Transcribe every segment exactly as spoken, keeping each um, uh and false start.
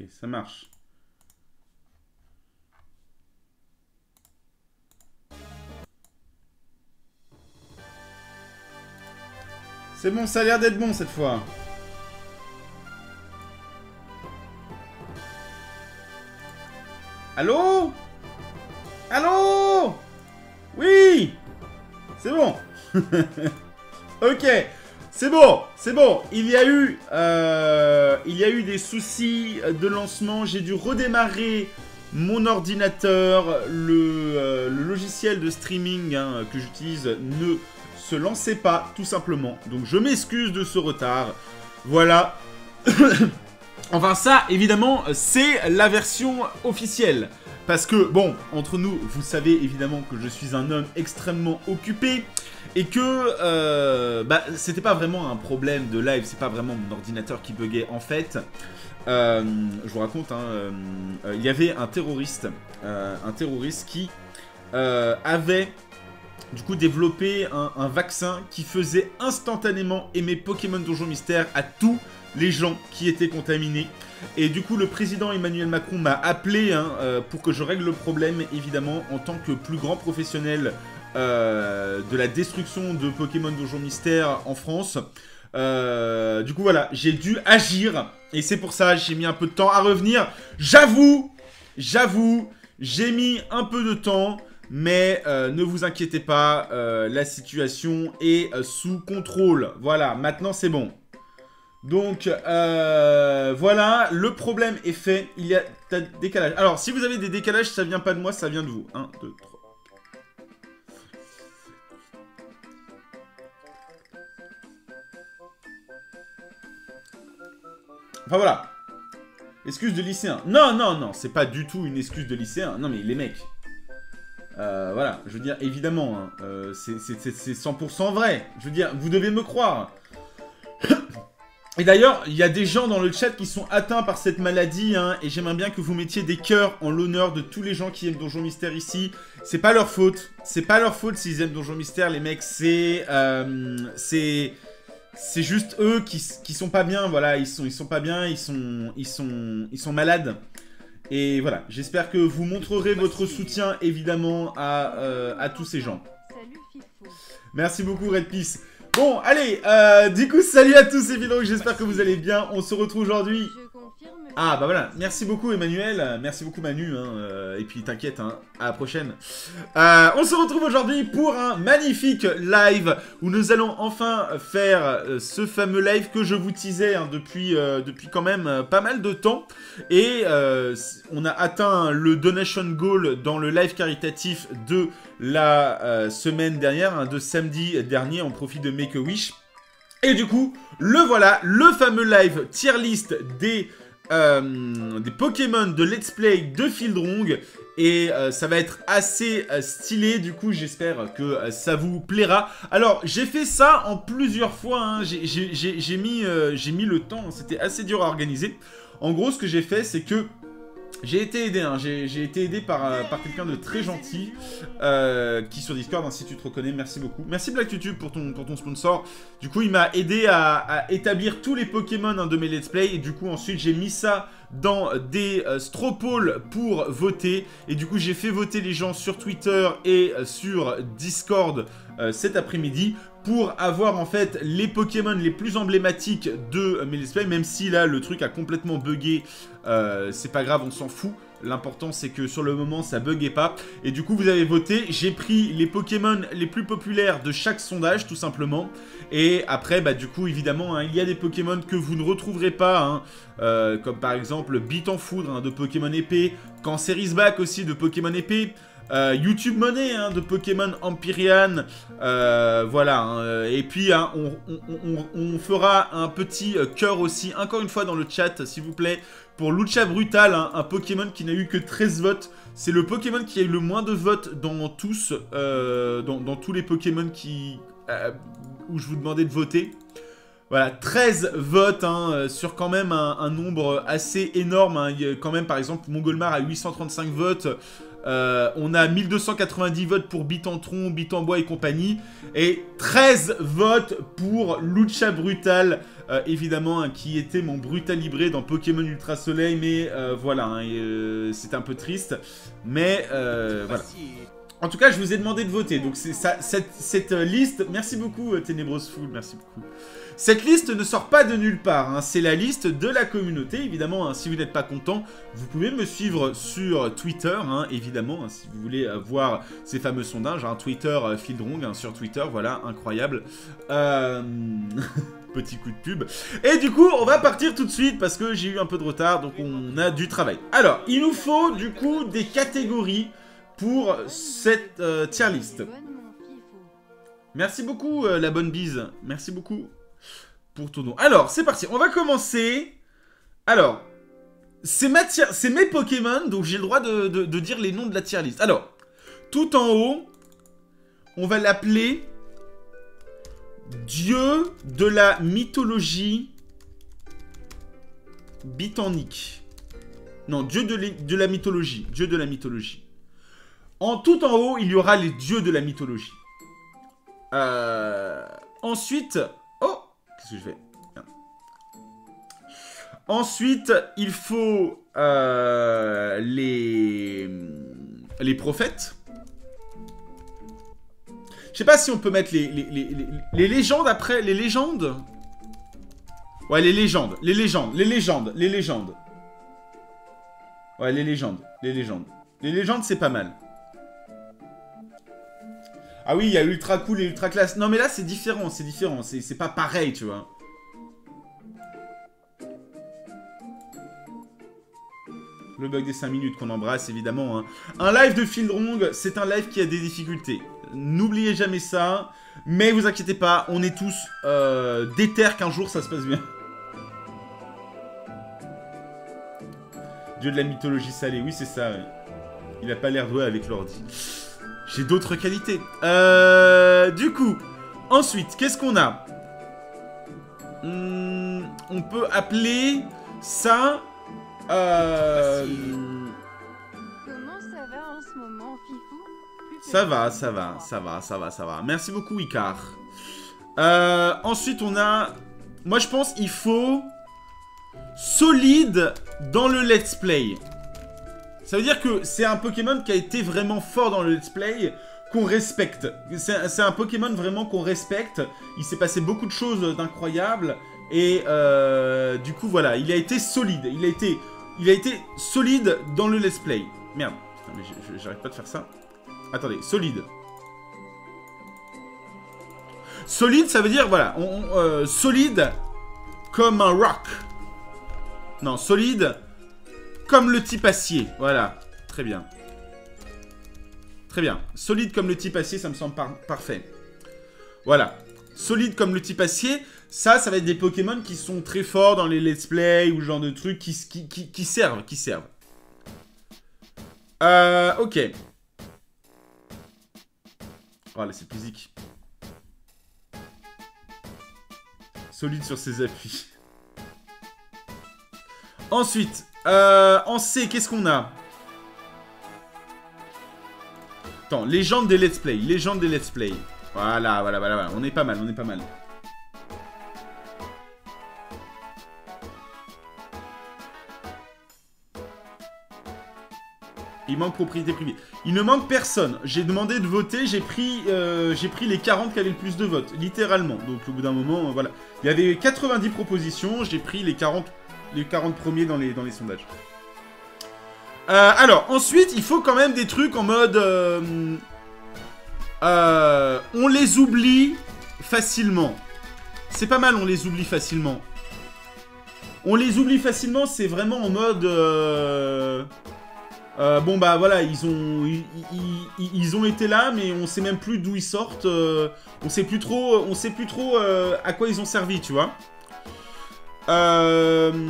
Ok, ça marche. C'est bon, ça a l'air d'être bon cette fois. Allô? Allô? Oui? C'est bon. Ok. C'est bon, c'est bon. Il y a eu, euh, il y a eu des soucis de lancement. J'ai dû redémarrer mon ordinateur. Le, euh, le logiciel de streaming hein, que j'utilise ne se lançait pas, tout simplement. Donc je m'excuse de ce retard. Voilà. Enfin ça, évidemment, c'est la version officielle. Parce que, bon, entre nous, vous savez évidemment que je suis un homme extrêmement occupé. Et que, euh, bah, c'était pas vraiment un problème de live, c'est pas vraiment mon ordinateur qui buguait. En fait, euh, je vous raconte, hein, euh, euh, il y avait un terroriste, euh, un terroriste qui euh, avait, du coup, développé un, un vaccin qui faisait instantanément aimer Pokémon Donjon Mystère à tous les gens qui étaient contaminés. Et du coup, le président Emmanuel Macron m'a appelé hein, euh, pour que je règle le problème, évidemment, en tant que plus grand professionnel euh, de la destruction de Pokémon Donjon Mystère en France. Euh, du coup, voilà, j'ai dû agir. Et c'est pour ça, j'ai mis un peu de temps à revenir. J'avoue, j'avoue, j'ai mis un peu de temps. Mais euh, ne vous inquiétez pas, euh, la situation est euh, sous contrôle. Voilà, maintenant c'est bon. Donc, euh, voilà, le problème est fait. Il y a des décalages. Alors, si vous avez des décalages, ça vient pas de moi, ça vient de vous. un, deux, trois. Enfin, voilà. Excuse de lycéen. Non, non, non, c'est pas du tout une excuse de lycéen. Non, mais les mecs. Euh, voilà, je veux dire, évidemment, hein, euh, c'est cent pour cent vrai. Je veux dire, vous devez me croire. Et d'ailleurs, il y a des gens dans le chat qui sont atteints par cette maladie, hein, et j'aimerais bien que vous mettiez des cœurs en l'honneur de tous les gens qui aiment Donjon Mystère ici. C'est pas leur faute, c'est pas leur faute s'ils aiment Donjon Mystère, les mecs, c'est... Euh, c'est... C'est juste eux qui, qui sont pas bien, voilà, ils sont, ils sont pas bien, ils sont, ils sont, ils sont malades. Et voilà, j'espère que vous montrerez votre soutien, évidemment, à, euh, à tous ces gens. Merci beaucoup, Red Peace. Bon, allez, euh, du coup, salut à tous, c'est Vidrox, j'espère que vous allez bien. On se retrouve aujourd'hui. Ah, bah voilà, merci beaucoup, Emmanuel. Merci beaucoup, Manu. Hein, euh, et puis, t'inquiète, hein, à la prochaine. Euh, on se retrouve aujourd'hui pour un magnifique live où nous allons enfin faire euh, ce fameux live que je vous teasais hein, depuis, euh, depuis quand même euh, pas mal de temps. Et euh, on a atteint le donation goal dans le live caritatif de la euh, semaine dernière, hein, de samedi dernier. On profite de Make-A-Wish. Et du coup, le voilà, le fameux live tier list des... Euh, des Pokémon de Let's Play de Fieldrong. Et euh, ça va être assez euh, stylé. Du coup, j'espère que euh, ça vous plaira. Alors, j'ai fait ça en plusieurs fois. Hein. J'ai mis, euh, j'ai mis le temps. Hein. C'était assez dur à organiser. En gros, ce que j'ai fait, c'est que j'ai été aidé, hein. j'ai été aidé par, euh, par quelqu'un de très gentil euh, qui sur Discord, hein, si tu te reconnais, merci beaucoup. Merci Black YouTube pour ton, pour ton sponsor. Du coup, il m'a aidé à, à établir tous les Pokémon hein, de mes Let's Play. Et du coup, ensuite, j'ai mis ça dans des euh, straw polls pour voter. Et du coup, j'ai fait voter les gens sur Twitter et euh, sur Discord euh, cet après-midi pour avoir en fait les Pokémon les plus emblématiques de mes Let's Play, même si là le truc a complètement bugué, euh, c'est pas grave, on s'en fout. L'important c'est que sur le moment ça buguait pas. Et du coup vous avez voté, j'ai pris les Pokémon les plus populaires de chaque sondage tout simplement. Et après bah du coup évidemment hein, il y a des Pokémon que vous ne retrouverez pas, hein, euh, comme par exemple Bit en Foudre hein, de Pokémon épée, Cancerisback aussi de Pokémon épée. Euh, YouTube Money hein, de Pokémon Empyrean, euh, voilà, hein, et puis hein, on, on, on, on fera un petit euh, cœur aussi, encore une fois dans le chat s'il vous plaît, pour Lucha Brutal, hein, un Pokémon qui n'a eu que treize votes, c'est le Pokémon qui a eu le moins de votes dans tous, euh, dans, dans tous les Pokémon qui, euh, où je vous demandais de voter. Voilà, treize votes hein, sur quand même un, un nombre assez énorme. Hein. Il y a quand même, par exemple, Mongolmar a huit cent trente-cinq votes. Euh, on a mille deux cent quatre-vingt-dix votes pour Bitantron, Bitambois et compagnie. Et treize votes pour Lucha Brutal, euh, évidemment, hein, qui était mon Brutal Libré dans Pokémon Ultra Soleil. Mais euh, voilà, hein, euh, c'est un peu triste. Mais euh, voilà. En tout cas, je vous ai demandé de voter. Donc c'est ça, cette, cette liste... Merci beaucoup, euh, Ténébreuse Fool, merci beaucoup. Cette liste ne sort pas de nulle part, hein. C'est la liste de la communauté, évidemment, hein. Si vous n'êtes pas content, vous pouvez me suivre sur Twitter, hein, évidemment, hein, si vous voulez euh, voir ces fameux sondages, hein, Twitter, euh, Fieldrong, hein, sur Twitter, voilà, incroyable. Euh... Petit coup de pub. Et du coup, on va partir tout de suite, parce que j'ai eu un peu de retard, donc on a du travail. Alors, il nous faut, du coup, des catégories pour cette euh, tier list. Merci beaucoup, euh, la bonne bise, merci beaucoup. Pour ton nom. Alors, c'est parti. On va commencer. Alors, c'est mes Pokémon, donc j'ai le droit de, de, de dire les noms de la tier list. Alors, tout en haut, on va l'appeler Dieu de la mythologie bitanique. Non, Dieu de, de la mythologie. Dieu de la mythologie. En tout en haut, il y aura les dieux de la mythologie. Euh, ensuite... Oh! Qu'est-ce que je fais? Ensuite, il faut euh, les... les prophètes. Je sais pas si on peut mettre les, les, les, les, les légendes après. Les légendes? Ouais, les légendes. Les légendes. Les légendes. Les légendes. Ouais, les légendes. Les légendes. Les légendes, c'est pas mal. Ah oui, il y a ultra cool et ultra classe. Non, mais là, c'est différent, c'est différent. C'est pas pareil, tu vois. Le bug des cinq minutes qu'on embrasse, évidemment. Hein. Un live de Fieldrong, c'est un live qui a des difficultés. N'oubliez jamais ça. Mais vous inquiétez pas, on est tous euh, déter qu'un jour, ça se passe bien. Dieu de la mythologie salée, oui, c'est ça. Ouais. Il a pas l'air doué avec l'ordi. J'ai d'autres qualités. Euh, du coup, ensuite, qu'est-ce qu'on a? hum, On peut appeler ça... Euh... Comment ça va en ce moment, Fifou? Ça va, ça va, ça va, ça va, ça va. Merci beaucoup, Icar. Euh, ensuite, on a... Moi, je pense qu'il faut... Solide dans le let's play. Ça veut dire que c'est un Pokémon qui a été vraiment fort dans le let's play, qu'on respecte. C'est un Pokémon vraiment qu'on respecte. Il s'est passé beaucoup de choses d'incroyables. Et euh, du coup, voilà, il a été solide. Il a été, il a été solide dans le let's play. Merde, putain, mais j'arrive pas de faire ça. Attendez, solide. Solide, ça veut dire, voilà, on, on, euh, solide comme un rock. Non, solide... Comme le type acier, voilà, très bien. Très bien, solide comme le type acier, ça me semble par parfait. Voilà, solide comme le type acier, ça, ça va être des Pokémon qui sont très forts dans les let's play ou ce genre de trucs qui, qui, qui, qui servent, qui servent. Euh, ok. Oh là, cette musique. Solide sur ses appuis. Ensuite... Euh, en C, qu'est-ce qu'on a? Attends, légende des let's play. Légende des let's play. Voilà, voilà, voilà, voilà. On est pas mal, on est pas mal. Il manque propriété privée. Il ne manque personne. J'ai demandé de voter, j'ai pris, euh, j'ai pris les quarante qui avaient le plus de votes. Littéralement. Donc au bout d'un moment, euh, voilà. Il y avait quatre-vingt-dix propositions, j'ai pris les quarante... les quarante premiers dans les, dans les sondages. Euh, alors, ensuite, il faut quand même des trucs en mode... Euh, euh, on les oublie facilement. C'est pas mal, on les oublie facilement. On les oublie facilement, c'est vraiment en mode... Euh, euh, bon, bah voilà, ils ont, ils, ils, ils ont été là, mais on sait même plus d'où ils sortent. Euh, on sait plus trop, on sait plus trop euh, à quoi ils ont servi, tu vois. Euh...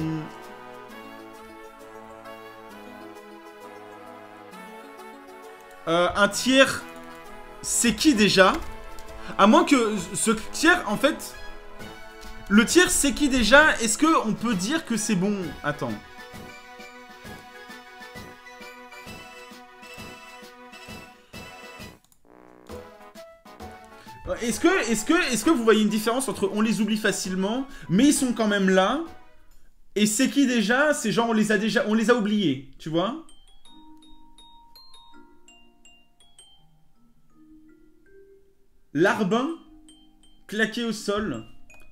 Euh, un tiers, c'est qui déjà? À moins que ce tiers, en fait... Le tiers, c'est qui déjà? Est-ce qu'on peut dire que c'est bon? Attends. Est-ce que, est-ce que, est-ce que vous voyez une différence entre on les oublie facilement, mais ils sont quand même là, et c'est qui déjà? C'est genre on les a déjà, on les a oubliés, tu vois? Larbin claqué au sol.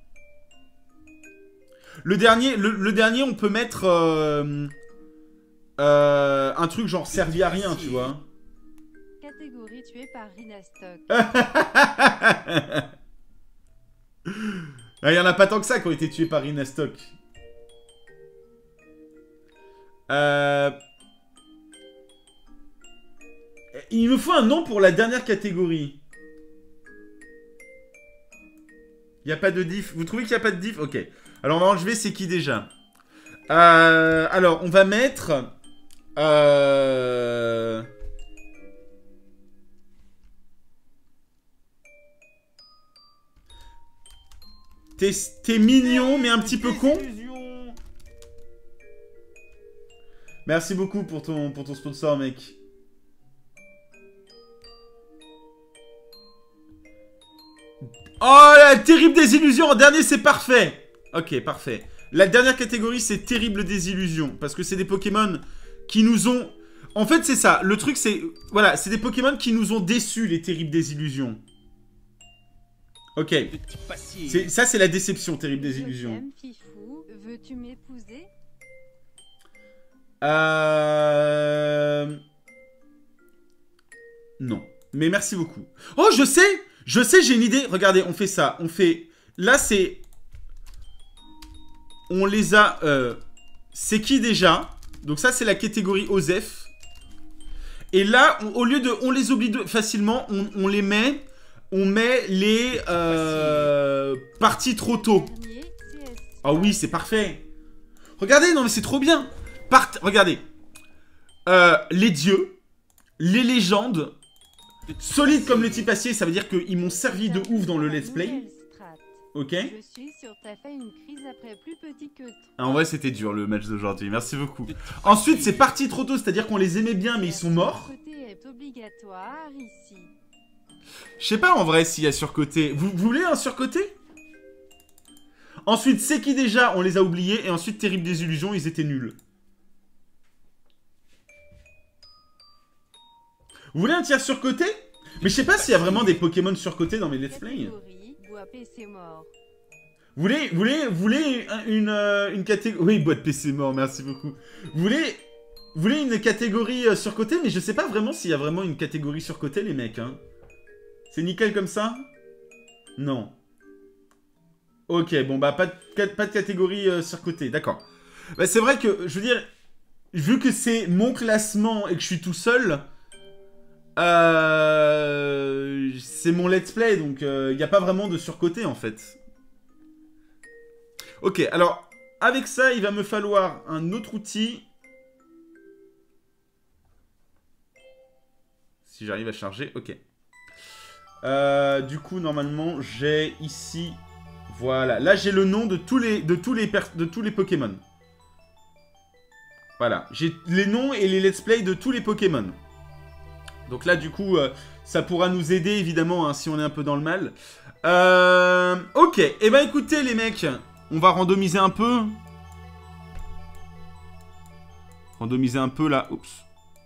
Le dernier, le, le dernier, on peut mettre euh, euh, un truc genre servi à rien, tu vois. Catégorie tuée par Rinastock. Il y en a pas tant que ça qui ont été tués par Rinastock. Euh... Il me faut un nom pour la dernière catégorie. Il n'y a pas de diff. Vous trouvez qu'il n'y a pas de diff? Ok. Alors on va enlever c'est qui déjà? euh, Alors on va mettre... Euh... T'es mignon mais un petit peu con. Merci beaucoup pour ton, pour ton sponsor mec. Oh la terrible désillusion en dernier, c'est parfait. Ok, parfait. La dernière catégorie, c'est terrible désillusion. Parce que c'est des Pokémon qui nous ont... En fait, c'est ça. Le truc, c'est... Voilà, c'est des Pokémon qui nous ont déçus, les terribles désillusions. Ok. Ça, c'est la déception, terrible désillusion. Fifou, veux-tu m'épouser? Euh... Non. Mais merci beaucoup. Oh, je sais! Je sais, j'ai une idée. Regardez, on fait ça. On fait... Là, c'est... On les a... Euh... C'est qui déjà? Donc ça, c'est la catégorie Osef. Et là, on, au lieu de... On les oublie de... facilement. On, on les met... On met les... Euh... Parties trop tôt. Ah oui, c'est parfait. Regardez, non mais c'est trop bien. Part... Regardez. Euh, les dieux. Les légendes. Solide comme le type acier, ça veut dire qu'ils m'ont servi de ouf dans le let's play. Ok. Je suis sur ta fait une crise après plus petit que ah, en vrai, c'était dur le match d'aujourd'hui. Merci beaucoup. Ensuite, c'est parti trop tôt, c'est-à-dire qu'on les aimait bien, mais ils sont morts. est obligatoire ici. Je sais pas en vrai s'il y a surcoté. Vous, vous voulez un surcoté? Ensuite, c'est qui déjà? On les a oubliés. Et ensuite, terrible désillusion, ils étaient nuls. Vous voulez un tiers surcoté? Mais je sais pas s'il y a vraiment des Pokémon surcotés dans mes let's play. Vous voulez, vous voulez, vous voulez une, euh, une catégorie... Oui, boîte P C mort, merci beaucoup. Vous voulez, vous voulez une catégorie euh, surcotée? Mais je sais pas vraiment s'il y a vraiment une catégorie surcotée, les mecs. Hein. C'est nickel comme ça? Non. Ok, bon bah pas de, pas de catégorie euh, surcotée, d'accord. Bah, c'est vrai que, je veux dire, vu que c'est mon classement et que je suis tout seul... Euh, c'est mon let's play, donc il euh, n'y a pas vraiment de surcoté en fait. Ok, alors, avec ça, il va me falloir un autre outil. Si j'arrive à charger, ok. Euh, du coup, normalement, j'ai ici... Voilà, là j'ai le nom de tous les, de tous les, de tous les Pokémon. Voilà, j'ai les noms et les let's play de tous les Pokémon. Donc là, du coup, euh, ça pourra nous aider, évidemment, hein, si on est un peu dans le mal. Euh, ok, et eh ben écoutez, les mecs, on va randomiser un peu. Randomiser un peu, là. Oups.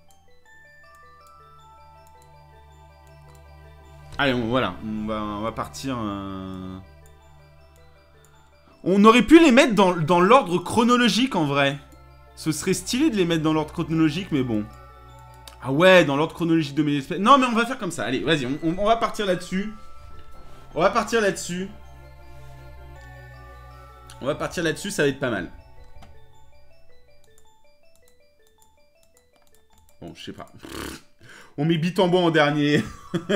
Allez, on, voilà, on va, on va partir... Euh... On aurait pu les mettre dans, dans l'ordre chronologique, en vrai. Ce serait stylé de les mettre dans l'ordre chronologique, mais bon... Ah ouais, dans l'ordre chronologique de mes espèces. Non, mais on va faire comme ça. Allez, vas-y, on, on, on va partir là-dessus. On va partir là-dessus. On va partir là-dessus, ça va être pas mal. Bon, je sais pas. On met Bitambo en dernier.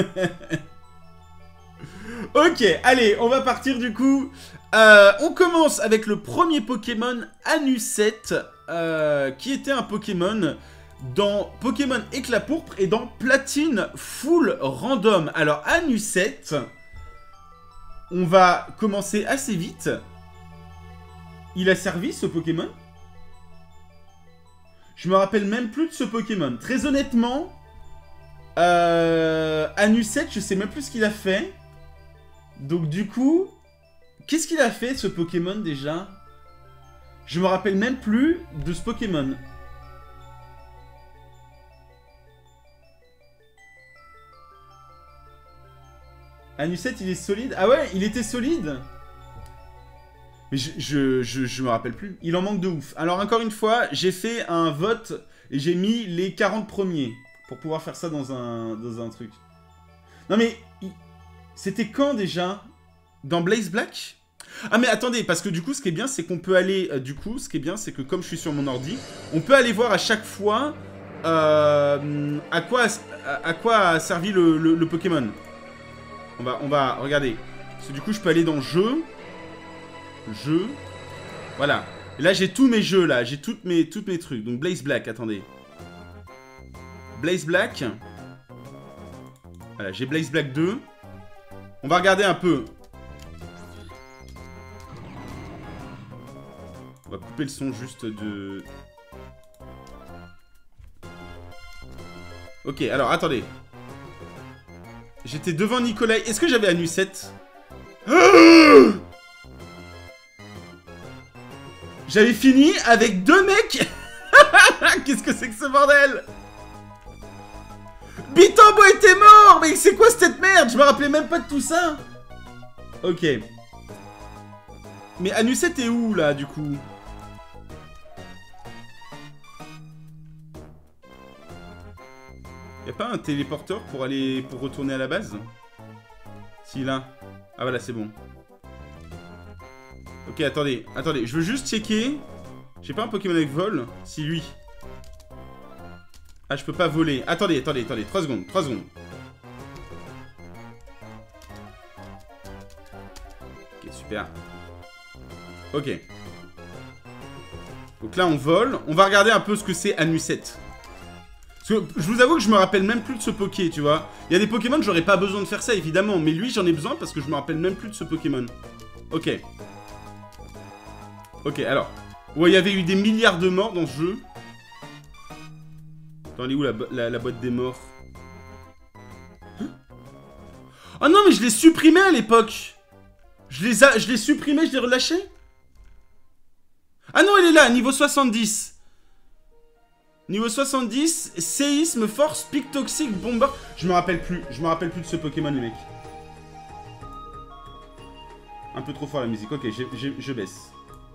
Ok, allez, on va partir du coup. Euh, on commence avec le premier Pokémon, Anuset, euh, qui était un Pokémon... dans Pokémon Éclat Pourpre et dans Platine Full Random. Alors, Anuset, on va commencer assez vite. Il a servi, ce Pokémon? Je me rappelle même plus de ce Pokémon. Très honnêtement, euh, Anuset, je sais même plus ce qu'il a fait. Donc du coup, qu'est-ce qu'il a fait ce Pokémon déjà? Je me rappelle même plus de ce Pokémon. Anuset, il est solide? Ah ouais, il était solide? Mais je, je, je, je me rappelle plus. Il en manque de ouf. Alors encore une fois, j'ai fait un vote et j'ai mis les quarante premiers pour pouvoir faire ça dans un, dans un truc. Non mais, c'était quand déjà? Dans Blaze Black? Ah mais attendez, parce que du coup, ce qui est bien, c'est qu'on peut aller... Euh, du coup, ce qui est bien, c'est que comme je suis sur mon ordi, on peut aller voir à chaque fois euh, à, quoi, à, à quoi a servi le, le, le Pokémon. On va, on va, regarder. Parce que du coup, je peux aller dans Jeux. Jeux. Voilà. Et là, j'ai tous mes jeux, là. J'ai toutes mes, toutes mes trucs. Donc, Blaze Black, attendez. Blaze Black. Voilà, j'ai Blaze Black deux. On va regarder un peu. On va couper le son juste de... Ok, alors, attendez. J'étais devant Nicolas. Est-ce que j'avais Anuset? J'avais fini avec deux mecs. Qu'est-ce que c'est que ce bordel? Bitombo était mort. Mais c'est quoi cette merde? Je me rappelais même pas de tout ça. Ok. Mais Anuset est où là du coup? Y'a pas un téléporteur pour aller... pour retourner à la base? Si, là. Ah voilà, c'est bon. Ok, attendez. Attendez, je veux juste checker. J'ai pas un Pokémon avec vol? Si, lui. Ah, je peux pas voler. Attendez, attendez, attendez. trois secondes, trois secondes. Ok, super. Ok. Donc là, on vole. On va regarder un peu ce que c'est Anuset. Parce que je vous avoue que je me rappelle même plus de ce Poké, tu vois. Il y a des Pokémon, j'aurais pas besoin de faire ça, évidemment. Mais lui, j'en ai besoin parce que je me rappelle même plus de ce Pokémon. Ok. Ok, alors. Ouais, il y avait eu des milliards de morts dans ce jeu. Attends, elle est où la, la, la boîte des morts? Hein? Oh non, mais je l'ai supprimé à l'époque. Je les a, je l'ai supprimé, je l'ai relâché. Ah non, elle est là, niveau soixante-dix. Niveau soixante-dix, séisme, force, pic toxique, bomber. Je me rappelle plus, je me rappelle plus de ce Pokémon, les mecs. Un peu trop fort la musique, ok, je baisse.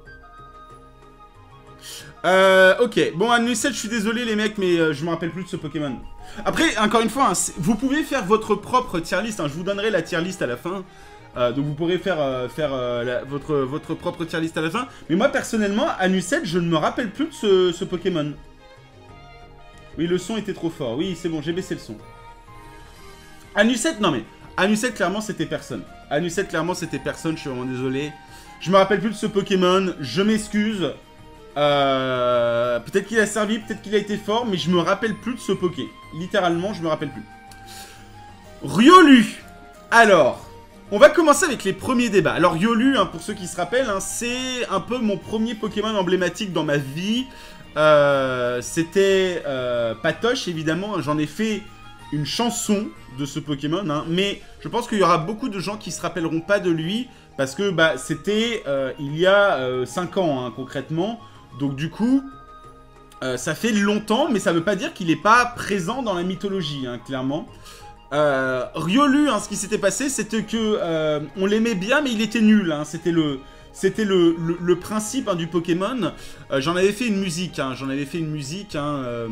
Euh, ok, bon, Anuset, je suis désolé les mecs, mais euh, je me rappelle plus de ce Pokémon. Après, encore une fois, hein, vous pouvez faire votre propre tier list, hein, je vous donnerai la tier list à la fin. Euh, donc vous pourrez faire, euh, faire euh, la, votre, votre propre tier list à la fin. Mais moi, personnellement, Anuset, je ne me rappelle plus de ce, ce Pokémon. Oui, le son était trop fort. Oui, c'est bon, j'ai baissé le son. Anuset, non mais... Anuset, clairement, c'était personne. Anuset, clairement, c'était personne, je suis vraiment désolé. Je me rappelle plus de ce Pokémon, je m'excuse. Euh, peut-être qu'il a servi, peut-être qu'il a été fort, mais je me rappelle plus de ce Poké. Littéralement, je me rappelle plus. Riolu. Alors, on va commencer avec les premiers débats. Alors, Riolu, hein, pour ceux qui se rappellent, hein, c'est un peu mon premier Pokémon emblématique dans ma vie. Euh, c'était euh, Patoche, évidemment. J'en ai fait une chanson de ce Pokémon, hein, mais je pense qu'il y aura beaucoup de gens qui se rappelleront pas de lui, parce que bah, c'était euh, il y a euh, cinq ans, hein, concrètement. Donc du coup, euh, ça fait longtemps, mais ça veut pas dire qu'il n'est pas présent dans la mythologie, hein, clairement. Euh, Riolu, hein, ce qui s'était passé, c'était que euh, on l'aimait bien, mais il était nul. Hein, c'était le... C'était le, le, le principe, hein, du Pokémon. Euh, j'en avais fait une musique. Hein, J'en avais fait une musique. Hein, euh,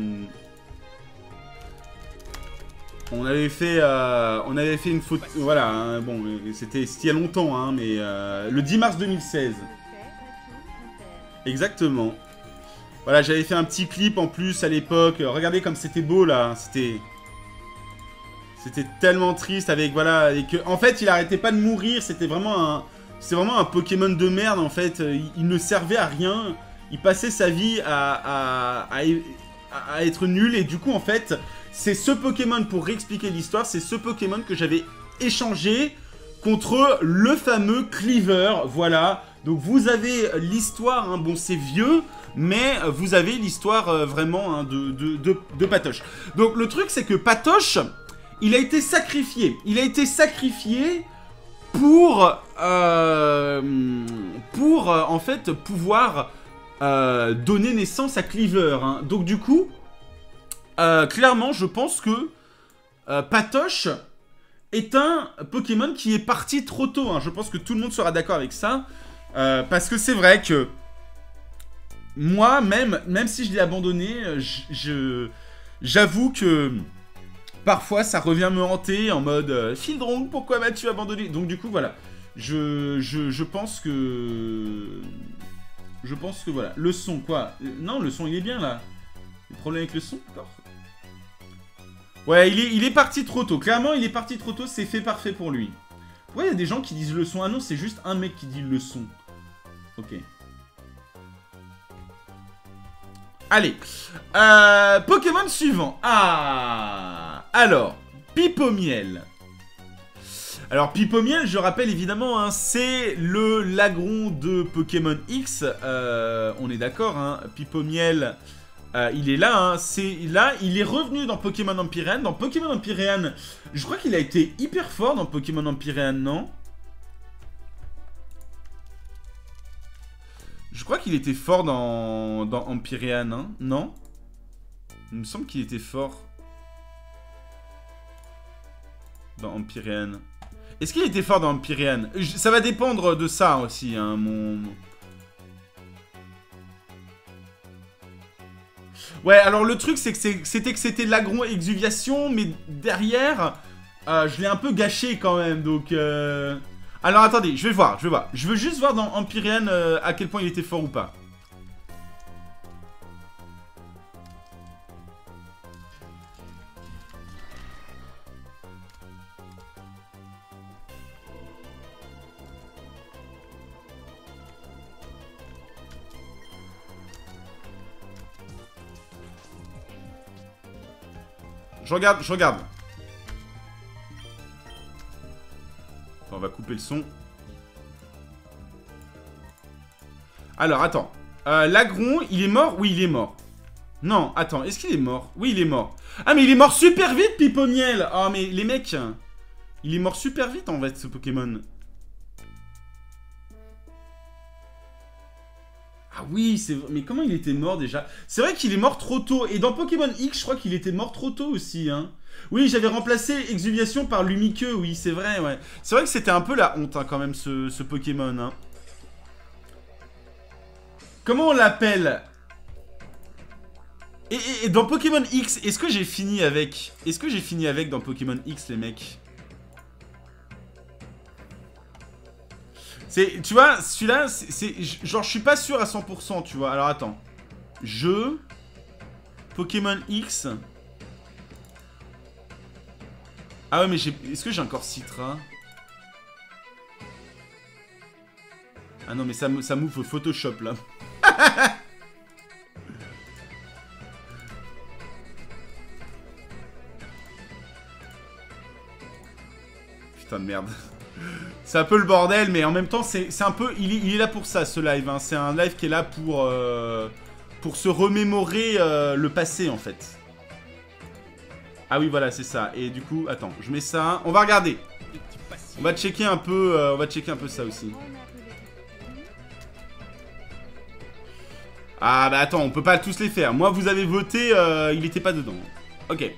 on avait fait, euh, on avait fait une photo. Voilà. Hein, bon, c'était il y a longtemps, hein, mais euh, le dix mars deux mille seize. Exactement. Voilà, j'avais fait un petit clip en plus à l'époque. Regardez comme c'était beau là. C'était, c'était tellement triste avec voilà. Et que, en fait, il arrêtait pas de mourir. C'était vraiment un. C'est vraiment un Pokémon de merde, en fait. Il, il ne servait à rien. Il passait sa vie à, à, à, à être nul. Et du coup, en fait, c'est ce Pokémon, pour réexpliquer l'histoire, c'est ce Pokémon que j'avais échangé contre le fameux Cleaver. Voilà. Donc, vous avez l'histoire. Hein, bon, c'est vieux, mais vous avez l'histoire euh, vraiment, hein, de, de, de, de Patoche. Donc, le truc, c'est que Patoche, il a été sacrifié. Il a été sacrifié... pour, euh, pour euh, en fait, pouvoir euh, donner naissance à Cleaver. Hein. Donc du coup, euh, clairement, je pense que euh, Patoche est un Pokémon qui est parti trop tôt. Hein. Je pense que tout le monde sera d'accord avec ça. Euh, parce que c'est vrai que moi, même, même si je l'ai abandonné, je, j'avoue que parfois ça revient me hanter en mode euh, Fildrong, pourquoi m'as-tu abandonné? Donc du coup, voilà. Je, je, je pense que... Je pense que voilà. Le son, quoi. Non, le son, il est bien, là. Le problème avec le son, d'accord. Ouais, il est, il est parti trop tôt. Clairement, il est parti trop tôt. C'est fait parfait pour lui. Ouais, il y a des gens qui disent le son. Ah non, c'est juste un mec qui dit le son. Ok. Allez. Euh, Pokémon suivant. Ah. Alors, Pipomiel. Alors, Pipomiel, je rappelle évidemment, hein, c'est le lagron de Pokémon X. Euh, on est d'accord, hein. Pipomiel, euh, il est là. Hein, c'est là, il est revenu dans Pokémon Empyrean. Dans Pokémon Empyrean, je crois qu'il a été hyper fort dans Pokémon Empyrean, non? Je crois qu'il était fort dans, dans Empyrean, hein, non? Il me semble qu'il était fort dans Empyrean. Est-ce qu'il était fort dans Empyrean? Ça va dépendre de ça aussi, hein, mon... Ouais, alors le truc, c'est que c'était que c'était l'agron exuviation, mais derrière, euh, je l'ai un peu gâché quand même, donc... Euh... Alors attendez, je vais voir, je vais voir. Je veux juste voir dans Empyrean euh, à quel point il était fort ou pas. Je regarde, je regarde. Enfin, on va couper le son. Alors, attends. Euh, Lagron, il est mort? Oui, il est mort. Non, attends, est-ce qu'il est mort? Oui, il est mort. Ah, mais il est mort super vite, Pipomiel. Ah, mais les mecs... Il est mort super vite, en fait, ce Pokémon. Ah oui, c'est vrai. Mais comment il était mort déjà? C'est vrai qu'il est mort trop tôt. Et dans Pokémon X, je crois qu'il était mort trop tôt aussi, hein. Oui, j'avais remplacé Exuviation par Lumiqueux, oui, c'est vrai, ouais. C'est vrai que c'était un peu la honte, hein, quand même, ce, ce Pokémon, hein. Comment on l'appelle? et, et, et dans Pokémon X, est-ce que j'ai fini avec... Est-ce que j'ai fini avec dans Pokémon X, les mecs? C'est, tu vois, celui-là, c'est, genre, je suis pas sûr à cent pour cent, tu vois. Alors, attends. Je... Pokémon X... Ah ouais, mais j'ai... Est-ce que j'ai encore Citra? Ah non, mais ça, ça m'ouvre Photoshop, là. Putain de merde. C'est un peu le bordel, mais en même temps, c'est un peu... Il est, il est là pour ça, ce live. Hein. C'est un live qui est là pour... Euh, pour se remémorer euh, le passé, en fait. Ah oui, voilà, c'est ça. Et du coup, attends, je mets ça. On va regarder. On va checker un peu, euh, on va checker un peu ça aussi. Ah bah attends, on peut pas tous les faire. Moi, vous avez voté, euh, il était pas dedans. Ok.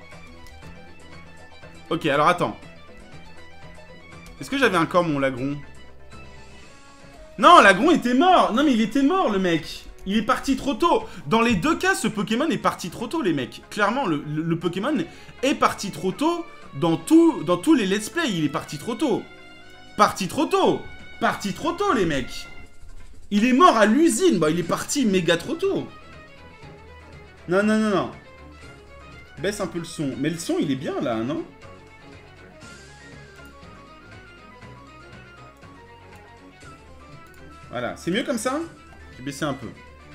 Ok, alors attends. Est-ce que j'avais encore mon Lagron? Non, Lagron était mort. Non mais il était mort, le mec. Il est parti trop tôt. Dans les deux cas, ce Pokémon est parti trop tôt, les mecs. Clairement, le, le, le Pokémon est parti trop tôt. Dans, tout, dans tous les let's play, il est parti trop tôt. Parti trop tôt. Parti trop tôt, les mecs. Il est mort à l'usine. Bah, il est parti méga trop tôt. Non, non, non, non. Baisse un peu le son. Mais le son, il est bien, là, non? Voilà. C'est mieux comme ça? J'ai baissé un peu.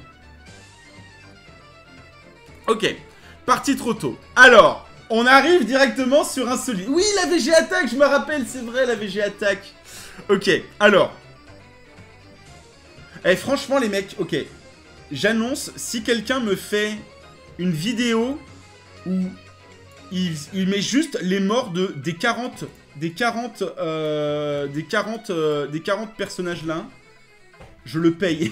Ok, parti trop tôt. Alors, on arrive directement sur un solide. Oui, la V G attaque, je me rappelle, c'est vrai, la V G attaque. Ok, alors. Eh, franchement, les mecs, ok. J'annonce, si quelqu'un me fait une vidéo où il, il met juste les morts de, des quarante des quarante, euh, des quarante, euh, des quarante personnages là, je le paye.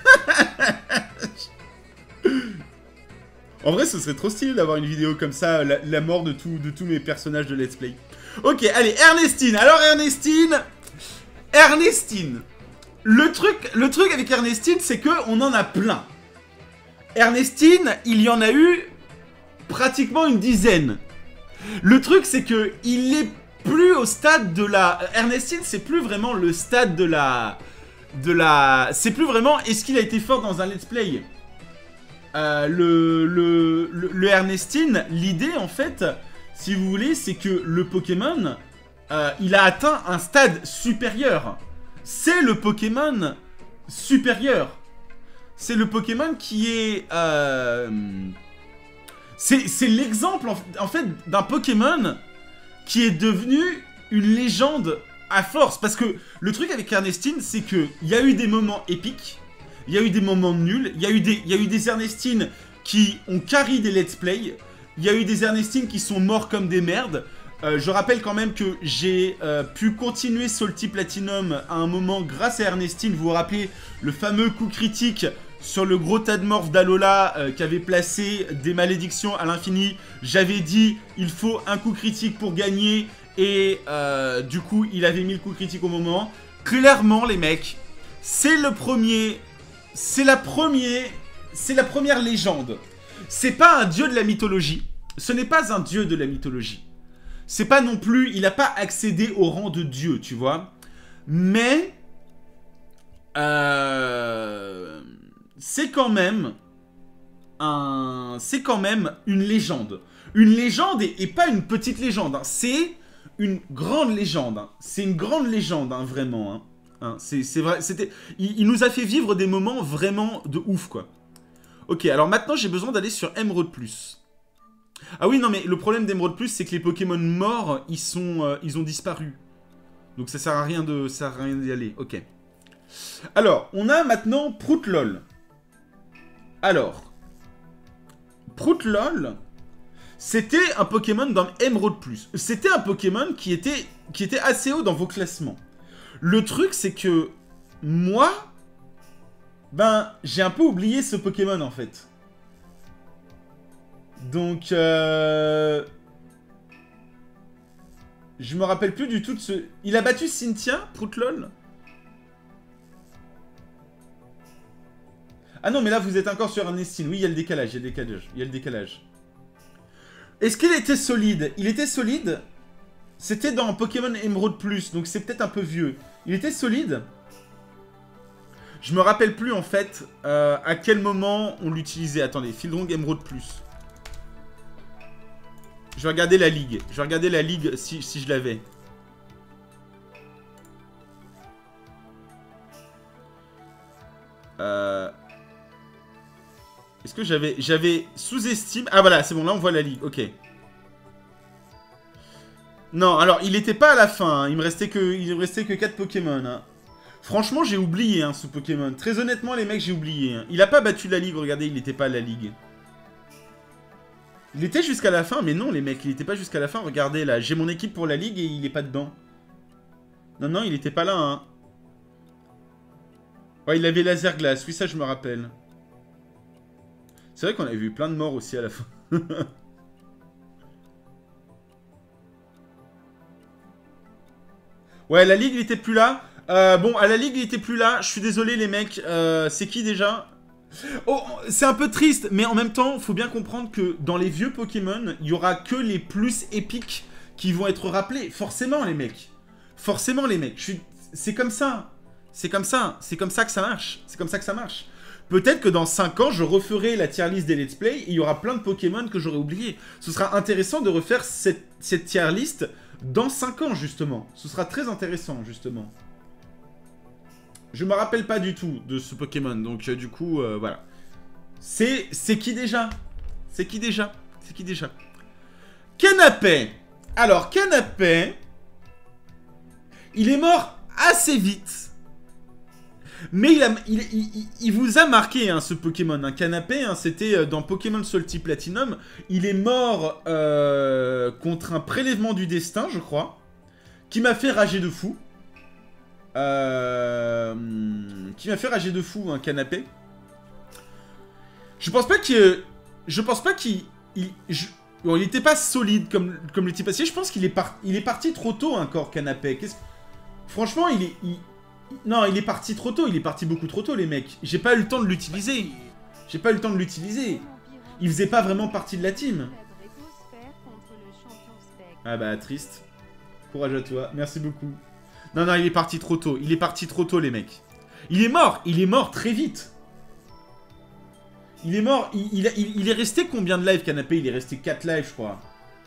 En vrai, ce serait trop stylé d'avoir une vidéo comme ça, la, la mort de, tout, de tous mes personnages de Let's Play. Ok, allez, Ernestine. Alors, Ernestine... Ernestine. Le truc, le truc avec Ernestine, c'est qu'on en a plein. Ernestine, il y en a eu pratiquement une dizaine. Le truc, c'est que il est plus au stade de la... Ernestine, c'est plus vraiment le stade de la... De la... C'est plus vraiment... Est-ce qu'il a été fort dans un Let's Play? Euh, le, le, le, le Ernestine, l'idée en fait, si vous voulez, c'est que le Pokémon, euh, il a atteint un stade supérieur. C'est le Pokémon supérieur. C'est le Pokémon qui est... Euh, c'est l'exemple en, en fait d'un Pokémon qui est devenu une légende à force. Parce que le truc avec Ernestine, c'est qu'il y a eu des moments épiques. Il y a eu des moments nuls, il y a eu des, il y a eu des Ernestines qui ont carry des let's play, il y a eu des Ernestines qui sont morts comme des merdes. Euh, je rappelle quand même que j'ai euh, pu continuer Salty Platinum à un moment grâce à Ernestine. Vous vous rappelez le fameux coup critique sur le gros tas de morph d'Alola euh, qui avait placé des malédictions à l'infini. J'avais dit il faut un coup critique pour gagner et euh, du coup il avait mis le coup critique au moment. Clairement les mecs, c'est le premier... C'est la première, c'est la première légende. C'est pas un dieu de la mythologie. Ce n'est pas un dieu de la mythologie. C'est pas non plus, il n'a pas accédé au rang de dieu, tu vois. Mais euh, c'est quand même un, c'est quand même une légende. Une légende et, et pas une petite légende. Hein. C'est une grande légende. Hein. C'est une grande légende, hein, vraiment. Hein. Hein, c'est vrai, c'était, il, il nous a fait vivre des moments vraiment de ouf, quoi. Ok, alors maintenant, j'ai besoin d'aller sur Emerald Plus. Ah oui, non, mais le problème d'Emerald Plus, c'est que les Pokémon morts, ils sont, euh, ils ont disparu. Donc ça sert à rien de, ça sert à rien d'y aller. Ok. Alors, on a maintenant Proutlol. Alors, Proutlol, c'était un Pokémon dans Emerald Plus. C'était un Pokémon qui était, qui était assez haut dans vos classements. Le truc, c'est que moi, ben, j'ai un peu oublié ce Pokémon, en fait. Donc, euh... je me rappelle plus du tout de ce... Il a battu Cynthia, Proutlol? Ah non, mais là, vous êtes encore sur Ernestine. Oui, il y a le décalage, il y a le décalage. Il y a le décalage. Est-ce qu'il était solide? Il était solide. C'était dans Pokémon Emerald Plus, donc c'est peut-être un peu vieux. Il était solide. Je me rappelle plus, en fait, euh, à quel moment on l'utilisait. Attendez, Fildrong Emerald Plus. Je vais regarder la ligue. Je vais regarder la ligue si, si je l'avais. Euh... Est-ce que j'avais... J'avais sous-estimé... Ah voilà, c'est bon, là on voit la ligue. Ok. Non, alors, il était pas à la fin. Hein. Il me restait que, il me restait que quatre Pokémon. Hein. Franchement, j'ai oublié hein, ce Pokémon. Très honnêtement, les mecs, j'ai oublié. Hein. Il a pas battu la ligue. Regardez, il était pas à la ligue. Il était jusqu'à la fin, mais non, les mecs, il était pas jusqu'à la fin. Regardez, là, j'ai mon équipe pour la ligue et il est pas dedans. Non, non, il était pas là. Hein. Ouais, il avait laser glace. Oui, ça, je me rappelle. C'est vrai qu'on avait vu plein de morts aussi à la fin. Ouais, la ligue, il était plus là. Euh, bon, à la ligue, il était plus là. Je suis désolé, les mecs. Euh, c'est qui, déjà? Oh, c'est un peu triste, mais en même temps, faut bien comprendre que dans les vieux Pokémon, il y aura que les plus épiques qui vont être rappelés. Forcément, les mecs. Forcément, les mecs. Je suis... C'est comme ça. C'est comme ça. C'est comme ça que ça marche. C'est comme ça que ça marche. Peut-être que dans cinq ans, je referai la tier list des Let's Play et il y aura plein de Pokémon que j'aurais oubliés. Ce sera intéressant de refaire cette, cette tier list dans cinq ans, justement. Ce sera très intéressant, justement. Je me rappelle pas du tout de ce Pokémon, donc euh, du coup, euh, voilà. C'est c'est qui déjà? C'est qui déjà? C'est qui déjà? Canapé. Alors, Canapé, il est mort assez vite. Mais il, a, il, il, il vous a marqué, hein, ce Pokémon. Un Canapé, hein, c'était dans Pokémon Salty Platinum. Il est mort euh, contre un prélèvement du destin, je crois. qui m'a fait rager de fou. Euh, qui m'a fait rager de fou, un canapé. Je pense pas que... Je pense pas qu'il... Il, je, bon, il était pas solide comme, comme le type passé. Je pense qu'il est, par, il est parti trop tôt, encore, canapé. Qu'est-ce... Franchement, il est... Il, non, il est parti trop tôt. Il est parti beaucoup trop tôt, les mecs. J'ai pas eu le temps de l'utiliser. J'ai pas eu le temps de l'utiliser. Il faisait pas vraiment partie de la team. Ah bah, triste. Courage à toi. Merci beaucoup. Non, non, il est parti trop tôt. Il est parti trop tôt, les mecs. Il est mort. Il est mort très vite. Il est mort. Il, il, il, il est resté combien de lives, canapé? Il est resté quatre lives, je crois.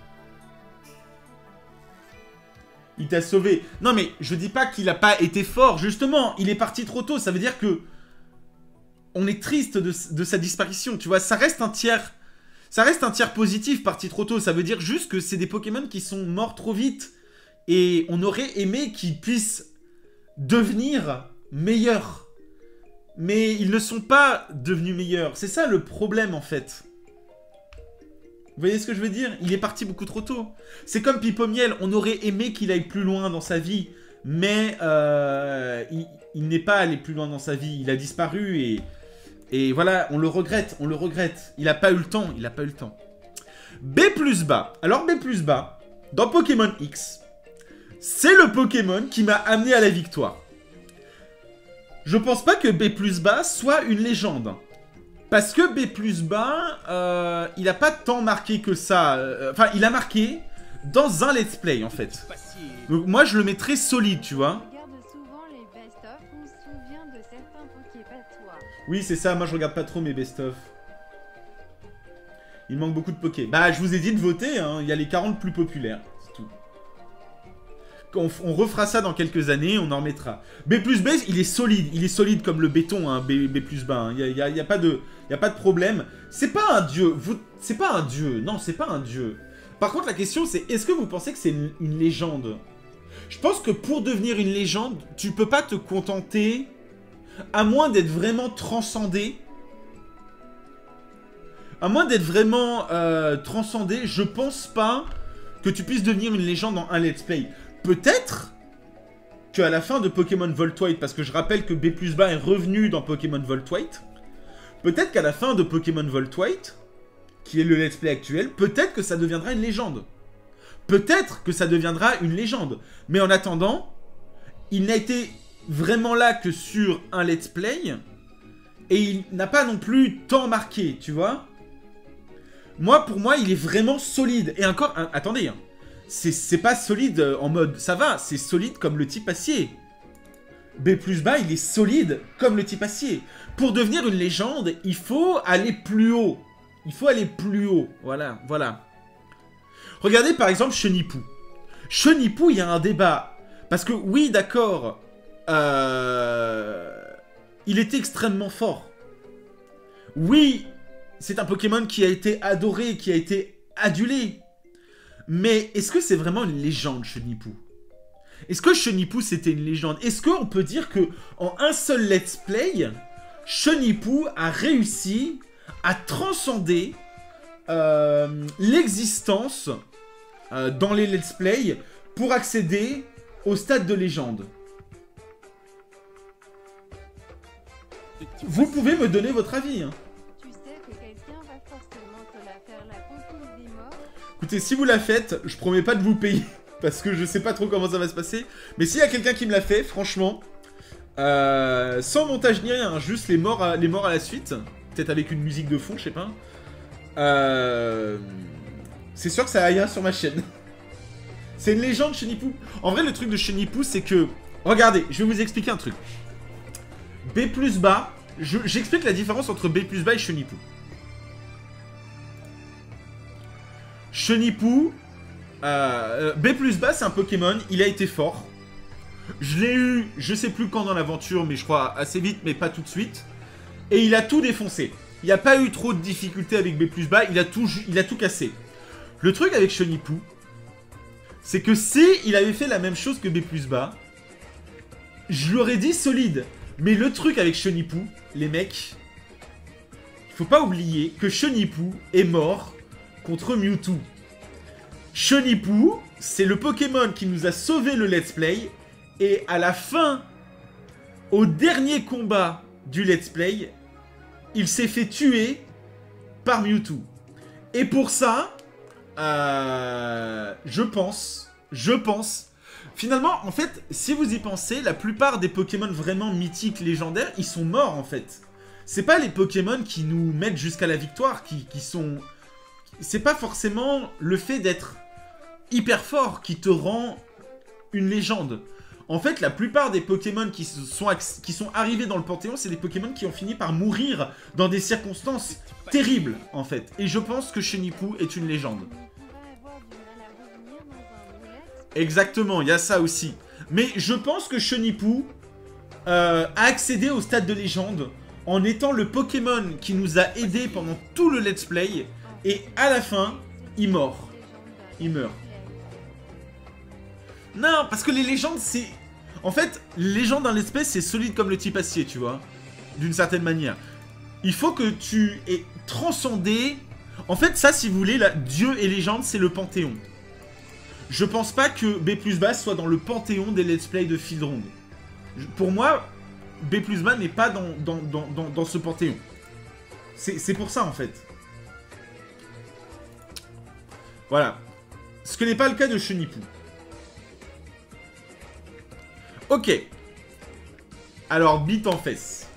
Il t'a sauvé. Non, mais je dis pas qu'il a pas été fort. Justement, il est parti trop tôt. Ça veut dire que... On est triste de, de sa disparition, tu vois. Ça reste un tiers... Ça reste un tiers positif, parti trop tôt. Ça veut dire juste que c'est des Pokémon qui sont morts trop vite. Et on aurait aimé qu'ils puissent devenir meilleurs. Mais ils ne sont pas devenus meilleurs. C'est ça le problème, en fait. Vous voyez ce que je veux dire? Il est parti beaucoup trop tôt. C'est comme Pipomiel. On aurait aimé qu'il aille plus loin dans sa vie. Mais euh, il, il n'est pas allé plus loin dans sa vie. Il a disparu et... Et voilà, on le regrette, on le regrette. Il n'a pas eu le temps, il n'a pas eu le temps. B plus bas. Alors B plus bas, dans Pokémon X, c'est le Pokémon qui m'a amené à la victoire. Je pense pas que B plus bas soit une légende. Parce que B plus bas, euh, il n'a pas tant marqué que ça. Euh, enfin, il a marqué dans un let's play, en fait. Donc moi, je le mettrais solide, tu vois. Oui, c'est ça, moi je regarde pas trop mes best-of. Il manque beaucoup de Poké. Bah, je vous ai dit de voter, hein. Il y a les quarante plus populaires, c'est tout. On, on refera ça dans quelques années, on en remettra. B plus B, il est solide, il est solide comme le béton, hein, B, B plus bas. Hein. Il n'y a, y a, y a pas de, y a pas de problème. C'est pas un dieu, vous... c'est pas un dieu, non, c'est pas un dieu. Par contre, la question c'est, est-ce que vous pensez que c'est une, une légende? Je pense que pour devenir une légende, tu peux pas te contenter... À moins d'être vraiment transcendé. À moins d'être vraiment euh, transcendé, je pense pas que tu puisses devenir une légende dans un let's play. Peut-être qu'à la fin de Pokémon Volt White, parce que je rappelle que B plus bas est revenu dans Pokémon Volt White, peut-être qu'à la fin de Pokémon Volt White, qui est le let's play actuel, peut-être que ça deviendra une légende. Peut-être que ça deviendra une légende. Mais en attendant, il n'a été... vraiment là que sur un let's play, et il n'a pas non plus tant marqué, tu vois. Moi, pour moi, il est vraiment solide. Et encore, hein, attendez, hein, c'est pas solide en mode ça va, c'est solide comme le type acier. B plus bas, il est solide comme le type acier. Pour devenir une légende, il faut aller plus haut. Il faut aller plus haut, voilà, voilà. Regardez par exemple Chenipou. Chenipou, il y a un débat. Parce que oui, d'accord... Euh... Il était extrêmement fort. Oui, c'est un Pokémon qui a été adoré, qui a été adulé. Mais est-ce que c'est vraiment une légende, Chenipou? Est-ce que Chenipou, c'était une légende? Est-ce qu'on peut dire que en un seul let's play, Chenipou a réussi à transcender euh, l'existence euh, dans les let's play pour accéder au stade de légende? Vous pouvez me donner votre avis. Hein. Tu sais que quelqu'un va forcément te la faire, la concours des morts. Écoutez, si vous la faites, je promets pas de vous payer. Parce que je sais pas trop comment ça va se passer. Mais s'il y a quelqu'un qui me l'a fait, franchement, euh, sans montage ni rien, hein, juste les morts, à, les morts à la suite. Peut-être avec une musique de fond, je sais pas. Euh, c'est sûr que ça ira sur ma chaîne. C'est une légende, Chenipou. En vrai, le truc de Chenipou, c'est que... Regardez, je vais vous expliquer un truc. B plus bas, j'explique la différence entre B plus bas et Chenipou. Chenipou, euh, B plus bas, c'est un Pokémon, il a été fort. Je l'ai eu, je sais plus quand dans l'aventure, mais je crois assez vite, mais pas tout de suite. Et il a tout défoncé. Il n'y a pas eu trop de difficultés avec B plus bas, il a tout, il a tout cassé. Le truc avec Chenipou, c'est que si il avait fait la même chose que B plus bas, je l'aurais dit solide. Mais le truc avec Chenipou, les mecs, il faut pas oublier que Chenipou est mort contre Mewtwo. Chenipou c'est le Pokémon qui nous a sauvé le let's play. Et à la fin, au dernier combat du let's play, il s'est fait tuer par Mewtwo. Et pour ça, euh, je pense, je pense... Finalement, en fait, si vous y pensez, la plupart des Pokémon vraiment mythiques, légendaires, ils sont morts, en fait. C'est pas les Pokémon qui nous mettent jusqu'à la victoire, qui, qui sont... C'est pas forcément le fait d'être hyper fort qui te rend une légende. En fait, la plupart des Pokémon qui sont, qui sont arrivés dans le Panthéon, c'est des Pokémon qui ont fini par mourir dans des circonstances terribles, en fait. Et je pense que Chenipu est une légende. Exactement, il y a ça aussi. Mais je pense que Chenipu euh, a accédé au stade de légende en étant le Pokémon qui nous a aidés pendant tout le let's play. Et à la fin, il meurt. Il meurt. Non, parce que les légendes, c'est... En fait, les légendes dans l'espèce, c'est solide comme le type acier, tu vois. D'une certaine manière. Il faut que tu aies transcendé... En fait, ça, si vous voulez, là, Dieu et légende, c'est le Panthéon. Je pense pas que B plus Bass soit dans le Panthéon des let's play de Fieldrong. Pour moi, B plus Bass n'est pas dans, dans, dans, dans, dans ce Panthéon. C'est pour ça, en fait. Voilà. Ce que n'est pas le cas de Chenipu. Ok. Alors, bite en fesse.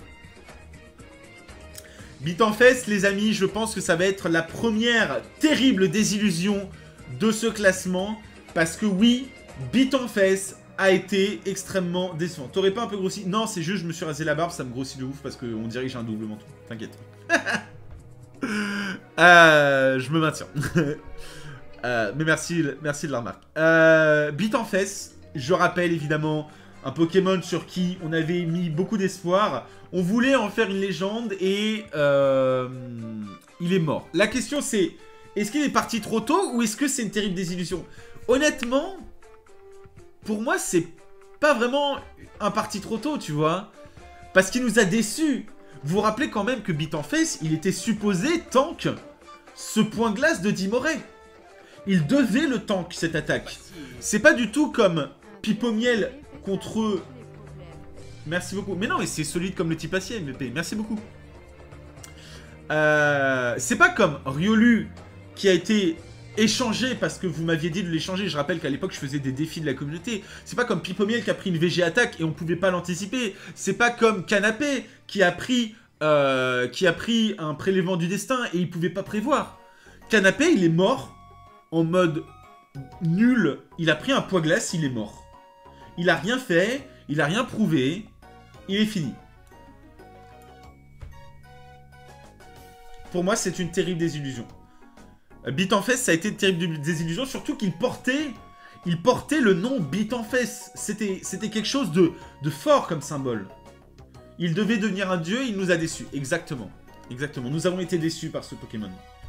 Bite en fesse, les amis, je pense que ça va être la première terrible désillusion de ce classement. Parce que oui, bite en fesse a été extrêmement décevant. T'aurais pas un peu grossi? Non, c'est juste je me suis rasé la barbe, ça me grossit de ouf parce qu'on dirait que j'ai un double menton. T'inquiète. euh, je me maintiens. euh, mais merci, merci de la remarque. Euh, bite en fesse, je rappelle évidemment un Pokémon sur qui on avait mis beaucoup d'espoir. On voulait en faire une légende et euh, il est mort. La question c'est, est-ce qu'il est parti trop tôt ou est-ce que c'est une terrible désillusion? Honnêtement, pour moi c'est pas vraiment un parti trop tôt, tu vois. Parce qu'il nous a déçus. Vous vous rappelez quand même que Bite en Face, il était supposé tank ce point glace de Dimoré. Il devait le tank cette attaque. C'est pas du tout comme Pipomiel contre... Merci beaucoup. Mais non, mais c'est solide comme le type acier, M V P. Merci beaucoup. Euh, c'est pas comme Riolu qui a été échangé parce que vous m'aviez dit de l'échanger. Je rappelle qu'à l'époque, je faisais des défis de la communauté. C'est pas comme Pipomiel qui a pris une V G attaque et on pouvait pas l'anticiper. C'est pas comme Canapé qui a pris euh, qui a pris un prélèvement du destin et il pouvait pas prévoir. Canapé, il est mort en mode nul. Il a pris un poids glace, il est mort. Il a rien fait, il a rien prouvé. Il est fini. Pour moi, c'est une terrible désillusion. Bite en Fesse, ça a été une terrible désillusion, surtout qu'il portait, il portait le nom Bite en Fesse. C'était quelque chose de, de fort comme symbole. Il devait devenir un dieu, il nous a déçus. Exactement. Exactement. Nous avons été déçus par ce Pokémon.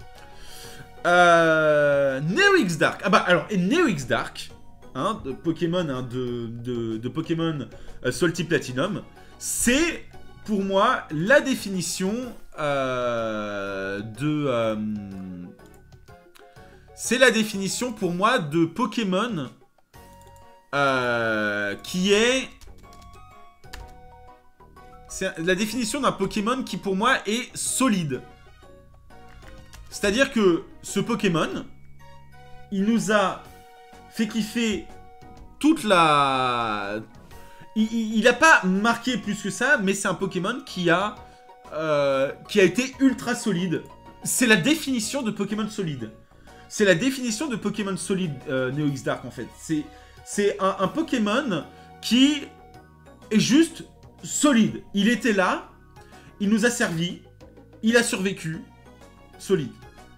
Euh, Neo X Dark. Ah bah alors, et Neo X Dark, hein, de Pokémon, hein, de, de, de Pokémon euh, Salty Platinum, c'est pour moi la définition euh, de... Euh, c'est la définition pour moi de Pokémon euh, qui est... C'est la définition d'un Pokémon qui pour moi est solide. C'est-à-dire que ce Pokémon, il nous a fait kiffer toute la... Il n'a pas marqué plus que ça, mais c'est un Pokémon qui a, euh, qui a été ultra solide. C'est la définition de Pokémon solide. C'est la définition de Pokémon solide, euh, Neo X Dark, en fait. C'est un, un Pokémon qui est juste solide. Il était là, il nous a servi, il a survécu, solide.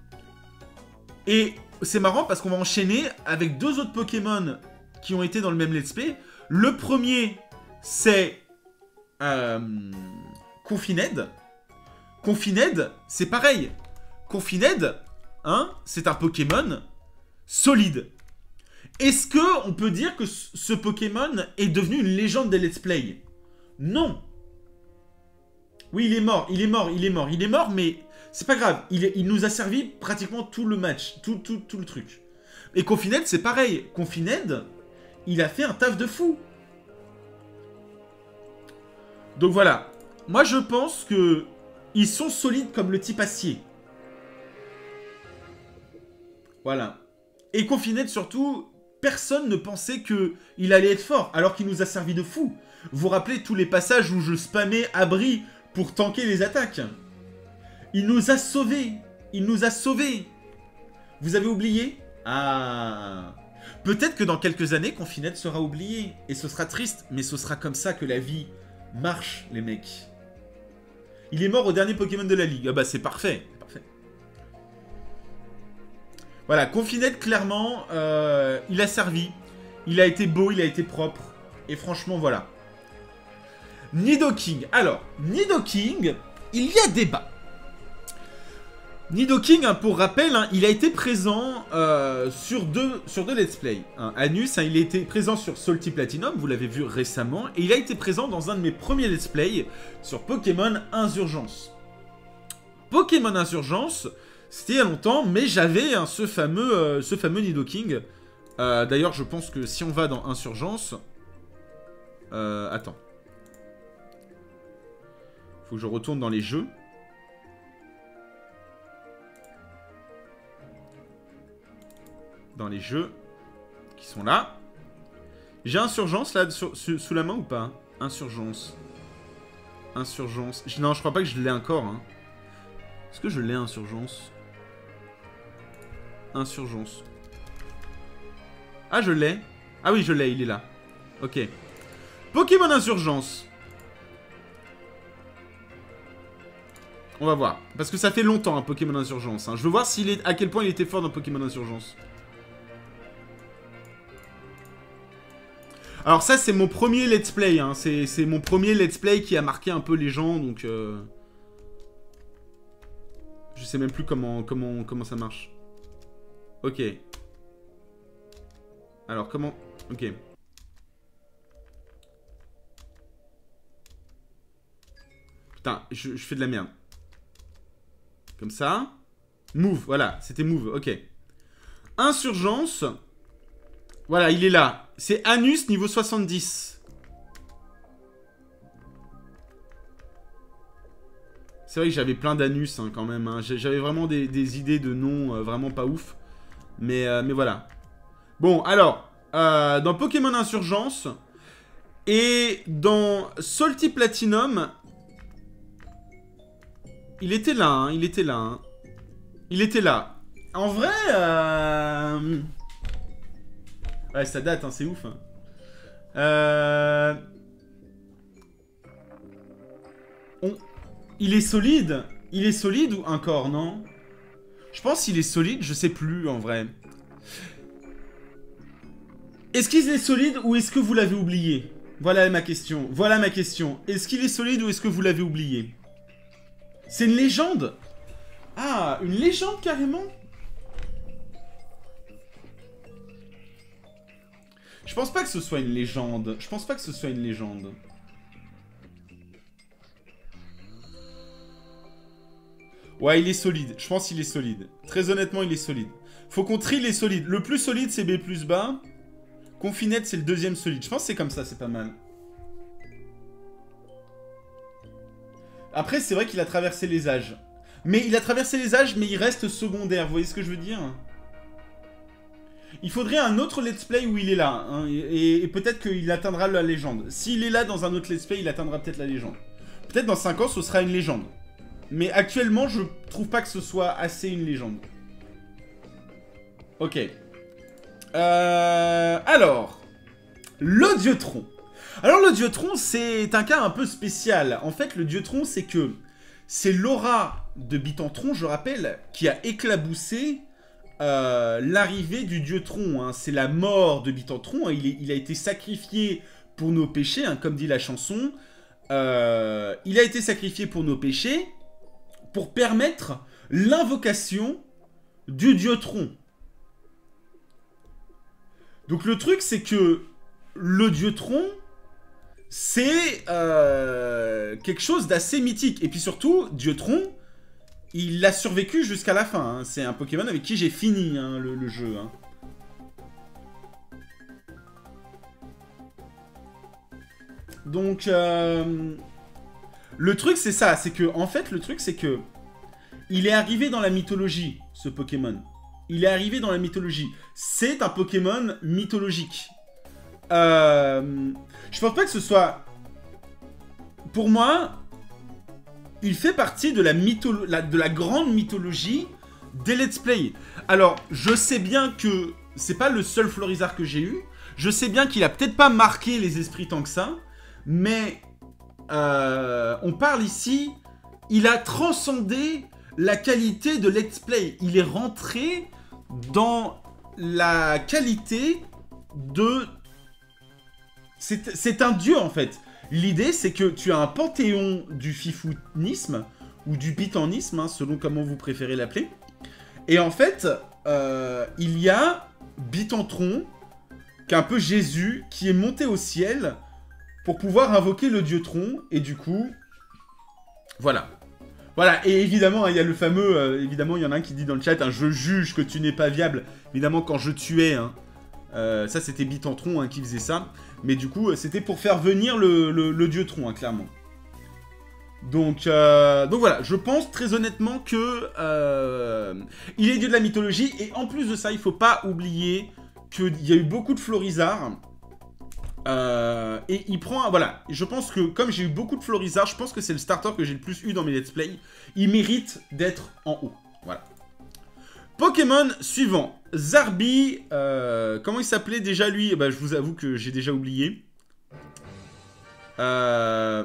Et c'est marrant parce qu'on va enchaîner avec deux autres Pokémon qui ont été dans le même let's play. Le premier, c'est euh, Confined. Confined, c'est pareil. Confined, hein, c'est un Pokémon solide. Est-ce que on peut dire que ce Pokémon est devenu une légende des let's play? Non. Oui, il est mort, il est mort, il est mort, il est mort, mais c'est pas grave. Il, est, il nous a servi pratiquement tout le match, tout, tout, tout le truc. Et Confined, c'est pareil. Confined, il a fait un taf de fou. Donc voilà. Moi, je pense que ils sont solides comme le type acier. Voilà. Et Confined, surtout, personne ne pensait qu'il allait être fort, alors qu'il nous a servi de fou. Vous vous rappelez tous les passages où je spammais abri pour tanker les attaques? Il nous a sauvés. Il nous a sauvés. Vous avez oublié? Ah. Peut-être que dans quelques années, Confined sera oublié. Et ce sera triste, mais ce sera comme ça que la vie marche, les mecs. Il est mort au dernier Pokémon de la Ligue. Ah bah c'est parfait. Parfait. Voilà, Confined, clairement, euh, il a servi. Il a été beau, il a été propre. Et franchement, voilà. Nidoking. Alors, Nidoking, il y a débat. Nidoking, hein, pour rappel, hein, il a été présent euh, sur, deux, sur deux let's play. Hein. Anus, hein, il a été présent sur Salty Platinum, vous l'avez vu récemment, et il a été présent dans un de mes premiers let's play sur Pokémon Insurgence. Pokémon Insurgence, c'était il y a longtemps, mais j'avais hein, ce, fameux, euh, ce fameux Nidoking. Euh, D'ailleurs, je pense que si on va dans Insurgence... Euh, attends. Faut que je retourne dans les jeux. Dans les jeux qui sont là. J'ai Insurgence là sur, sur, sous la main ou pas? Insurgence. Insurgence. Non, je crois pas que je l'ai encore. Hein. Est-ce que je l'ai Insurgence? Insurgence. Ah, je l'ai. Ah oui, je l'ai, il est là. Ok. Pokémon Insurgence. On va voir. Parce que ça fait longtemps, un Pokémon Insurgence. Hein. Je veux voir s'il est, à quel point il était fort dans Pokémon Insurgence. Alors ça, c'est mon premier let's play. Hein. C'est mon premier let's play qui a marqué un peu les gens. Donc, euh... je sais même plus comment, comment, comment ça marche. Ok. Alors, comment... Ok. Putain, je, je fais de la merde. Comme ça. Move, voilà. C'était move, ok. Insurgence. Voilà, il est là. C'est Anus niveau soixante-dix. C'est vrai que j'avais plein d'Anus hein, quand même. Hein. J'avais vraiment des, des idées de noms euh, vraiment pas ouf. Mais, euh, mais voilà. Bon, alors, euh, dans Pokémon Insurgence et dans Salty Platinum, il était là, hein, il était là. Hein. Il était là. En vrai, euh... ouais, ça date, hein, c'est ouf. Hein. Euh... On... Il est solide. Il est solide ou encore, non? Je pense qu'il est solide, je sais plus, en vrai. Est-ce qu'il est solide ou est-ce que vous l'avez oublié? Voilà ma question. Voilà ma question. Est-ce qu'il est solide ou est-ce que vous l'avez oublié? C'est une légende? Ah, une légende carrément? Je pense pas que ce soit une légende. Je pense pas que ce soit une légende. Ouais, il est solide. Je pense qu'il est solide. Très honnêtement, il est solide. Faut qu'on trie les solides. Le plus solide, c'est B plus bas. Confined, c'est le deuxième solide. Je pense que c'est comme ça, c'est pas mal. Après, c'est vrai qu'il a traversé les âges. Mais il a traversé les âges, mais il reste secondaire. Vous voyez ce que je veux dire? Il faudrait un autre let's play où il est là. Hein, et, et peut-être qu'il atteindra la légende. S'il est là dans un autre let's play, il atteindra peut-être la légende. Peut-être dans cinq ans, ce sera une légende. Mais actuellement, je trouve pas que ce soit assez une légende. Ok. Euh, alors. Le Dieu-Tron. Alors le Dieu-Tron, c'est un cas un peu spécial. En fait, le Dieu-Tron, c'est que c'est l'aura de Bitantron, je rappelle, qui a éclaboussé euh, l'arrivée du Dieu-Tron. Hein. C'est la mort de Bitantron. Hein. Il, est, il a été sacrifié pour nos péchés, hein, comme dit la chanson. Euh, il a été sacrifié pour nos péchés, pour permettre l'invocation du Dieu-Tron. Donc le truc, c'est que le Dieu-Tron, c'est euh, quelque chose d'assez mythique. Et puis surtout, Dieu-Tron, il a survécu jusqu'à la fin. Hein. C'est un Pokémon avec qui j'ai fini hein, le, le jeu. Hein. Donc, euh, le truc, c'est ça. C'est que, en fait, le truc, c'est que il est arrivé dans la mythologie, ce Pokémon. Il est arrivé dans la mythologie. C'est un Pokémon mythologique. Euh, je pense pas que ce soit... Pour moi, il fait partie de la, mytholo... la, de la grande mythologie des let's play. Alors, je sais bien que c'est pas le seul Florizard que j'ai eu. Je sais bien qu'il a peut-être pas marqué les esprits tant que ça. Mais euh, on parle ici... Il a transcendé la qualité de let's play. Il est rentré dans la qualité de... C'est un dieu, en fait. L'idée, c'est que tu as un panthéon du fifounisme, ou du bitanisme, hein, selon comment vous préférez l'appeler. Et en fait, euh, il y a Bitantron, qui est un peu Jésus, qui est monté au ciel pour pouvoir invoquer le dieu Tron. Et du coup, voilà. Voilà, et évidemment, il y a le fameux... Euh, évidemment, il y en a un qui dit dans le chat, hein, je juge que tu n'es pas viable. Évidemment, quand je tuais... Hein, euh, ça, c'était Bitantron hein, qui faisait ça. Mais du coup, c'était pour faire venir le, le, le dieu Tron, hein, clairement. Donc, euh, donc voilà, je pense très honnêtement que euh, il est dieu de la mythologie. Et en plus de ça, il faut pas oublier qu'il y a eu beaucoup de Florizards. Euh, et il prend... Voilà, je pense que comme j'ai eu beaucoup de Florizards, je pense que c'est le starter que j'ai le plus eu dans mes let's play. Il mérite d'être en haut. Voilà. Pokémon suivant. Zarbi. Euh, comment il s'appelait déjà lui? Bah, je vous avoue que j'ai déjà oublié. Euh,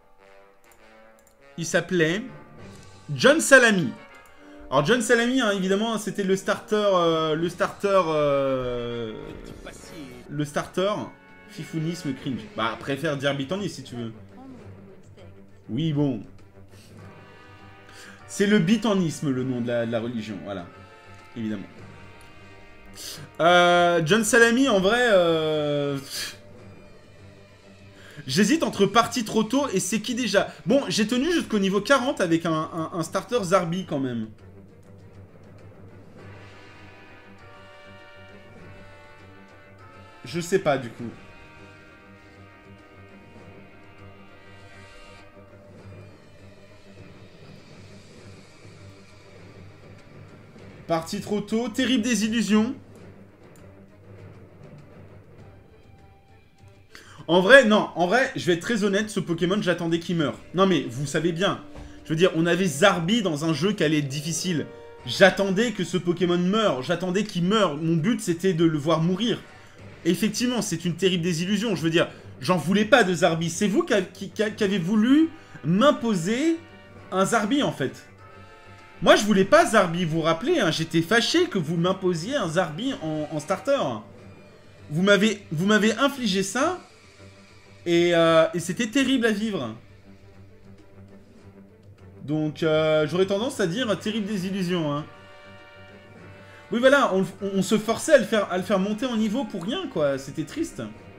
il s'appelait John Salami. Alors John Salami, hein, évidemment, c'était le starter... Euh, le starter... Euh, le starter... Fifounisme cringe. Bah, préfère dire Bitanis si tu veux. Oui, bon. C'est le bitanisme, le nom de la, de la religion, voilà. Évidemment. Euh, John Salami, en vrai... Euh... J'hésite entre parti trop tôt et c'est qui déjà. Bon, j'ai tenu jusqu'au niveau quarante avec un, un, un starter Zarbi quand même. Je sais pas du coup. Parti trop tôt. Terrible désillusion. En vrai, non. En vrai, je vais être très honnête. Ce Pokémon, j'attendais qu'il meure. Non, mais vous savez bien. Je veux dire, on avait Zarbi dans un jeu qui allait être difficile. J'attendais que ce Pokémon meure. J'attendais qu'il meure. Mon but, c'était de le voir mourir. Et effectivement, c'est une terrible désillusion. Je veux dire, j'en voulais pas de Zarbi. C'est vous qui, qui, qui avez voulu m'imposer un Zarbi, en fait. Moi, je voulais pas Zarbi, vous vous rappelez, hein, j'étais fâché que vous m'imposiez un Zarbi en, en starter. Vous m'avez vous m'avez infligé ça, et, euh, et c'était terrible à vivre. Donc, euh, j'aurais tendance à dire terrible désillusion. Hein. Oui, voilà, on, on, on se forçait à le, faire, à le faire monter en niveau pour rien, quoi. C'était triste.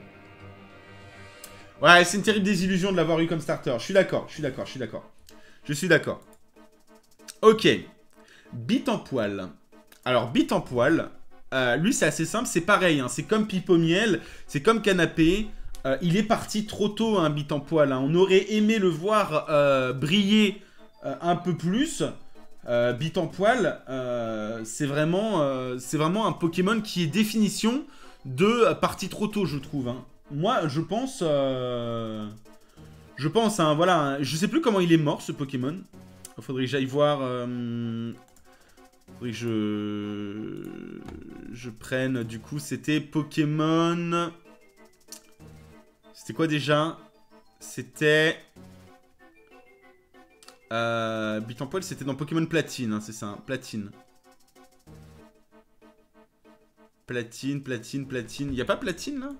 Ouais, c'est une terrible désillusion de l'avoir eu comme starter. Je suis d'accord, je suis d'accord, je suis d'accord. Je suis d'accord. Ok, Bite en poil. Alors, Bite en poil, euh, lui, c'est assez simple, c'est pareil, hein, c'est comme Pipe au miel, c'est comme Canapé. Euh, il est parti trop tôt, un hein, Bite en poil. Hein. On aurait aimé le voir euh, briller euh, un peu plus. Euh, Bite en poil, euh, c'est vraiment, euh, c'est vraiment un Pokémon qui est définition de euh, parti trop tôt, je trouve. Hein. Moi, je pense... Euh, je pense, hein, voilà, hein, je sais plus comment il est mort, ce Pokémon. Il faudrait que j'aille voir... Euh, faudrait que je... Je prenne, du coup, c'était Pokémon... C'était quoi déjà? C'était... Euh, Bite en poil, c'était dans Pokémon Platine, hein, c'est ça, hein, Platine. Platine, Platine, Platine... Il n'y a pas Platine, là?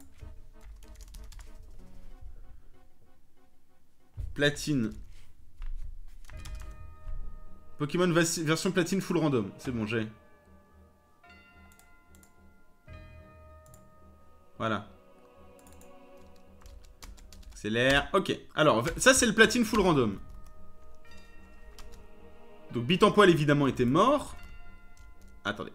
Platine... Pokémon version platine full random. C'est bon, j'ai. Voilà. Accélère. Ok. Alors, ça, c'est le platine full random. Donc, Bite en poil, évidemment, était mort. Attendez.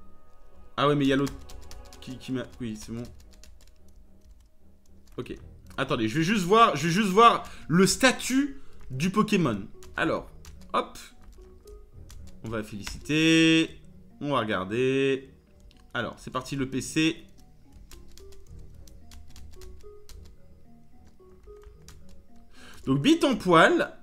Ah ouais, mais il y a l'autre qui, qui m'a... Oui, c'est bon. Ok. Attendez, je vais juste voir, je vais juste voir le statut du Pokémon. Alors, hop. On va féliciter. On va regarder. Alors, c'est parti le P C. Donc, bite en poil.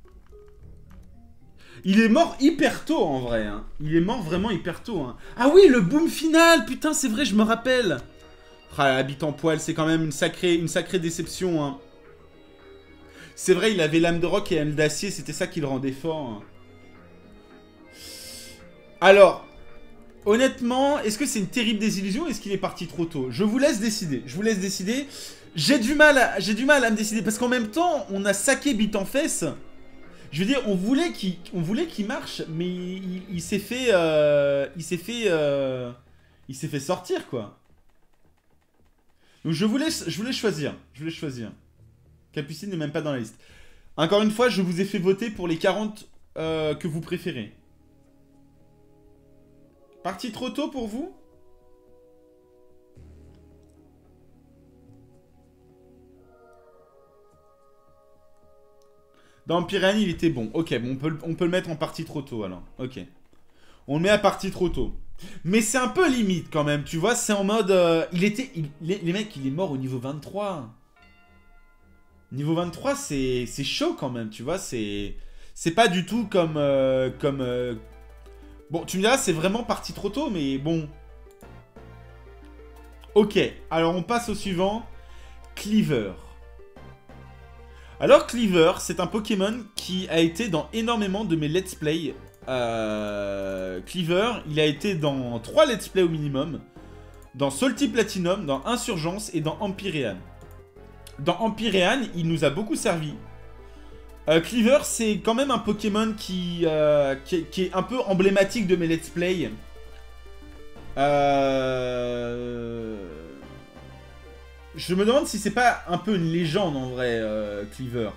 Il est mort hyper tôt, en vrai. Hein. Il est mort vraiment hyper tôt. Hein. Ah oui, le boom final. Putain, c'est vrai, je me rappelle. Ah, la bite en poil, c'est quand même une sacrée, une sacrée déception. Hein. C'est vrai, il avait l'âme de roc et l'âme d'acier. C'était ça qui le rendait fort. Hein. Alors, honnêtement, est-ce que c'est une terrible désillusion ou est-ce qu'il est parti trop tôt? Je vous laisse décider. Je vous laisse décider. J'ai du mal à, j'ai du mal à me décider. Parce qu'en même temps, on a saqué bite en fesse. Je veux dire, on voulait qu'il on voulait qu'il marche, mais il, il s'est fait... Euh, il s'est fait... Euh, il s'est fait sortir, quoi. Donc je vous laisse, je voulais choisir. Je voulais choisir. Capucine n'est même pas dans la liste. Encore une fois, je vous ai fait voter pour les quarante euh, que vous préférez. Parti trop tôt pour vous? Dans Pyrénées, il était bon. Ok, bon, on peut, on peut le mettre en partie trop tôt, alors. Ok. On le met à partie trop tôt. Mais c'est un peu limite, quand même. Tu vois, c'est en mode... Euh, il était... Il, les, les mecs, il est mort au niveau vingt-trois. Niveau vingt-trois, c'est chaud, quand même. Tu vois, c'est... C'est pas du tout comme... Euh, comme... Euh... Bon, tu me diras, c'est vraiment parti trop tôt, mais bon... Ok, alors on passe au suivant. Cleaver. Alors Cleaver, c'est un Pokémon qui a été dans énormément de mes let's play. Euh, Cleaver, il a été dans trois let's play au minimum. Dans Salty Platinum, dans Insurgence et dans Empyrean. Dans Empyrean, il nous a beaucoup servi. Euh, Cleaver, c'est quand même un Pokémon qui, euh, qui, qui est un peu emblématique de mes let's play. Euh... Je me demande si c'est pas un peu une légende en vrai, euh, Cleaver.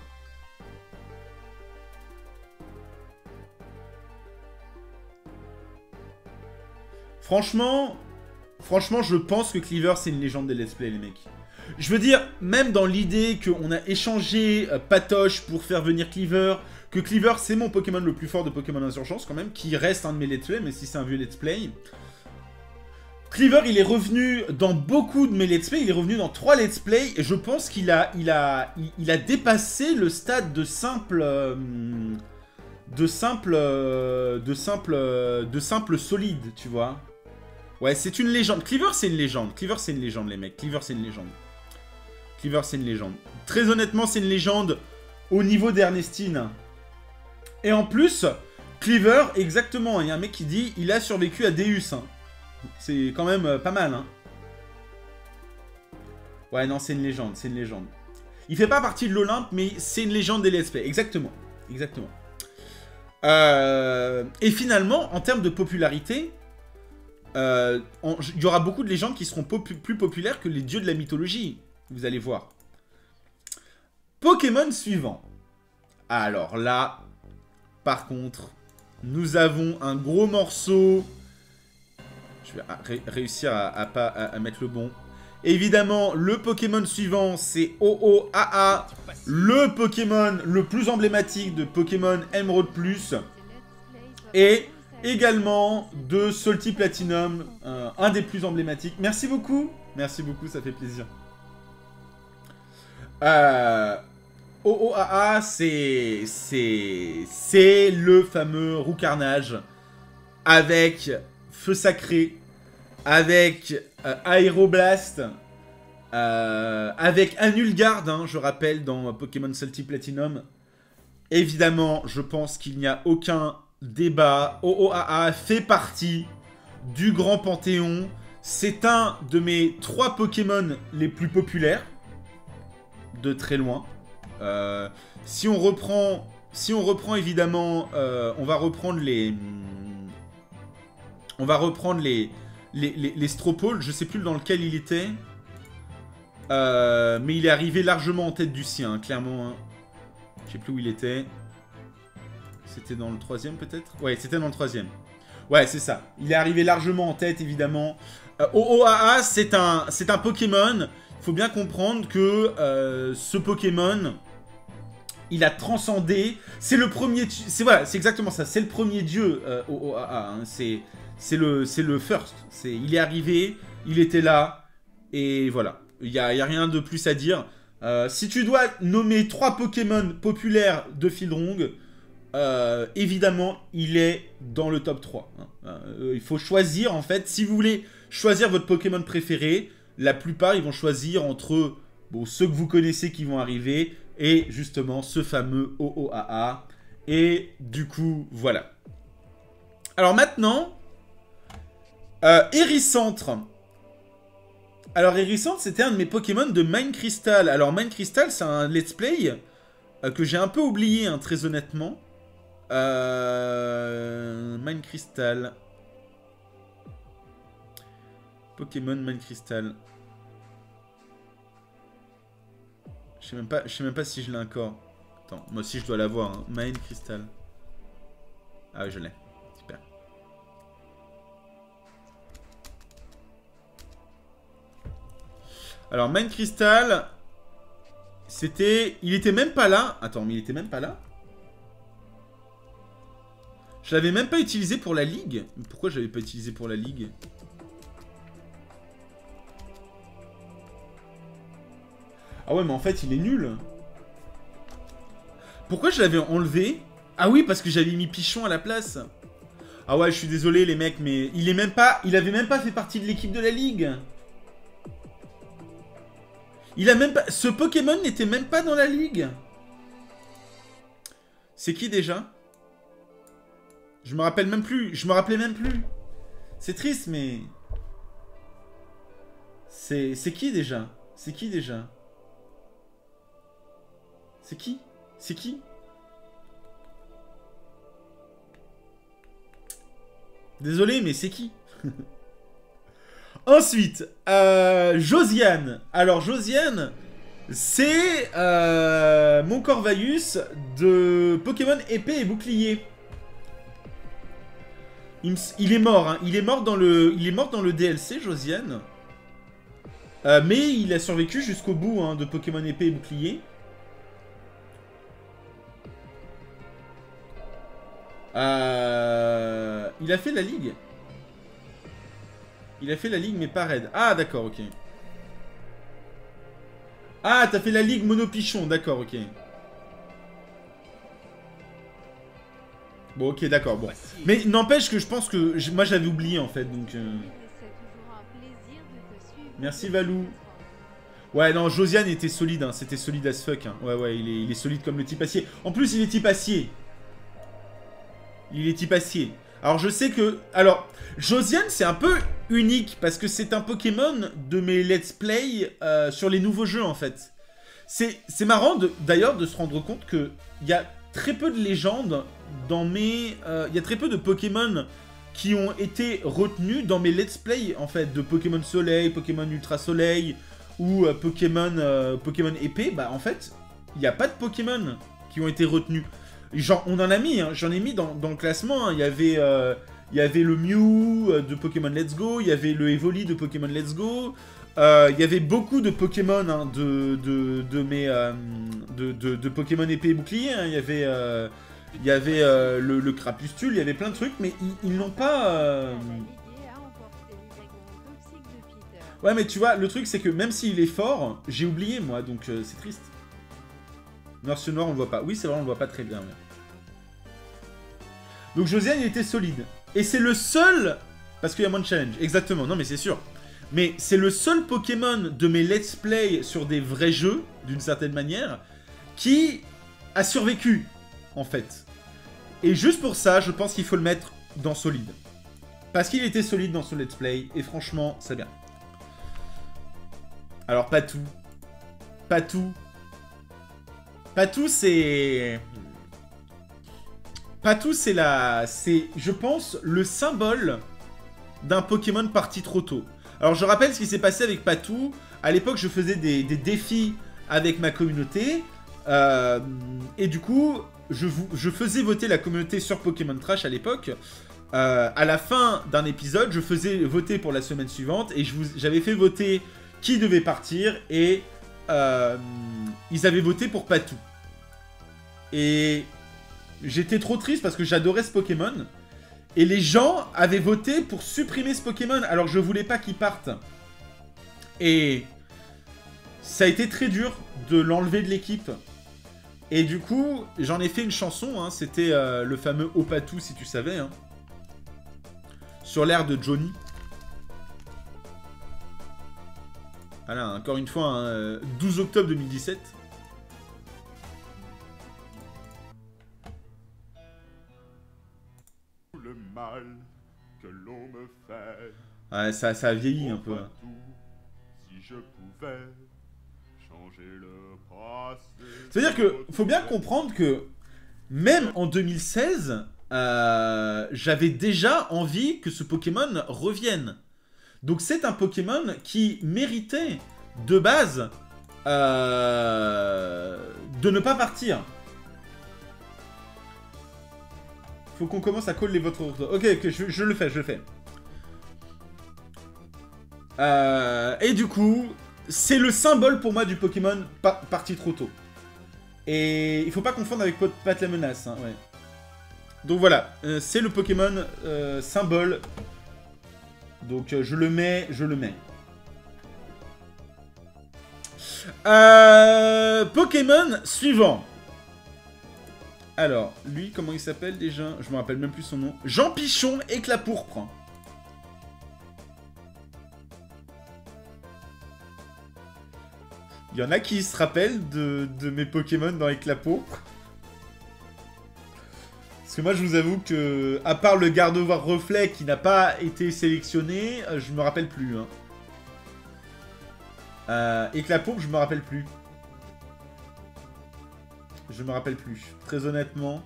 Franchement, franchement, je pense que Cleaver c'est une légende des let's play, les mecs. Je veux dire, même dans l'idée qu'on a échangé euh, Patoche pour faire venir Cleaver, que Cleaver c'est mon Pokémon le plus fort de Pokémon Insurgence quand même, qui reste un de mes let's play, mais si c'est un vieux let's play. Cleaver, il est revenu dans beaucoup de mes let's play, il est revenu dans trois let's play, et je pense qu'il a, il a, il, il a dépassé le stade de simple, euh, de simple, euh, de simple, euh, de simple solide, tu vois. Ouais, c'est une légende. Cleaver, c'est une légende. Cleaver, c'est une légende, les mecs. Cleaver, c'est une légende. Cleaver, c'est une légende. Très honnêtement, c'est une légende au niveau d'Ernestine. Et en plus, Cleaver, exactement, il y a un mec qui dit, il a survécu à Deus, hein. C'est quand même euh, pas mal, hein. Ouais, non, c'est une légende, c'est une légende. Il fait pas partie de l'Olympe, mais c'est une légende des let's play. Exactement, exactement. Euh... Et finalement, en termes de popularité, euh, on... il y aura beaucoup de légendes qui seront popu plus populaires que les dieux de la mythologie. Vous allez voir. Pokémon suivant. Alors là, par contre, nous avons un gros morceau... Je vais ré réussir à, à, pas, à, à mettre le bon. Évidemment, le Pokémon suivant, c'est O O A A. Le Pokémon le plus emblématique de Pokémon Emerald Plus. Et également de Salty Platinum, euh, un des plus emblématiques. Merci beaucoup. Merci beaucoup, ça fait plaisir. Euh, O O A A, c'est c'est le fameux Roucarnage avec Feu Sacré, avec euh, Aéroblast, euh, avec Anulgarde, hein, je rappelle, dans Pokémon Salty Platinum. Évidemment, je pense qu'il n'y a aucun débat. O O A A fait partie du grand panthéon. C'est un de mes trois Pokémon les plus populaires, de très loin. Euh, si on reprend, si on reprend évidemment, euh, on va reprendre les... On va reprendre les, les, les, les Stropoles. Je sais plus dans lequel il était. Euh, mais il est arrivé largement en tête du sien, hein, clairement. Hein. Je sais plus où il était. C'était dans le troisième peut-être? Ouais, c'était dans le troisième. Ouais, c'est ça. Il est arrivé largement en tête, évidemment. Euh, O O A A, c'est un, c'est un Pokémon faut bien comprendre que euh, ce Pokémon, il a transcendé. C'est le premier... C'est voilà, c'est exactement ça. C'est le premier dieu euh, au O A A. Hein. C'est c'est le, le first. Il est arrivé, il était là, et voilà. Il n'y a, y a rien de plus à dire. Euh, si tu dois nommer trois Pokémon populaires de Fildrong, euh, évidemment, il est dans le top trois. Hein. Euh, il faut choisir, en fait. Si vous voulez choisir votre Pokémon préféré, la plupart, ils vont choisir entre bon, ceux que vous connaissez qui vont arriver et justement ce fameux O O A A. Et du coup, voilà. Alors maintenant, euh, Hériscentre. Alors, Hériscentre, c'était un de mes Pokémon de Mine Crystal. Alors, Mine Crystal, c'est un let's play euh, que j'ai un peu oublié, hein, très honnêtement. Euh... Mine Crystal. Pokémon Mine Crystal. Je sais même pas, je sais même pas si je l'ai encore. Attends, moi aussi je dois l'avoir. Hein. Mine Crystal. Ah oui, je l'ai. Super. Alors, Mine Crystal, c'était... Il était même pas là. Attends, mais il était même pas là. Je l'avais même pas utilisé pour la ligue. Pourquoi je l'avais pas utilisé pour la ligue? Ah ouais, mais en fait, il est nul. Pourquoi je l'avais enlevé? Ah oui, parce que j'avais mis Pichon à la place. Ah ouais, je suis désolé, les mecs, mais il est même pas... Il avait même pas fait partie de l'équipe de la ligue. Il a même pas... Ce Pokémon n'était même pas dans la ligue. C'est qui déjà? Je me rappelle même plus. Je me rappelais même plus. C'est triste, mais... C'est c'est qui déjà? C'est qui déjà? C'est qui? C'est qui? Désolé, mais c'est qui? Ensuite, euh, Josiane. Alors, Josiane, c'est euh, mon Corvaius de Pokémon épée et bouclier. Il, il est mort, hein. Il est mort dans le, il est mort dans le D L C, Josiane. Euh, mais il a survécu jusqu'au bout hein, de Pokémon épée et bouclier. Euh, il a fait la ligue. Il a fait la ligue, mais pas raid. Ah, d'accord, ok. Ah, t'as fait la ligue monopichon, d'accord, ok. Bon, ok, d'accord, bon. Mais n'empêche que je pense que... Je, moi, j'avais oublié, en fait, donc... Euh... Merci, Valou. Ouais, non, Josiane était solide, hein. C'était solide as fuck. Hein. Ouais, ouais, il est, il est solide comme le type acier. En plus, il est type acier. Il est type acier. Alors, je sais que... Alors, Josiane, c'est un peu unique, parce que c'est un Pokémon de mes let's play euh, sur les nouveaux jeux, en fait. C'est marrant, d'ailleurs, de se rendre compte qu'il y a très peu de légendes dans mes... Euh, il y a très peu de Pokémon qui ont été retenus dans mes let's play, en fait, de Pokémon Soleil, Pokémon Ultra Soleil, ou euh, Pokémon, euh, Pokémon Épée. Bah, en fait, il n'y a pas de Pokémon qui ont été retenus. Genre, on en a mis, hein, j'en ai mis dans, dans le classement. Hein. Il y avait, euh, il y avait le Mew de Pokémon Let's Go, il y avait le Evoli de Pokémon Let's Go. Euh, il y avait beaucoup de Pokémon hein, de, de, de mes euh, de, de, de Pokémon épée et bouclier. Hein. Il y avait, euh, il y avait euh, le, le Crapustule, il y avait plein de trucs, mais ils, ils n'ont pas. Euh... Ouais, mais tu vois, le truc c'est que même s'il est fort, j'ai oublié moi, donc euh, c'est triste. Noir sur noir, on le voit pas. Oui, c'est vrai, on le voit pas très bien. Ouais. Donc Josiane, il était solide. Et c'est le seul... Parce qu'il y a moins de challenge. Exactement, non mais c'est sûr. Mais c'est le seul Pokémon de mes let's play sur des vrais jeux, d'une certaine manière, qui a survécu, en fait. Et juste pour ça, je pense qu'il faut le mettre dans solide. Parce qu'il était solide dans ce let's play, et franchement, c'est bien. Alors, Patou. Patou. Patou, c'est... Patou, c'est la... C'est, je pense, le symbole d'un Pokémon parti trop tôt. Alors, je rappelle ce qui s'est passé avec Patou. À l'époque, je faisais des, des défis avec ma communauté. Euh, et du coup, je, vous, je faisais voter la communauté sur Pokémon Trash à l'époque. Euh, à la fin d'un épisode, je faisais voter pour la semaine suivante. Et j'avais fait voter qui devait partir et euh, ils avaient voté pour Patou. Et j'étais trop triste parce que j'adorais ce Pokémon. Et les gens avaient voté pour supprimer ce Pokémon alors que je voulais pas qu'il parte. Et ça a été très dur de l'enlever de l'équipe. Et du coup, j'en ai fait une chanson, hein, c'était euh, le fameux Opatou, si tu savais, hein, sur l'air de Johnny. Voilà, encore une fois, hein, douze octobre deux mille dix-sept. Le mal que l'on me fait. Ouais, ça, ça a vieilli un peu. Hein. Si je pouvais changer le passé. C'est-à-dire que faut bien comprendre que même en deux mille seize, euh, j'avais déjà envie que ce Pokémon revienne. Donc c'est un Pokémon qui méritait de base euh, de ne pas partir. Faut qu'on commence à call les votes. Ok, ok, je, je le fais, je le fais. Euh, et du coup, c'est le symbole pour moi du Pokémon pa parti trop tôt. Et il faut pas confondre avec Pat la menace. Hein, ouais. Donc voilà, euh, c'est le Pokémon euh, symbole. Donc euh, je le mets, je le mets. Euh, Pokémon suivant. Alors, lui, comment il s'appelle déjà? Je me rappelle même plus son nom. Jean Pichon, éclat pourpre. Il y en a qui se rappellent de, de mes Pokémon dans éclat pourpre. Parce que moi, je vous avoue que, à part le Gardevoir Reflet qui n'a pas été sélectionné, je me rappelle plus. Hein. Euh, éclat pourpre, je me rappelle plus. Je me rappelle plus. Très honnêtement.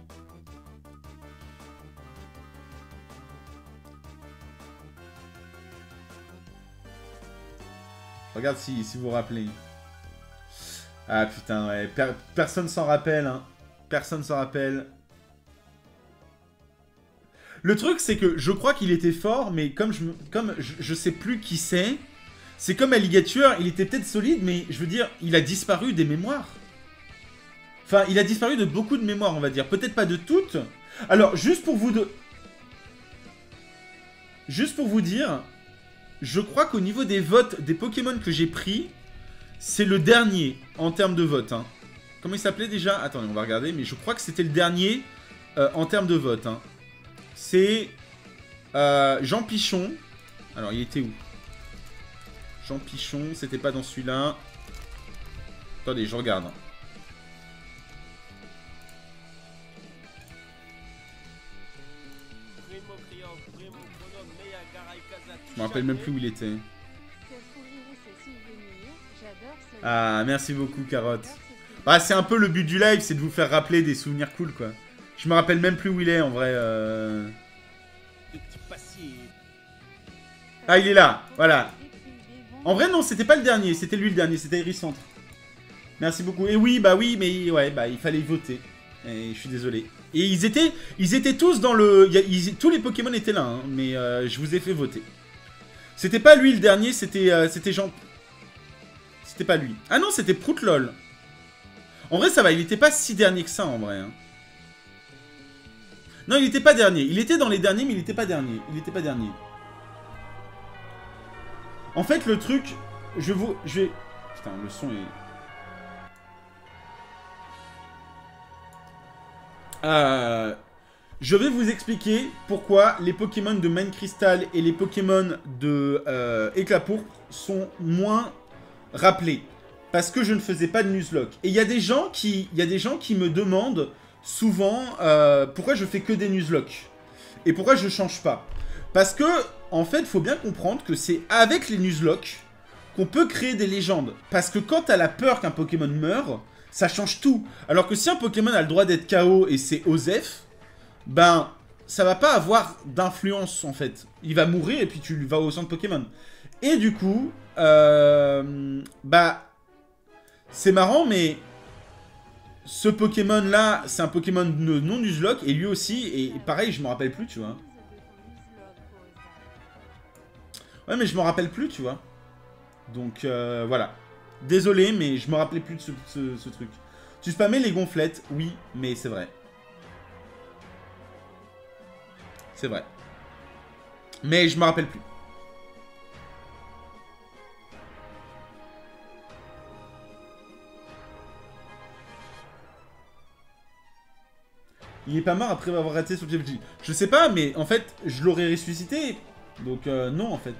Regarde si, si vous vous rappelez. Ah putain, ouais. Per personne s'en rappelle, hein. Personne s'en rappelle. Le truc, c'est que je crois qu'il était fort, mais comme je, comme je, je sais plus qui c'est, c'est comme Alligator, il était peut-être solide, mais je veux dire, il a disparu des mémoires. Enfin, il a disparu de beaucoup de mémoires, on va dire. Peut-être pas de toutes. Alors, juste pour vous de... Juste pour vous dire, je crois qu'au niveau des votes des Pokémon que j'ai pris, c'est le dernier en termes de vote. Hein. Comment il s'appelait déjà? Attendez, on va regarder, mais je crois que c'était le dernier euh, en termes de vote. Hein. C'est euh, Jean Pichon. Alors, il était où? Jean Pichon, c'était pas dans celui-là. Attendez, je regarde. Je me rappelle même plus où il était. Ah, merci beaucoup, Carotte. Bah, c'est un peu le but du live, c'est de vous faire rappeler des souvenirs cool, quoi. Je me rappelle même plus où il est, en vrai. Euh... Ah, il est là, voilà. En vrai, non, c'était pas le dernier, c'était lui le dernier, c'était Hériscentre. Merci beaucoup. Et oui, bah oui, mais ouais, bah il fallait voter. Et je suis désolé. Et ils étaient, ils étaient tous dans le... Ils, tous les Pokémon étaient là, hein, mais euh, je vous ai fait voter. C'était pas lui le dernier, c'était euh, c'était Jean... C'était pas lui. Ah non, c'était Proutlol. En vrai, ça va, il était pas si dernier que ça, en vrai. Hein. Non, il était pas dernier. Il était dans les derniers, mais il était pas dernier. Il était pas dernier. En fait, le truc... Je vous... Je vais... Putain, le son est... Euh... Je vais vous expliquer pourquoi les Pokémon de Mine Crystal et les Pokémon de euh, Éclat Pourpre sont moins rappelés. Parce que je ne faisais pas de Nuzlocke. Et il y a des gens qui, il y a des gens qui me demandent souvent euh, pourquoi je fais que des Nuzlocke. Et pourquoi je change pas. Parce que, en fait, il faut bien comprendre que c'est avec les Nuzlocke qu'on peut créer des légendes. Parce que quand t'as la peur qu'un Pokémon meure, ça change tout. Alors que si un Pokémon a le droit d'être K O et c'est Osef, ben, ça va pas avoir d'influence, en fait. Il va mourir et puis tu vas au centre Pokémon. Et du coup, euh, bah, c'est marrant, mais ce Pokémon-là, c'est un Pokémon non Nuzlocke, et lui aussi, et pareil, je me rappelle plus, tu vois. Ouais, mais je me rappelle plus, tu vois. Donc, euh, voilà. Désolé, mais je me rappelais plus de ce, ce, ce truc. Tu spammais les gonflettes? Oui, mais c'est vrai. C'est vrai. Mais je me rappelle plus. Il est pas mort après avoir raté sur P U B G. Je sais pas, mais en fait, je l'aurais ressuscité. Donc, euh, non, en fait.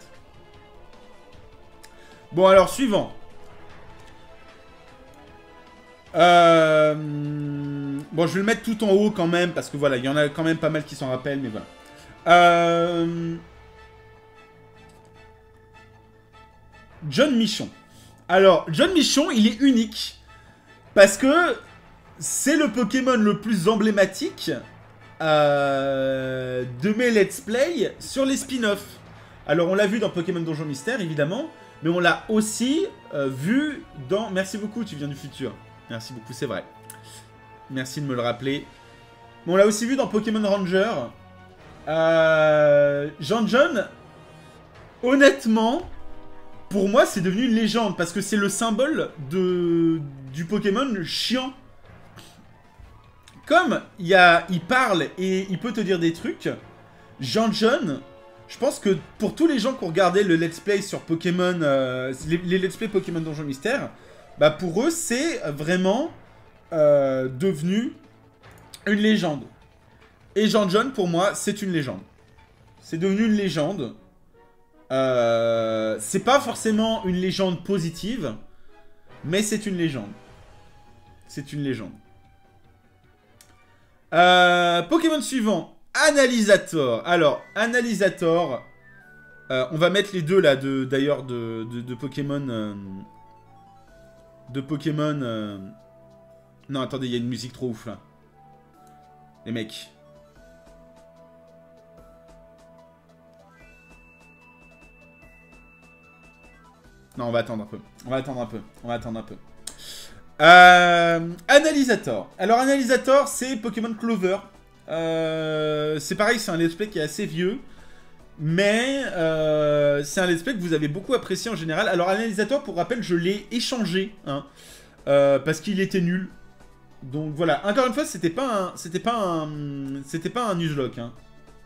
Bon, alors, suivant. Euh... Bon, je vais le mettre tout en haut quand même, parce que voilà, il y en a quand même pas mal qui s'en rappellent, mais voilà. Euh... John Michon. Alors, John Michon, il est unique. Parce que c'est le Pokémon le plus emblématique euh, de mes let's play sur les spin-offs. Alors, on l'a vu dans Pokémon Donjon Mystère, évidemment. Mais on l'a aussi euh, vu dans... Merci beaucoup, tu viens du futur. Merci beaucoup, c'est vrai. Merci de me le rappeler. Mais on l'a aussi vu dans Pokémon Ranger. Euh... Jean-John, honnêtement, pour moi, c'est devenu une légende. Parce que c'est le symbole de... du Pokémon chiant. Comme il, y a... il parle et il peut te dire des trucs, Jean-John... Je pense que pour tous les gens qui ont regardé le let's play sur Pokémon, euh, les, les let's play Pokémon Donjon Mystère, bah pour eux, c'est vraiment euh, devenu une légende. Et Jean-John, pour moi, c'est une légende. C'est devenu une légende. Euh, c'est pas forcément une légende positive, mais c'est une légende. C'est une légende. Euh, Pokémon suivant. Analysator. Alors, Analysator, euh, on va mettre les deux là, de d'ailleurs de, de, de Pokémon. Euh, de Pokémon. Euh... Non, attendez, il y a une musique trop ouf là. Les mecs. Non, on va attendre un peu. On va attendre un peu. On va attendre un peu. Euh, Analysator. Alors, Analysator, c'est Pokémon Clover. Euh, c'est pareil, c'est un let's play qui est assez vieux, mais euh, c'est un let's play que vous avez beaucoup apprécié en général. Alors, Analysator, pour rappel, je l'ai échangé, hein, euh, parce qu'il était nul. Donc voilà, encore une fois, c'était pas un, c'était pas un, c'était pas un Nuzlocke. Hein.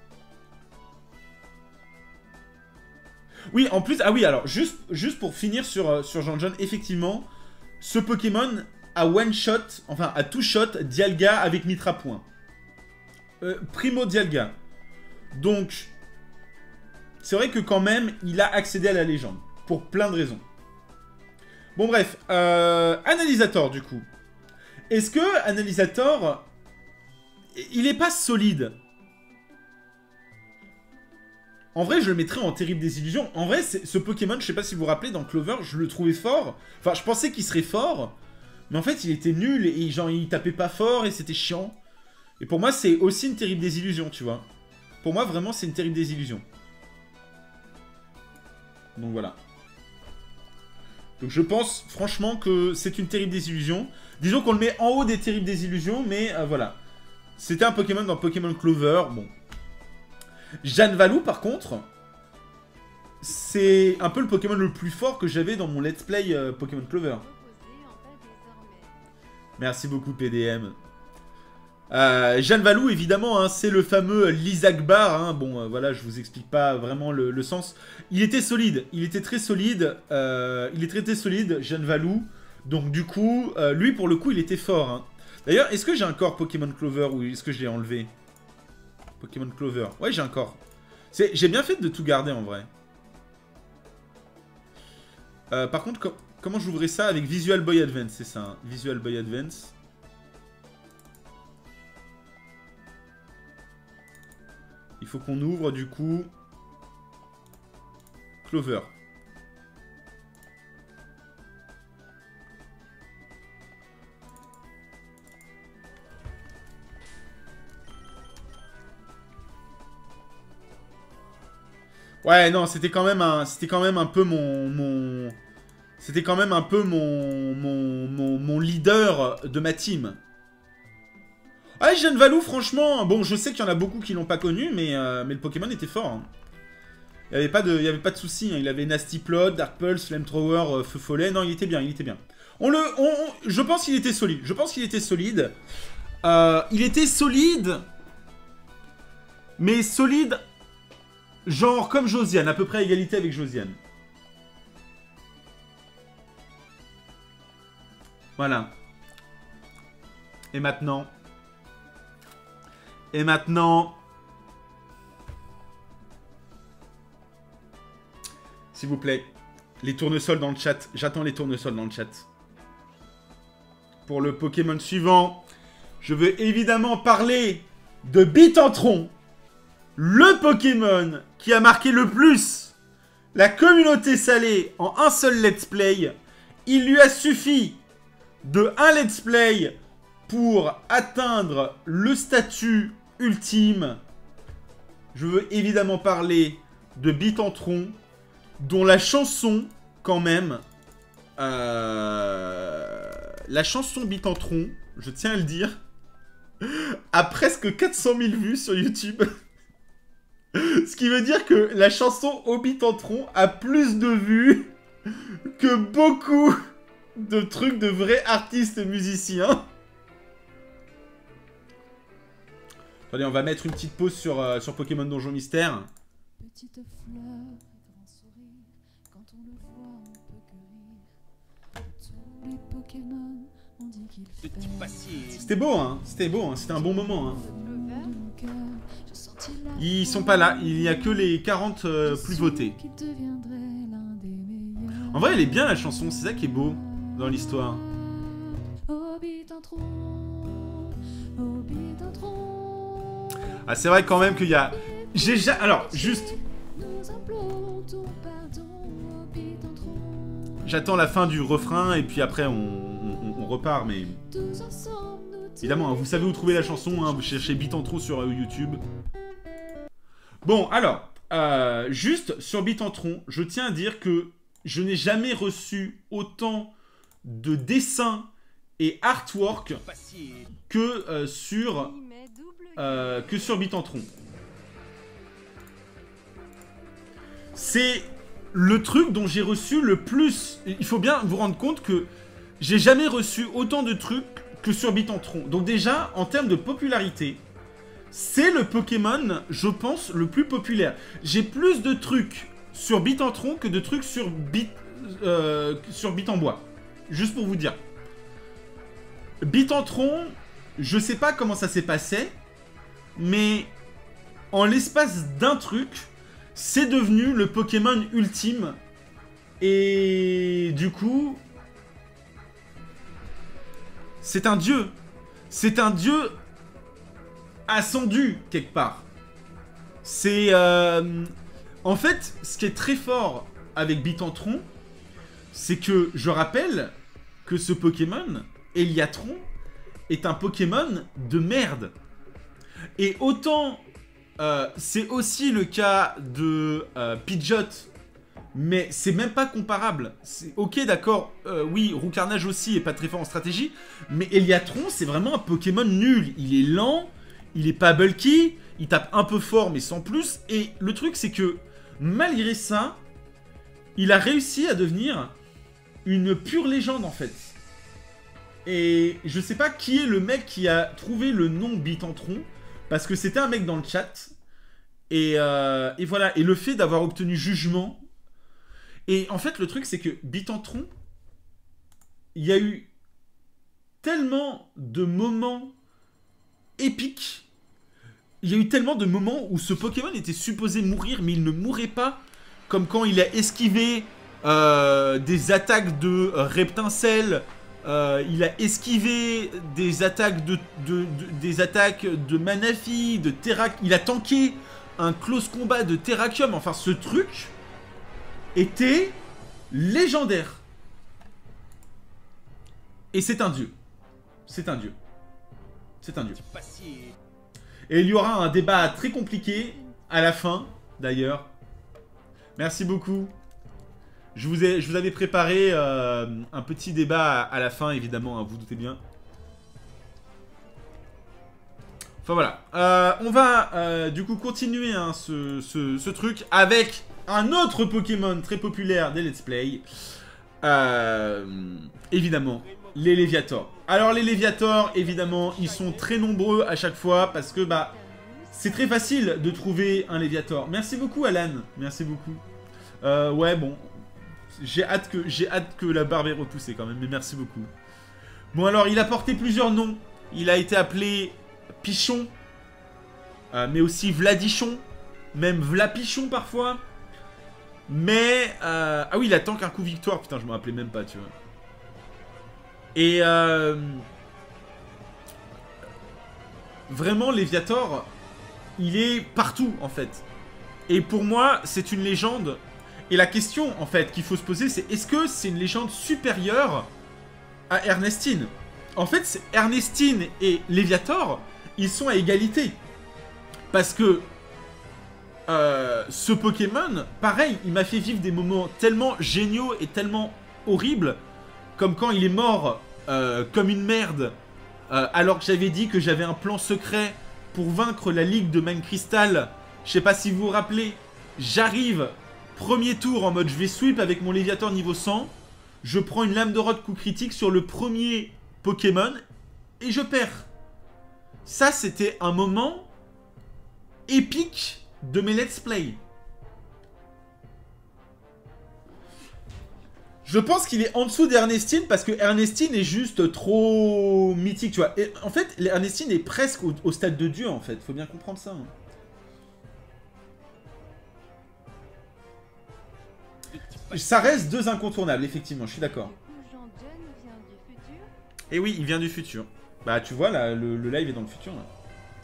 Oui, en plus, ah oui, alors juste, juste pour finir sur sur Jean-John, effectivement, ce Pokémon a one shot, enfin a two shot Dialga avec Mitra Point. Euh, Primo Dialga. Donc, c'est vrai que quand même, il a accédé à la légende. Pour plein de raisons. Bon, bref. Euh, Analysator, du coup. Est-ce que Analysator, il est pas solide? En vrai, je le mettrais en terrible désillusion. En vrai, ce Pokémon, je sais pas si vous vous rappelez, dans Clover, je le trouvais fort. Enfin, je pensais qu'il serait fort. Mais en fait, il était nul. Et genre, il tapait pas fort et c'était chiant. Et pour moi, c'est aussi une terrible désillusion, tu vois. Pour moi, vraiment, c'est une terrible désillusion. Donc, voilà. Donc, je pense, franchement, que c'est une terrible désillusion. Disons qu'on le met en haut des terribles désillusions, mais euh, voilà. C'était un Pokémon dans Pokémon Clover, bon. Jeanne Valou, par contre, c'est un peu le Pokémon le plus fort que j'avais dans mon let's play euh, Pokémon Clover. Merci beaucoup, P D M. Euh, Jeanne Valou, évidemment, hein, c'est le fameux Lizakbar. Hein, bon, euh, voilà, je vous explique pas vraiment le, le sens. Il était solide, il était très solide. Euh, il est très très solide, Jeanne Valou. Donc du coup, euh, lui pour le coup, il était fort. Hein. D'ailleurs, est-ce que j'ai un corps Pokémon Clover ou est-ce que je l'ai enlevé? Pokémon Clover. Ouais, j'ai un corps. J'ai bien fait de tout garder en vrai. Euh, par contre, com comment j'ouvrais ça avec Visual Boy Advance? C'est ça, hein, Visual Boy Advance. Il faut qu'on ouvre du coup Clover. Ouais, non, c'était quand même un, c'était quand même un peu mon, mon, c'était quand même un peu mon, mon, mon, mon leader de ma team. Ah, Jeanne Valou, franchement, bon, je sais qu'il y en a beaucoup qui l'ont pas connu, mais, euh, mais le Pokémon était fort. Hein. Il n'y avait pas de, il y avait pas de souci. Hein. Il avait Nasty Plot, Dark Pulse, Flamethrower, euh, Feu Follet. Non, il était bien, il était bien. On le, on, on, je pense qu'il était solide. Je pense qu'il était solide. Euh, il était solide. Mais solide, genre comme Josiane, à peu près à égalité avec Josiane. Voilà. Et maintenant... Et maintenant... S'il vous plaît, les tournesols dans le chat. J'attends les tournesols dans le chat. Pour le Pokémon suivant, je veux évidemment parler de Bitantron. Le Pokémon qui a marqué le plus la communauté salée en un seul let's play. Il lui a suffi de un let's play pour atteindre le statut ultime. Je veux évidemment parler de Bitantron, dont la chanson, quand même, euh, la chanson Bitantron, je tiens à le dire, a presque quatre cent mille vues sur YouTube. Ce qui veut dire que la chanson au Bitantron a plus de vues que beaucoup de trucs de vrais artistes musiciens. Attendez, on va mettre une petite pause sur, euh, sur Pokémon Donjon Mystère. Petite fleur et grand sourire, quand on le voit, on peut que rire. Tous les Pokémon, on dit qu'il fait. C'était beau, hein. C'était beau, hein. C'était un bon moment, hein. De mon cœur, je sentis la Ils sont pas là. Il n'y a que les quarante euh, plus votés. qu'il deviendrait l'un des meilleurs. En vrai, elle est bien, la chanson. C'est ça qui est beau dans l'histoire. Oh Bitantron, oh Bitantron. Ah, c'est vrai quand même qu'il y a... J'ai ja... Alors, juste... Nous implorons ton pardon, oh Bitantron. J'attends la fin du refrain et puis après on, on, on repart, mais... Tous ensemble, nous Évidemment, hein, vous savez où trouver la chanson, hein, vous cherchez Bitantron sur euh, YouTube. Bon, alors, euh, juste sur Bitantron, je tiens à dire que je n'ai jamais reçu autant de dessins et artwork que euh, sur... Euh, que sur Bitantron. C'est le truc dont j'ai reçu le plus. Il faut bien vous rendre compte que j'ai jamais reçu autant de trucs que sur Bitantron. Donc déjà, en termes de popularité, c'est le Pokémon, je pense, le plus populaire. J'ai plus de trucs sur Bitantron que de trucs sur Bit, euh, sur Bitambois. Juste pour vous dire. Bitantron, je sais pas comment ça s'est passé, mais en l'espace d'un truc, c'est devenu le Pokémon ultime. Et du coup, c'est un dieu. C'est un dieu ascendu quelque part. C'est... Euh... En fait, ce qui est très fort avec Bitantron, c'est que je rappelle que ce Pokémon, Eliatron, est un Pokémon de merde. Et autant, euh, c'est aussi le cas de euh, Pidgeot, mais c'est même pas comparable. Ok, d'accord, euh, oui, Roucarnage aussi est pas très fort en stratégie, mais Eliatron, c'est vraiment un Pokémon nul. Il est lent, il est pas bulky, il tape un peu fort, mais sans plus. Et le truc, c'est que, malgré ça, il a réussi à devenir une pure légende, en fait. Et je sais pas qui est le mec qui a trouvé le nom Bitantron, parce que c'était un mec dans le chat. Et, euh, et voilà. Et le fait d'avoir obtenu jugement. Et en fait, le truc, c'est que Bitantron, il y a eu tellement de moments épiques. Il y a eu tellement de moments où ce Pokémon était supposé mourir, mais il ne mourait pas. Comme quand il a esquivé euh, des attaques de euh, Reptincelle. Euh, il a esquivé des attaques de, de, de, des attaques de Manafi, de Terrac. Il a tanké un close combat de Terrakium. Enfin, ce truc était légendaire. Et c'est un dieu. C'est un dieu. C'est un dieu. Et il y aura un débat très compliqué à la fin, d'ailleurs. Merci beaucoup. Je vous, ai, je vous avais préparé euh, un petit débat à, à la fin, évidemment, hein, vous, vous doutez bien. Enfin voilà. Euh, on va euh, du coup continuer hein, ce, ce, ce truc avec un autre Pokémon très populaire des Let's Play. Euh, évidemment, les Léviator. Alors les Léviator, évidemment, ils sont très nombreux à chaque fois parce que bah c'est très facile de trouver un Léviator. Merci beaucoup Alan, merci beaucoup. Euh, ouais bon, j'ai hâte que j'ai hâte que la barbe ait repoussé quand même, mais merci beaucoup. Bon alors il a porté plusieurs noms. Il a été appelé Pichon, euh, mais aussi Vladichon, même Vlapichon parfois. Mais... Euh... Ah oui, il attend qu'un coup victoire. Putain, je me rappelais même pas, tu vois. Et... Euh... Vraiment, Léviator, il est partout, en fait. Et pour moi, c'est une légende. Et la question, en fait, qu'il faut se poser, c'est est-ce que c'est une légende supérieure à Ernestine? En fait, Ernestine et Léviator, ils sont à égalité. Parce que... Euh, ce Pokémon, pareil, il m'a fait vivre des moments tellement géniaux et tellement horribles, comme quand il est mort euh, comme une merde, euh, alors que j'avais dit que j'avais un plan secret pour vaincre la Ligue de Mine Crystal. Je sais pas si vous vous rappelez, j'arrive, premier tour en mode je vais sweep avec mon Léviator niveau cent, je prends une lame de rock coup critique sur le premier Pokémon, et je perds. Ça, c'était un moment épique de mes let's play. Je pense qu'il est en dessous d'Ernestine parce que Ernestine est juste trop mythique, tu vois. Et en fait, Ernestine est presque au, au stade de Dieu, en fait. Faut bien comprendre ça. Hein. Ça reste deux incontournables, effectivement, je suis d'accord. Et oui, il vient du futur. Bah, tu vois, là, le, le live est dans le futur, là.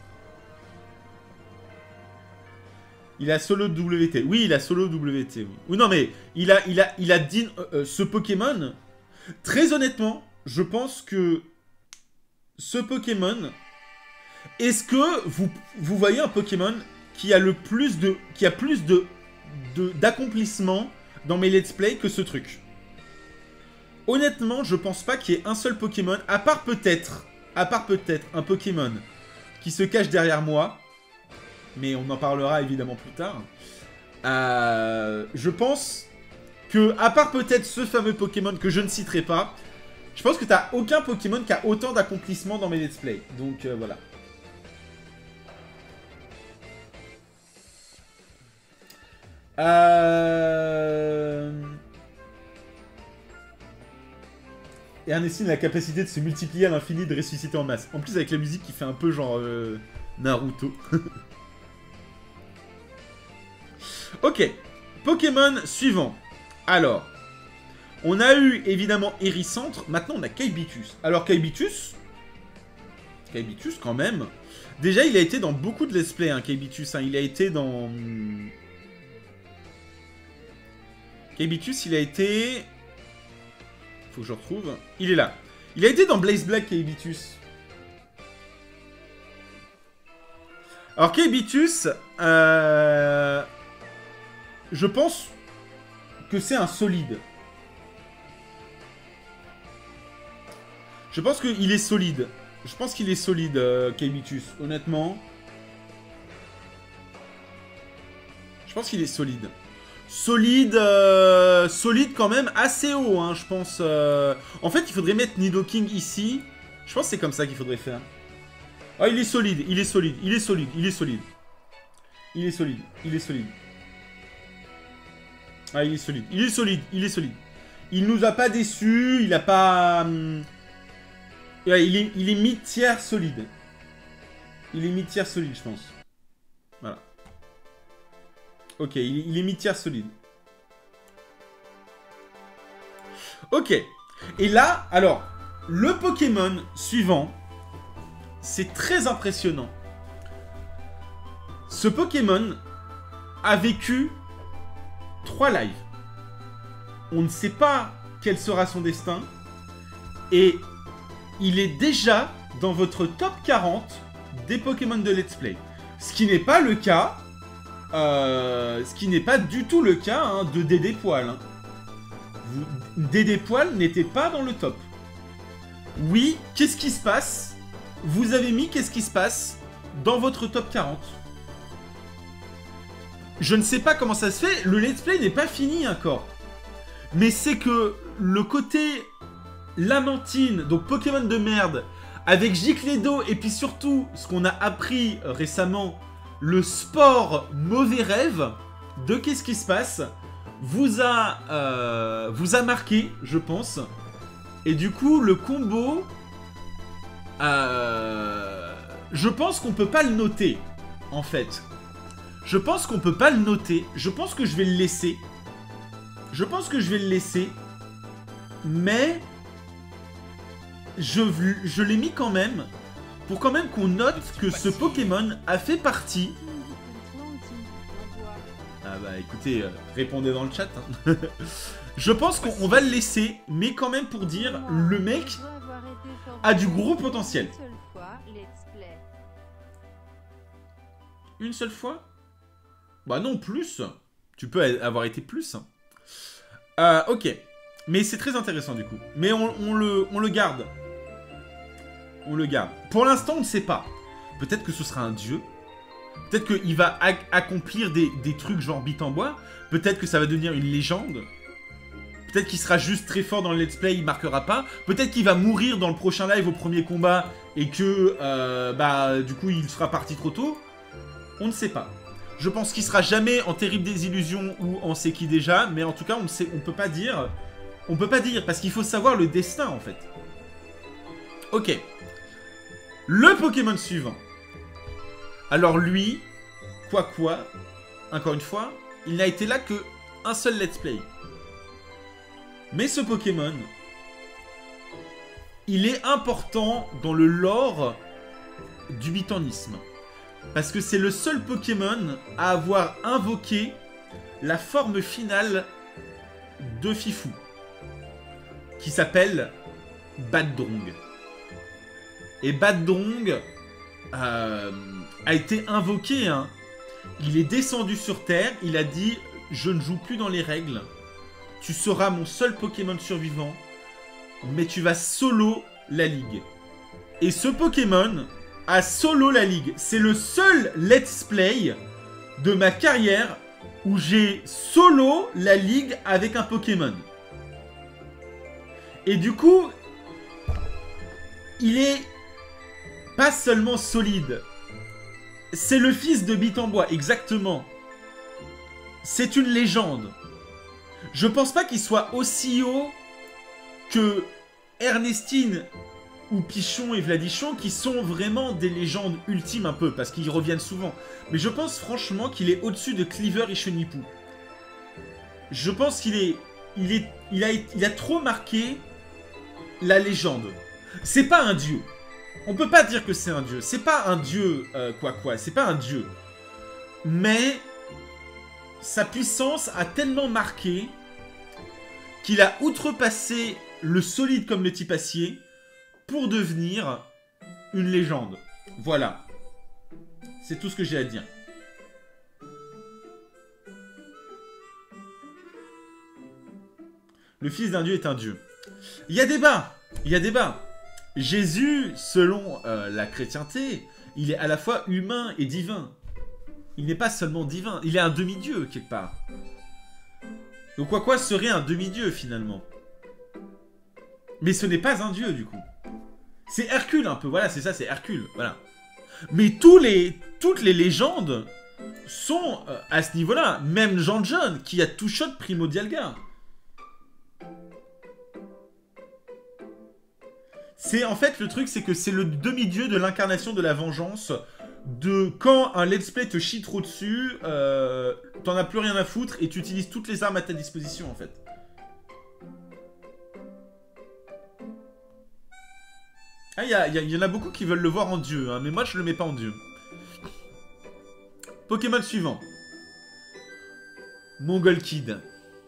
Il a solo W T. Oui, il a solo W T. Oui, oui non, mais il a, il a, il a dit euh, euh, ce Pokémon. Très honnêtement, je pense que ce Pokémon. Est-ce que vous, vous voyez un Pokémon qui a le plus de, qui a plus de, de d'accomplissement dans mes let's play que ce truc? Honnêtement, je pense pas qu'il y ait un seul Pokémon, à part peut-être, à part peut-être un Pokémon qui se cache derrière moi. Mais on en parlera évidemment plus tard. Euh, je pense que, à part peut-être ce fameux Pokémon que je ne citerai pas, je pense que t'as aucun Pokémon qui a autant d'accomplissements dans mes let's play. Donc euh, voilà. Euh... Ernestine a la capacité de se multiplier à l'infini, de ressusciter en masse. En plus avec la musique qui fait un peu genre euh, Naruto. Ok, Pokémon suivant. Alors, on a eu évidemment Hériscentre, maintenant on a Kaibitus. Alors Kaibitus, Kaibitus quand même, déjà il a été dans beaucoup de let's play, hein, Kaibitus, hein. Il a été dans... Kaibitus, il a été... Faut que je retrouve. Il est là. Il a été dans Blaze Black, Kaibitus. Alors Kaibitus, euh... je pense que c'est un solide. Je pense qu'il est solide. Je pense qu'il est solide, euh, Kaibitus, honnêtement. Je pense qu'il est solide. Solide, euh, solide quand même, assez haut, hein, je pense. Euh... En fait, il faudrait mettre Nidoking ici. Je pense que c'est comme ça qu'il faudrait faire. Ah, il est solide, il est solide, il est solide, il est solide. Il est solide, il est solide. Ah, il est solide, il est solide, il est solide. Il nous a pas déçus, il a pas... Hum... Ouais, il est, il est mid-tiers solide. Il est mid-tiers solide, je pense. Voilà. Ok, il, il est mid-tiers solide. Ok. Et là, alors, le Pokémon suivant, c'est très impressionnant. Ce Pokémon a vécu trois lives. On ne sait pas quel sera son destin. Et il est déjà dans votre top quarante des Pokémon de Let's Play. Ce qui n'est pas le cas... Euh, ce qui n'est pas du tout le cas hein, de Dédé Poil. Hein. Vous, Dédé Poil n'était pas dans le top. Oui, qu'est-ce qui se passe? Vous avez mis qu'est-ce qui se passe dans votre top quarante. je ne sais pas comment ça se fait, le let's play n'est pas fini encore. Mais c'est que le côté Lamentine, donc Pokémon de merde, avec Gicledo, et puis surtout, ce qu'on a appris récemment, le sport mauvais rêve, de qu'est-ce qui se passe, vous a, euh, vous a marqué, je pense. Et du coup, le combo, euh, je pense qu'on peut pas le noter, en fait. Je pense qu'on peut pas le noter. Je pense que je vais le laisser. Je pense que je vais le laisser. Mais je, je l'ai mis quand même pour quand même qu'on note que ce Pokémon a fait partie. Ah bah écoutez, euh, répondez dans le chat. Hein. Je pense qu'on va le laisser, mais quand même pour dire, le mec a du gros potentiel. Une seule fois? Bah non, plus. Tu peux avoir été plus. Euh, ok. Mais c'est très intéressant du coup. Mais on, on, le, on le garde. On le garde. Pour l'instant, on ne sait pas. Peut-être que ce sera un dieu. Peut-être qu'il va ac accomplir des, des trucs genre bit en bois. Peut-être que ça va devenir une légende. Peut-être qu'il sera juste très fort dans le let's play, il marquera pas. Peut-être qu'il va mourir dans le prochain live au premier combat et que, euh, bah, du coup, il sera parti trop tôt. On ne sait pas. Je pense qu'il sera jamais en terrible désillusion ou en sait qui déjà, mais en tout cas, on ne sait, on peut pas dire. On peut pas dire, parce qu'il faut savoir le destin, en fait. Ok. Le Pokémon suivant. Alors lui, quoi quoi, encore une fois, il n'a été là que un seul let's play. Mais ce Pokémon, il est important dans le lore du bitanisme. Parce que c'est le seul Pokémon à avoir invoqué la forme finale de Fifou. Qui s'appelle Baddrong. Et Baddrong euh, a été invoqué. Hein. Il est descendu sur Terre, il a dit « Je ne joue plus dans les règles. Tu seras mon seul Pokémon survivant, mais tu vas solo la ligue. » Et ce Pokémon a solo la ligue. C'est le seul let's play de ma carrière où j'ai solo la ligue avec un Pokémon. Et du coup, il est pas seulement solide. C'est le fils de Bit en Bois, exactement. C'est une légende. Je pense pas qu'il soit aussi haut que Ernestine ou Pichon et Vladichon, qui sont vraiment des légendes ultimes un peu, parce qu'ils reviennent souvent. Mais je pense franchement qu'il est au-dessus de Cleaver et Chenipou. Je pense qu'il est, il est, il a, il a trop marqué la légende. C'est pas un dieu. On peut pas dire que c'est un dieu. C'est pas un dieu, euh, quoi quoi. C'est pas un dieu. Mais sa puissance a tellement marqué qu'il a outrepassé le solide comme le type acier pour devenir une légende. Voilà. C'est tout ce que j'ai à dire. Le fils d'un dieu est un dieu. Il y a débat. Il y a débat. Jésus, selon euh, la chrétienté, il est à la fois humain et divin. Il n'est pas seulement divin. Il est un demi-dieu, quelque part. Donc quoi quoi serait un demi-dieu, finalement. Mais ce n'est pas un dieu, du coup. C'est Hercule, un peu. Voilà, c'est ça, c'est Hercule. Voilà. Mais tous les, toutes les légendes sont euh, à ce niveau-là. Même Jean John, qui a two-shot Primordialga. C'est en fait, le truc, c'est que c'est le demi-dieu de l'incarnation de la vengeance. De quand un let's play te chie trop dessus, euh, t'en as plus rien à foutre et tu utilises toutes les armes à ta disposition, en fait. Ah, il y, y, y en a beaucoup qui veulent le voir en dieu, hein, mais moi je le mets pas en dieu. Pokémon suivant. Mongol Kid.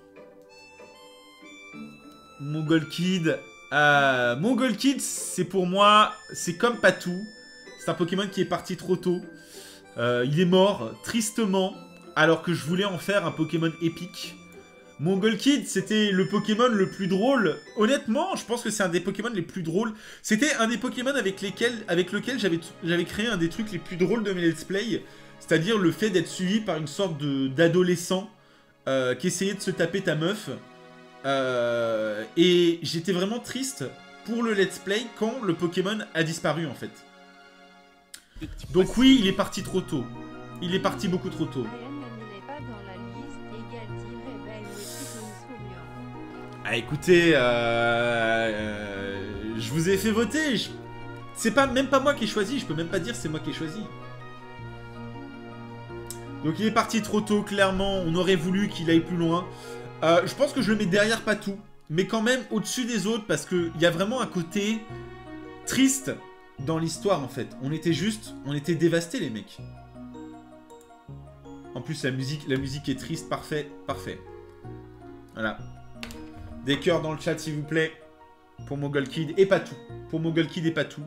Mongol Kid. Euh, Mongol Kid, c'est pour moi, c'est comme Patou. C'est un Pokémon qui est parti trop tôt. Euh, il est mort, tristement, alors que je voulais en faire un Pokémon épique. Mongol Kid, c'était le Pokémon le plus drôle. Honnêtement, je pense que c'est un des Pokémon les plus drôles. C'était un des Pokémon avec lesquels, avec lequel j'avais j'avais créé un des trucs les plus drôles de mes let's play. C'est-à-dire le fait d'être suivi par une sorte de d'adolescent euh, qui essayait de se taper ta meuf. Euh, et j'étais vraiment triste pour le let's play quand le Pokémon a disparu en fait. Donc oui, il est parti trop tôt. Il est parti beaucoup trop tôt. Ah écoutez, euh, euh, je vous ai fait voter. Je... C'est pas même pas moi qui ai choisi. Je peux même pas dire c'est moi qui ai choisi. Donc il est parti trop tôt, clairement. On aurait voulu qu'il aille plus loin. Euh, je pense que je le mets derrière Patou, mais quand même au-dessus des autres parce qu'il y a vraiment un côté triste dans l'histoire en fait. On était juste, on était dévastés les mecs. En plus la musique, la musique est triste, parfait, parfait. Voilà. Des cœurs dans le chat s'il vous plaît. Pour Mogol Kid et Patou. Pour Mogol Kid et Patou.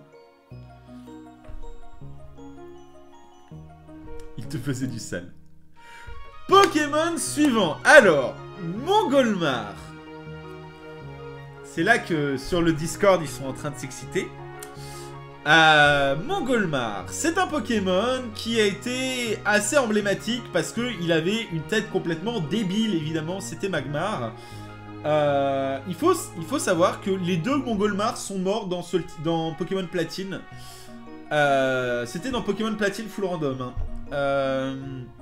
Il te faisait du sale. Pokémon suivant. Alors, Mongolmar. C'est là que sur le Discord ils sont en train de s'exciter. Euh, Mongolmar, c'est un Pokémon qui a été assez emblématique parce qu'il avait une tête complètement débile, évidemment, c'était Magmar. Euh, il, faut, il faut savoir que les deux Mongolmar sont morts dans, ce, dans Pokémon Platine. Euh, c'était dans Pokémon Platine Full Random. Hein. Euh,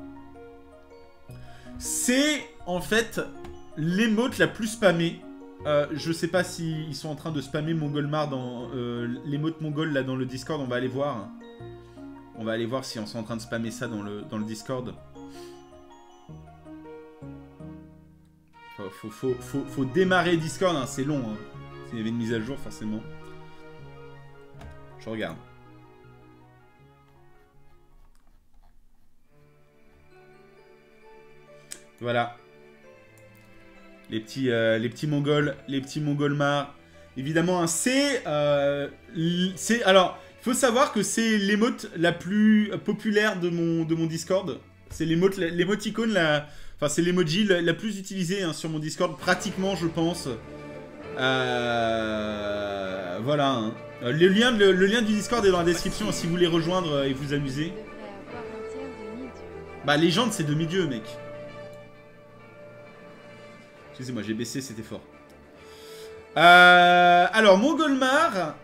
c'est en fait l'émote la plus spammée. Euh, je sais pas s'ils si sont en train de spammer Mongolmar dans euh, l'émote mongol là dans le Discord, on va aller voir. On va aller voir si on est en train de spammer ça dans le, dans le Discord. Faut, faut, faut, faut, faut démarrer Discord, hein, c'est long. Hein. S'il y avait une mise à jour, forcément. Je regarde. Voilà. Les petits, euh, les petits Mongols, les petits Mongolmar. Évidemment, un C. Euh, c'est alors, il faut savoir que c'est l'émote la plus populaire de mon, de mon Discord. C'est l'émoticône, la, enfin c'est l'emoji la, la plus utilisée hein, sur mon Discord, pratiquement, je pense. Euh, voilà. Hein. Le lien, le, le lien du Discord est dans la description hein, si vous voulez rejoindre et vous amuser. Bah, légende, c'est demi-dieu, mec. Excusez-moi, j'ai baissé, c'était fort. Euh, alors, Mongolmar.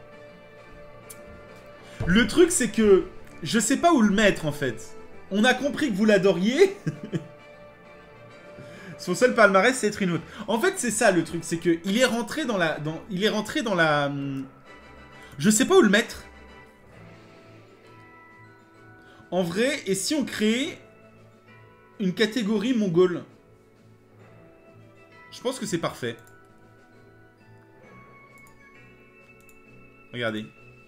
Le truc, c'est que je sais pas où le mettre, en fait. On a compris que vous l'adoriez. Son seul palmarès, c'est être une autre. En fait, c'est ça, le truc. C'est que il est rentré dans la... Dans, il est rentré dans la... Je sais pas où le mettre. En vrai, et si on crée une catégorie mongole? Je pense que c'est parfait. Regardez.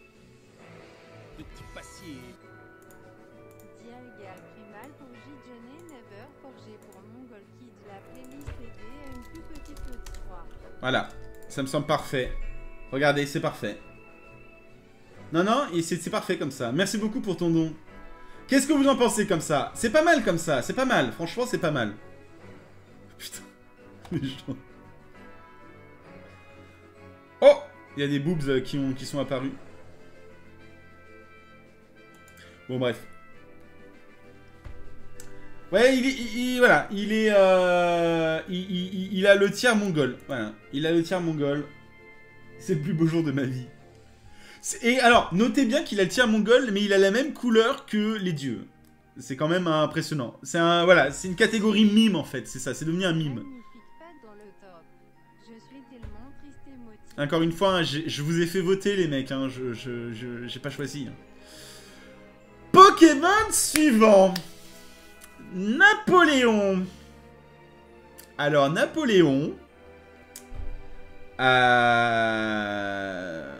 Petit passier. Dialga primal pour J-Johnny, Never, forgé pour Mongol Kid, la playlist aidée à une plus petite auditoire. Voilà. Ça me semble parfait. Regardez, c'est parfait. Non, non, c'est parfait comme ça. Merci beaucoup pour ton don. Qu'est-ce que vous en pensez comme ça? C'est pas mal comme ça, c'est pas mal. Franchement, c'est pas mal. Putain. Oh, il y a des boobs qui, ont, qui sont apparus. Bon, bref. Ouais, il, il, il voilà, il est, euh, il, il, il a le tiers mongol. Voilà, il a le tiers mongol. C'est le plus beau jour de ma vie. Et alors, notez bien qu'il a le tiers mongol, mais il a la même couleur que les dieux. C'est quand même impressionnant. C'est un, voilà, c'est une catégorie mime en fait. C'est ça, c'est devenu un mime. Encore une fois, hein, je vous ai fait voter les mecs, hein, je je, je, j'ai pas choisi. Hein. Pokémon suivant. Napoléon. Alors, Napoléon... Euh...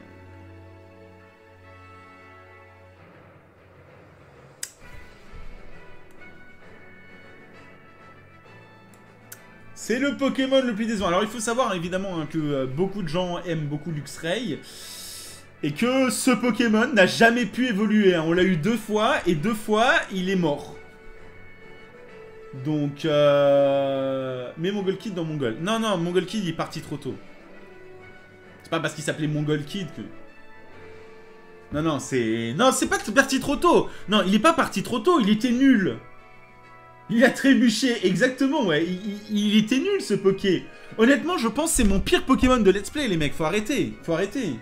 C'est le Pokémon le plus décevant. Alors il faut savoir évidemment hein, que euh, beaucoup de gens aiment beaucoup Luxray. Et que ce Pokémon n'a jamais pu évoluer. Hein. On l'a eu deux fois et deux fois il est mort. Donc... Euh... Mais Mongol Kid dans Mongol. Non, non, Mongol Kid il est parti trop tôt. C'est pas parce qu'il s'appelait Mongol Kid que... Non, non, c'est... Non, c'est pas parti trop tôt. Non, il est pas parti trop tôt, il était nul. Il a trébuché, exactement, ouais. Il, il, il était nul, ce Poké. Honnêtement, je pense que c'est mon pire Pokémon de Let's Play, les mecs. Faut arrêter, faut arrêter.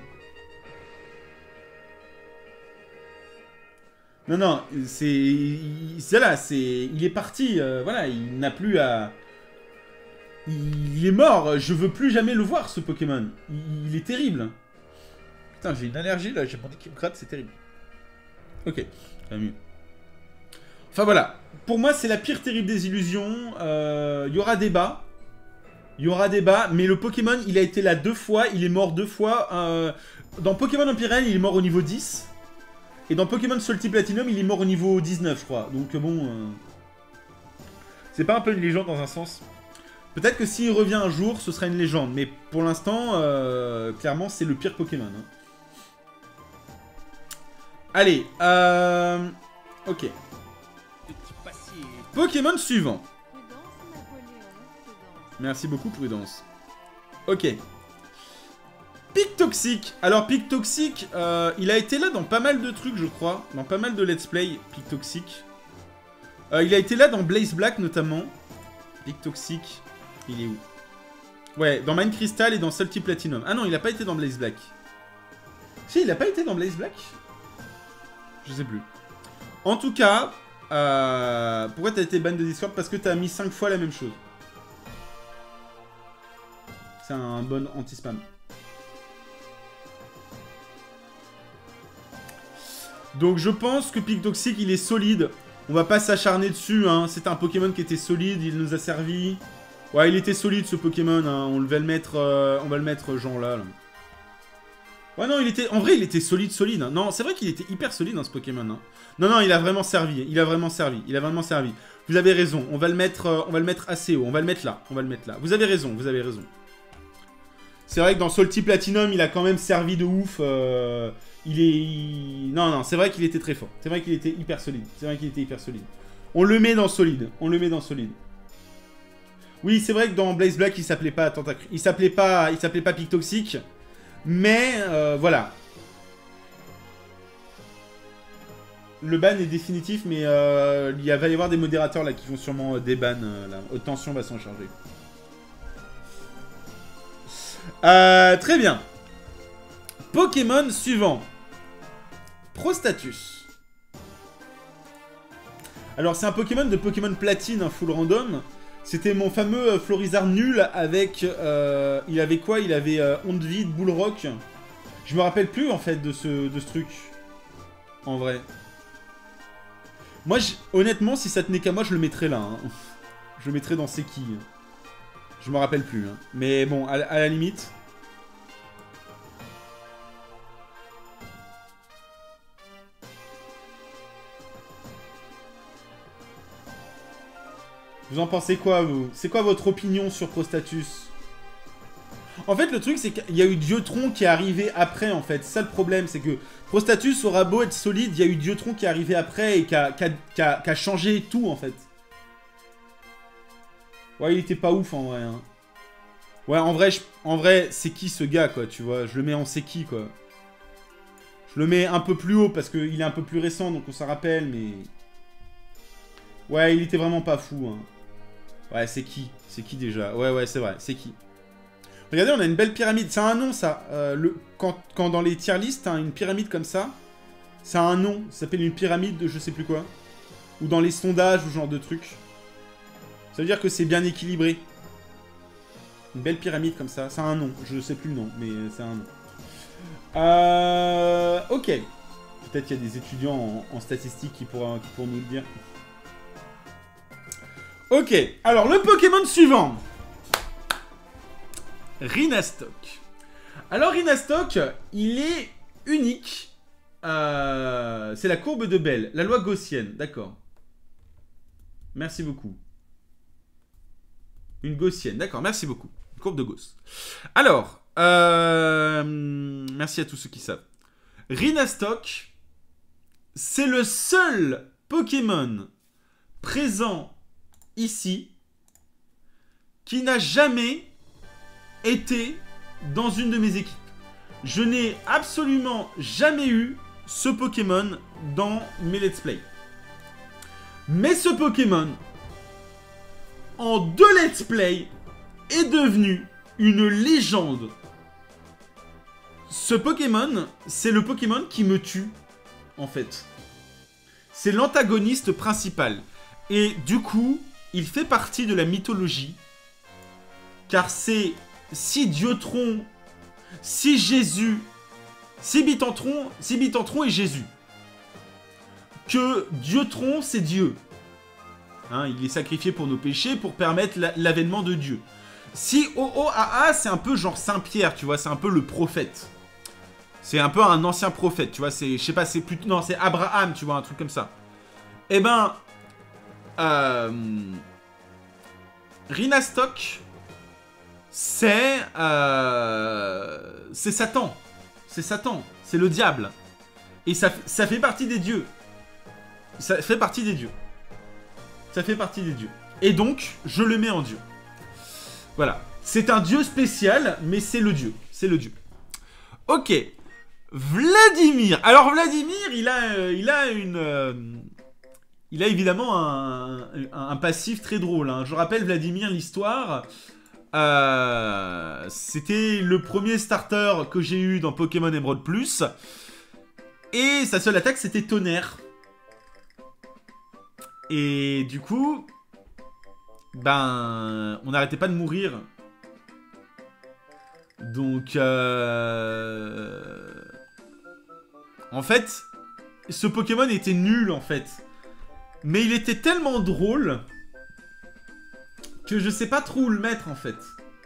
Non, non, c'est... C'est là, c'est... Il est parti, euh, voilà, il n'a plus à... Il est mort, je veux plus jamais le voir, ce Pokémon. Il, il est terrible. Putain, j'ai une allergie, là, j'ai mon nez qui me gratte, c'est terrible. Ok, ça va mieux. Enfin, voilà. Pour moi, c'est la pire terrible des illusions. Euh, il y aura débat. Il y aura débat, mais le Pokémon, il a été là deux fois, il est mort deux fois. Euh, dans Pokémon Empyrean, il est mort au niveau dix. Et dans Pokémon Salty Platinum, il est mort au niveau dix-neuf, je crois. Donc bon... Euh... C'est pas un peu une légende dans un sens? Peut-être que s'il revient un jour, ce sera une légende. Mais pour l'instant, euh, clairement, c'est le pire Pokémon. Hein. Allez, euh... ok. Pokémon suivant. Prudence, Napoléon. Prudence. Merci beaucoup, Prudence. Ok. Pictoxic. Alors, Pictoxic, euh, il a été là dans pas mal de trucs, je crois. Dans pas mal de let's play, Pictoxic. Euh, il a été là dans Blaze Black, notamment. Pictoxic. Il est où? Ouais, dans Mine Crystal et dans Salty Platinum. Ah non, il a pas été dans Blaze Black. Si, il a pas été dans Blaze Black? Je sais plus. En tout cas, euh, pourquoi t'as été ban de Discord? Parce que t'as mis cinq fois la même chose. C'est un bon anti-spam. Donc je pense que Pictoxic, il est solide. On va pas s'acharner dessus, hein. C'est un Pokémon qui était solide, il nous a servi. Ouais, il était solide ce Pokémon, hein. On va le mettre, euh, on va le mettre genre là, là. Ouais, non, il était... En vrai, il était solide, solide. Hein. Non, c'est vrai qu'il était hyper solide, hein, ce Pokémon. Hein. Non, non, il a vraiment servi. Il a vraiment servi. Il a vraiment servi. Vous avez raison. On va le mettre, euh, on va le mettre assez haut. On va le mettre là. On va le mettre là. Vous avez raison. Vous avez raison. C'est vrai que dans Salty Platinum, il a quand même servi de ouf. Euh... Il est... Il... Non, non, c'est vrai qu'il était très fort. C'est vrai qu'il était hyper solide. C'est vrai qu'il était hyper solide. On le met dans solide. On le met dans solide. Oui, c'est vrai que dans Blaze Black, il s'appelait pas Tentacruel. Il s'appelait pas... Il s'appelait pas Pictoxic. Mais, euh, voilà. Le ban est définitif, mais euh, il va y avoir des modérateurs là qui vont sûrement euh, déban. Euh, là. Haute tension va s'en charger. Euh, très bien. Pokémon suivant. Prostatus. Alors, c'est un Pokémon de Pokémon Platine, un full random. C'était mon fameux Florizard nul avec... Euh, il avait quoi? Il avait euh, Onde Vide, Bullrock. Je me rappelle plus, en fait, de ce, de ce truc. En vrai. Moi, honnêtement, si ça tenait qu'à moi, je le mettrais là. Hein. Je le mettrais dans ses quilles. Je me rappelle plus. Hein. Mais bon, à, à la limite... Vous en pensez quoi, vous? C'est quoi votre opinion sur Prostatus? En fait, le truc, c'est qu'il y a eu Diotron qui est arrivé après, en fait. C'est ça le problème, c'est que Prostatus aura beau être solide, il y a eu Diotron qui est arrivé après et qui a, qui a, qui a, qui a changé tout, en fait. Ouais, il était pas ouf, en vrai. Hein. Ouais, en vrai, je, en vrai c'est qui ce gars, quoi, tu vois? Je le mets en c'est qui, quoi. Je le mets un peu plus haut parce qu'il est un peu plus récent, donc on s'en rappelle, mais... Ouais, il était vraiment pas fou, hein. Ouais, c'est qui? C'est qui déjà? Ouais, ouais, c'est vrai, c'est qui? Regardez, on a une belle pyramide. C'est un nom, ça. Euh, le... quand, quand dans les tier list, t'as une pyramide comme ça, ça a un nom. Ça s'appelle une pyramide de je sais plus quoi. Ou dans les sondages ou ce genre de trucs. Ça veut dire que c'est bien équilibré. Une belle pyramide comme ça. Ça a un nom. Je sais plus le nom, mais c'est un nom. Euh... Ok. Peut-être qu'il y a des étudiants en, en statistiques qui pourront, qui pourront nous le dire. Ok, alors le Pokémon suivant. Rhinastock. Alors Rhinastock, il est unique. Euh, c'est la courbe de Bell, la loi gaussienne, d'accord. Merci beaucoup. Une gaussienne, d'accord, merci beaucoup. Une courbe de Gauss. Alors, euh, merci à tous ceux qui savent. Rhinastock, c'est le seul Pokémon présent ici, qui n'a jamais été dans une de mes équipes. Je n'ai absolument jamais eu ce Pokémon dans mes let's play. Mais ce Pokémon, en deux let's play, est devenu une légende. Ce Pokémon, c'est le Pokémon qui me tue, en fait. C'est l'antagoniste principal. Et du coup, il fait partie de la mythologie. Car c'est si Diotron, si Jésus, si Bitantron, si Bitantron est Jésus. Que Diotron, c'est Dieu. Hein, il est sacrifié pour nos péchés, pour permettre l'avènement de Dieu. Si O O A A, c'est un peu genre Saint-Pierre, tu vois, c'est un peu le prophète. C'est un peu un ancien prophète, tu vois, c'est, je sais pas, c'est plutôt, non, c'est Abraham, tu vois, un truc comme ça. Eh ben, euh, Rhinastock, c'est, euh, c'est Satan, c'est Satan, c'est le diable. Et ça, ça fait partie des dieux. Ça fait partie des dieux. Ça fait partie des dieux. Et donc, je le mets en dieu. Voilà. C'est un dieu spécial, mais c'est le dieu. C'est le dieu. Ok. Vladimir. Alors, Vladimir, il a, euh, il a une... Euh, il a évidemment un, un, un passif très drôle. Hein. Je rappelle, Vladimir, l'histoire... Euh, C'était le premier starter que j'ai eu dans Pokémon Emerald Plus. Et sa seule attaque, c'était Tonnerre. Et du coup... Ben... On n'arrêtait pas de mourir. Donc... Euh... En fait... Ce Pokémon était nul, en fait. Mais il était tellement drôle... Que je sais pas trop où le mettre, en fait.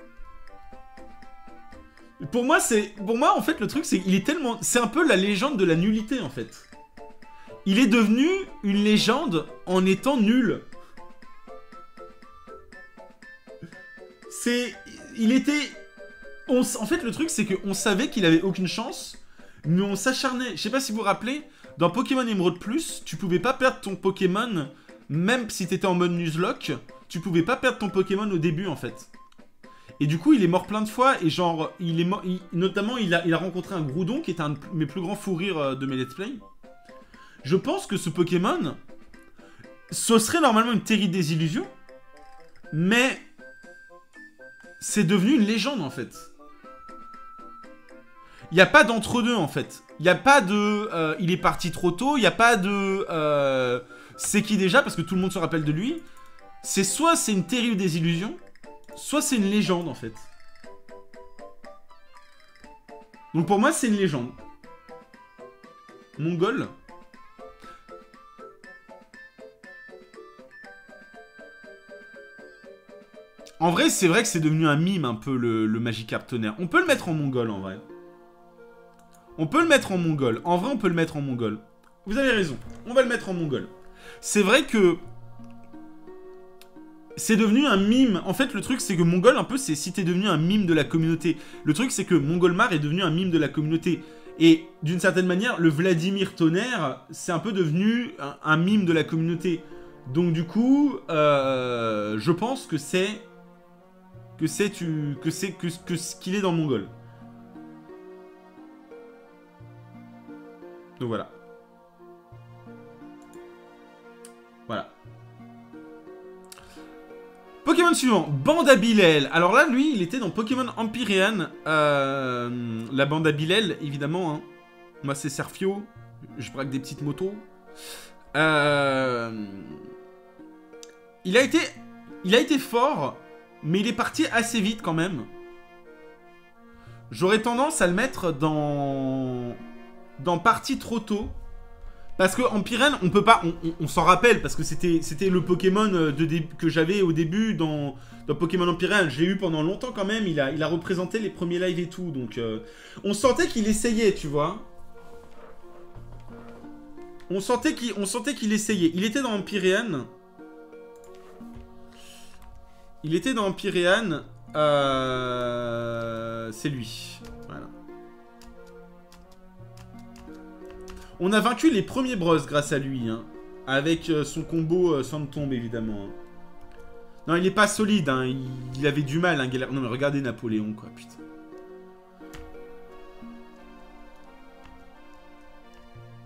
Pour moi, c'est... Pour moi, en fait, le truc, c'est qu'il est tellement... C'est un peu la légende de la nullité, en fait. Il est devenu une légende en étant nul. C'est... Il était... On... En fait, le truc, c'est qu'on savait qu'il avait aucune chance, mais on s'acharnait. Je sais pas si vous vous rappelez, dans Pokémon Emerald Plus, tu pouvais pas perdre ton Pokémon, même si t'étais en mode Nuzlocke, tu pouvais pas perdre ton Pokémon au début, en fait. Et du coup, il est mort plein de fois, et genre, il est mort... Il... Notamment, il a... il a rencontré un Groudon, qui était un de mes plus grands fous rires de mes let's play. Je pense que ce Pokémon, ce serait normalement une terrible désillusion, mais c'est devenu une légende, en fait. Il n'y a pas d'entre-deux, en fait. Il n'y a pas de... Euh, il est parti trop tôt, il n'y a pas de... Euh, c'est qui déjà, parce que tout le monde se rappelle de lui. C'est soit c'est une terrible désillusion, soit c'est une légende, en fait. Donc pour moi, c'est une légende. Mongol. En vrai, c'est vrai que c'est devenu un mime, un peu, le, le Magikarp Tonnerre. On peut le mettre en mongol, en vrai. On peut le mettre en mongol. En vrai, on peut le mettre en mongol. Vous avez raison. On va le mettre en mongol. C'est vrai que... C'est devenu un mime. En fait, le truc, c'est que Mongol, un peu, c'est si t'es devenu un mime de la communauté. Le truc, c'est que Mongolmar est devenu un mime de la communauté. Et, d'une certaine manière, le Vladimir Tonnerre, c'est un peu devenu un, un mime de la communauté. Donc, du coup, euh, je pense que c'est... Que c'est tu... Que c'est que, que ce qu'il est dans Mongol. Donc, voilà. Voilà. Pokémon suivant, Bandabilel. Alors là, lui, il était dans Pokémon Empyrean. Euh, la Bandabilel, évidemment. Hein. Moi, c'est Serfio. Je braque des petites motos. Euh, il a été... Il a été fort, mais il est parti assez vite quand même. J'aurais tendance à le mettre dans... Dans partie trop tôt. Parce que Empyrean, on peut pas, on, on, on s'en rappelle, parce que c'était c'était le Pokémon de que j'avais au début dans, dans Pokémon Empyrean. Je l'ai eu pendant longtemps quand même, il a, il a représenté les premiers lives et tout, donc... Euh, on sentait qu'il essayait, tu vois. On sentait qu'il on sentait qu'il essayait. Il était dans Empyrean. Il était dans Empyrean. Euh, c'est lui. Voilà. On a vaincu les premiers Bros grâce à lui, hein, avec euh, son combo euh, sans tombe, évidemment. Hein. Non, il est pas solide, hein, il, il avait du mal. Hein, galère... Non, mais regardez Napoléon, quoi, putain.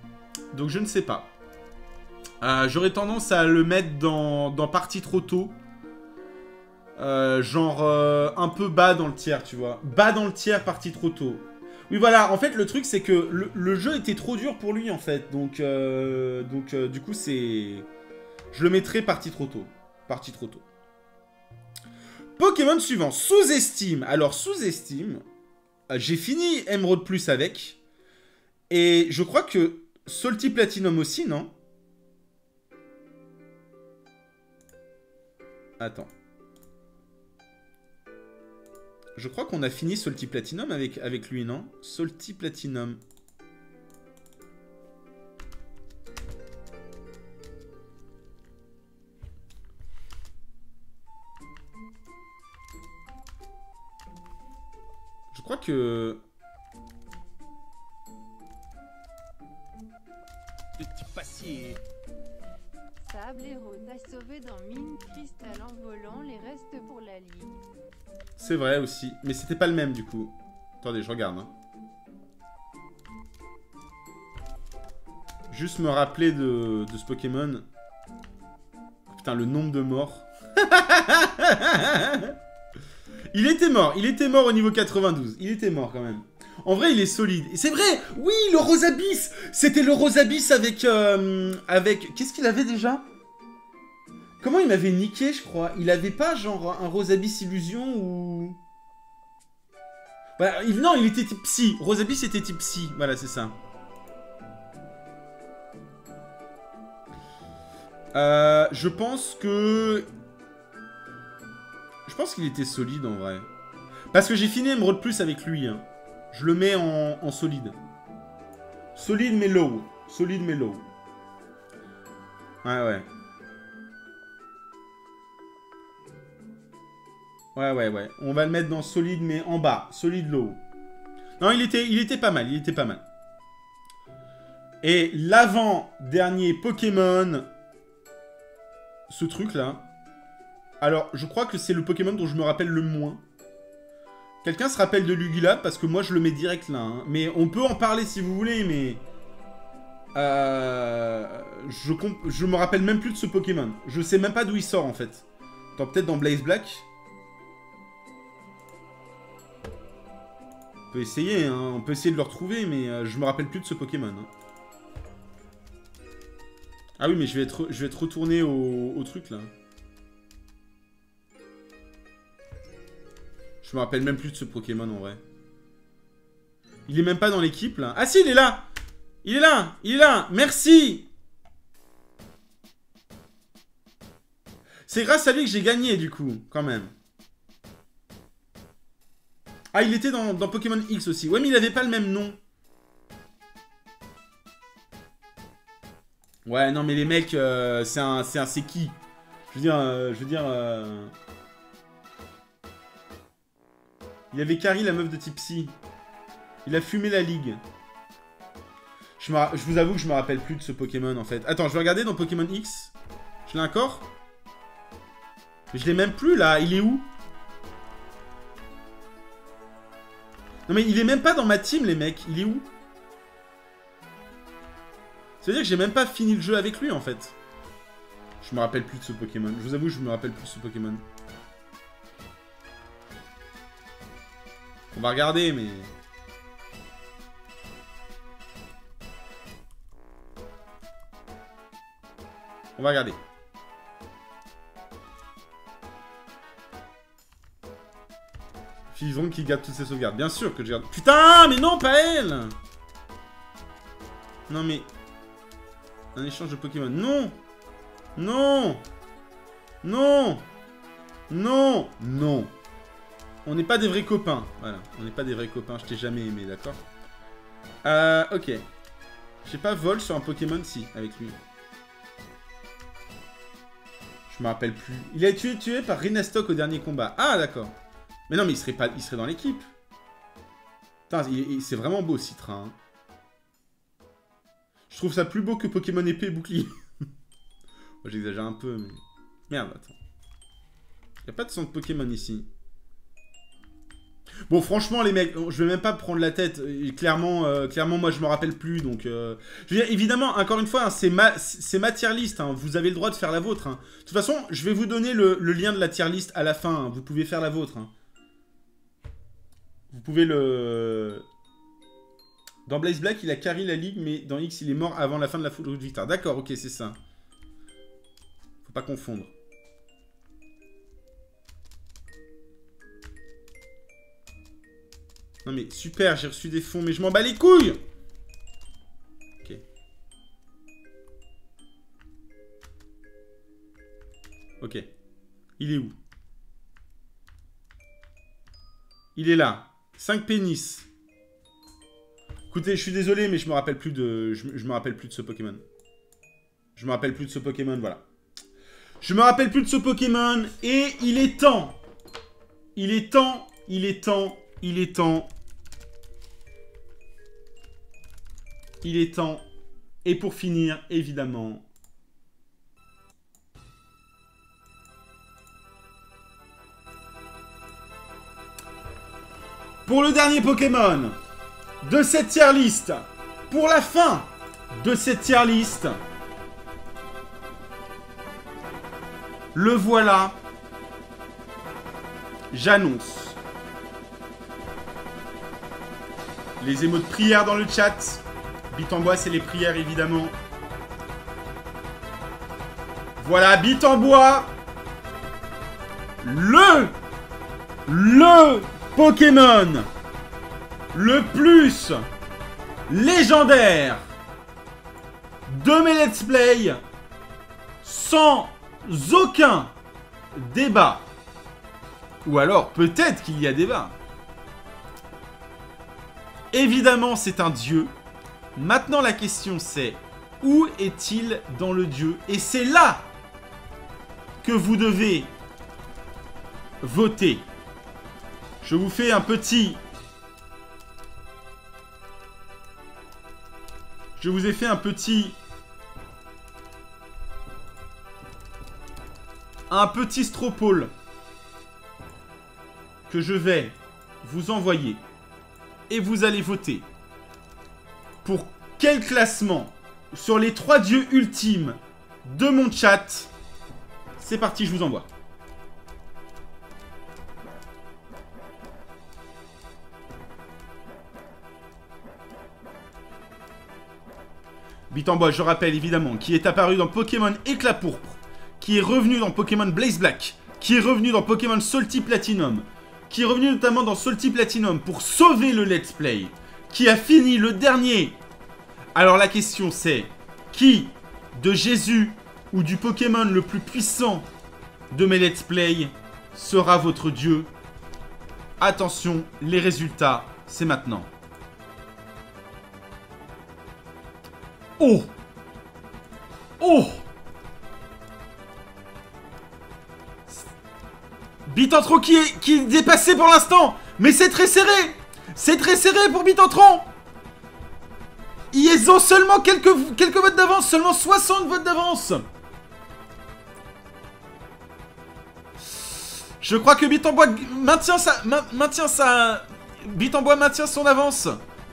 Donc je ne sais pas. Euh, J'aurais tendance à le mettre dans, dans partie trop tôt. Euh, genre euh, un peu bas dans le tiers, tu vois. Bas dans le tiers, partie trop tôt. Oui, voilà. En fait, le truc, c'est que le, le jeu était trop dur pour lui, en fait. Donc, euh, donc euh, du coup, c'est... Je le mettrai partie trop tôt. Partie trop tôt. Pokémon suivant. Sous-estime. Alors, sous-estime... Euh, J'ai fini Emerald Plus avec. Et je crois que Salty Platinum aussi, non? Attends. Je crois qu'on a fini Salty Platinum avec, avec lui, non? Salty Platinum. Je crois que... Petit passier. Sable et Rose a sauvé dans Mine Cristal en volant les restes pour la ligue. C'est vrai aussi. Mais c'était pas le même du coup. Attendez, je regarde. Hein. Juste me rappeler de, de ce Pokémon. Putain, le nombre de morts. Il était mort. Il était mort au niveau quatre-vingt-douze. Il était mort quand même. En vrai, il est solide. C'est vrai. Oui, le Rosabis. C'était le Rosabis avec... Euh, avec... Qu'est-ce qu'il avait déjà? Comment il m'avait niqué, je crois? Il avait pas, genre, un Rosabis Illusion ou... Voilà, il, non, il était type Psy. Rosabis était type Psy. Voilà, c'est ça. Euh, je pense que... Je pense qu'il était solide, en vrai. Parce que j'ai fini Emerald Plus avec lui, hein. Je le mets en, en solide. Solide, mais low. Solide, mais low. Ouais, ouais. Ouais, ouais, ouais. On va le mettre dans solide, mais en bas. Solide low. Non, il était, il était pas mal. Il était pas mal. Et l'avant-dernier Pokémon... Ce truc-là... Alors, je crois que c'est le Pokémon dont je me rappelle le moins. Quelqu'un se rappelle de Lugulab, parce que moi, je le mets direct là. Hein. Mais on peut en parler si vous voulez, mais... Euh... Je, comp... je me rappelle même plus de ce Pokémon. Je sais même pas d'où il sort, en fait. Attends, peut-être dans Blaze Black. On peut essayer, hein. On peut essayer de le retrouver, mais euh, je me rappelle plus de ce Pokémon. Hein. Ah oui, mais je vais être, je vais être retourné au... au truc, là. Je me rappelle même plus de ce Pokémon, en vrai. Il est même pas dans l'équipe, là. Ah si, il est là! Il est là! Il est là! Merci! C'est grâce à lui que j'ai gagné, du coup, quand même. Ah, il était dans, dans Pokémon X aussi. Ouais, mais il avait pas le même nom. Ouais, non, mais les mecs, euh, c'est un... C'est un... C'est qui? Je veux dire... Euh, je veux dire... Euh... Il y avait Carrie, la meuf de Tipsy. Il a fumé la ligue. Je, je vous avoue que je me rappelle plus de ce Pokémon, en fait. Attends, je vais regarder dans Pokémon X. Je l'ai encore? Mais je l'ai même plus, là. Il est où? Non, mais il est même pas dans ma team, les mecs. Il est où? Ça veut dire que j'ai même pas fini le jeu avec lui, en fait. Je me rappelle plus de ce Pokémon. Je vous avoue, je me rappelle plus de ce Pokémon. On va regarder, mais... On va regarder. Fison qui garde toutes ses sauvegardes. Bien sûr que je garde... Putain, mais non, pas elle! Non, mais... Un échange de Pokémon. Non! Non! Non! Non! Non! On n'est pas des vrais copains. Voilà, on n'est pas des vrais copains. Je t'ai jamais aimé, d'accord? Euh, ok. J'ai pas vol sur un Pokémon, si, avec lui. Je me rappelle plus. Il a été tué par Rinastok au dernier combat. Ah, d'accord. Mais non, mais il serait, pas... il serait dans l'équipe. Putain, c'est vraiment beau, Citra. Hein. Je trouve ça plus beau que Pokémon épée et bouclier. Moi, j'exagère un peu, mais... Merde, attends. Il n'y a pas de son de Pokémon ici. Bon, franchement, les mecs, je vais même pas prendre la tête. Clairement, euh, clairement moi, je me rappelle plus. Donc, euh... je veux dire, évidemment, encore une fois, hein, c'est ma, ma tier list. Hein, vous avez le droit de faire la vôtre. Hein. De toute façon, je vais vous donner le, le lien de la tier list à la fin. Hein. Vous pouvez faire la vôtre. Hein. Vous pouvez le... Dans Blaze Black, il a carry la ligue, mais dans X, il est mort avant la fin de la photo de victoire. D'accord, ok, c'est ça. Faut pas confondre. Non mais super, j'ai reçu des fonds, mais je m'en bats les couilles. Ok. Ok. Il est où? Il est là. cinq pénis. Écoutez, je suis désolé, mais je me rappelle plus de... Je, je me rappelle plus de ce Pokémon. Je me rappelle plus de ce Pokémon, voilà. Je me rappelle plus de ce Pokémon, et il est temps. Il est temps, il est temps... Il est temps. Il est temps. Et pour finir, évidemment. Pour le dernier Pokémon de cette tier list. Pour la fin de cette tier list. Le voilà. J'annonce. Les émots de prière dans le chat. Bit en bois, c'est les prières, évidemment. Voilà, Bit en bois. Le... Le Pokémon le plus légendaire de mes let's play. Sans aucun débat. Ou alors, peut-être qu'il y a débat. Évidemment, c'est un dieu. Maintenant, la question, c'est où est-il dans le dieu? Et c'est là que vous devez voter. Je vous fais un petit... Je vous ai fait un petit... Un petit stropole que je vais vous envoyer. Et vous allez voter pour quel classement sur les trois dieux ultimes de mon chat. C'est parti, je vous envoie. Bit en bois, je rappelle évidemment, qui est apparu dans Pokémon Éclat Pourpre, qui est revenu dans Pokémon Blaze Black, qui est revenu dans Pokémon Salty Platinum, qui est revenu notamment dans Salty Platinum pour sauver le let's play, qui a fini le dernier. Alors la question c'est, qui de Jésus ou du Pokémon le plus puissant de mes let's play sera votre dieu? Attention, les résultats, c'est maintenant. Oh! Oh! Bitantron qui est, qui est dépassé pour l'instant. Mais c'est très serré. C'est très serré pour Bitantron. Ils ont seulement quelques, quelques votes d'avance. Seulement soixante votes d'avance. Je crois que Bit en bois maintient sa... Ma, maintient sa... Bit en bois maintient son avance.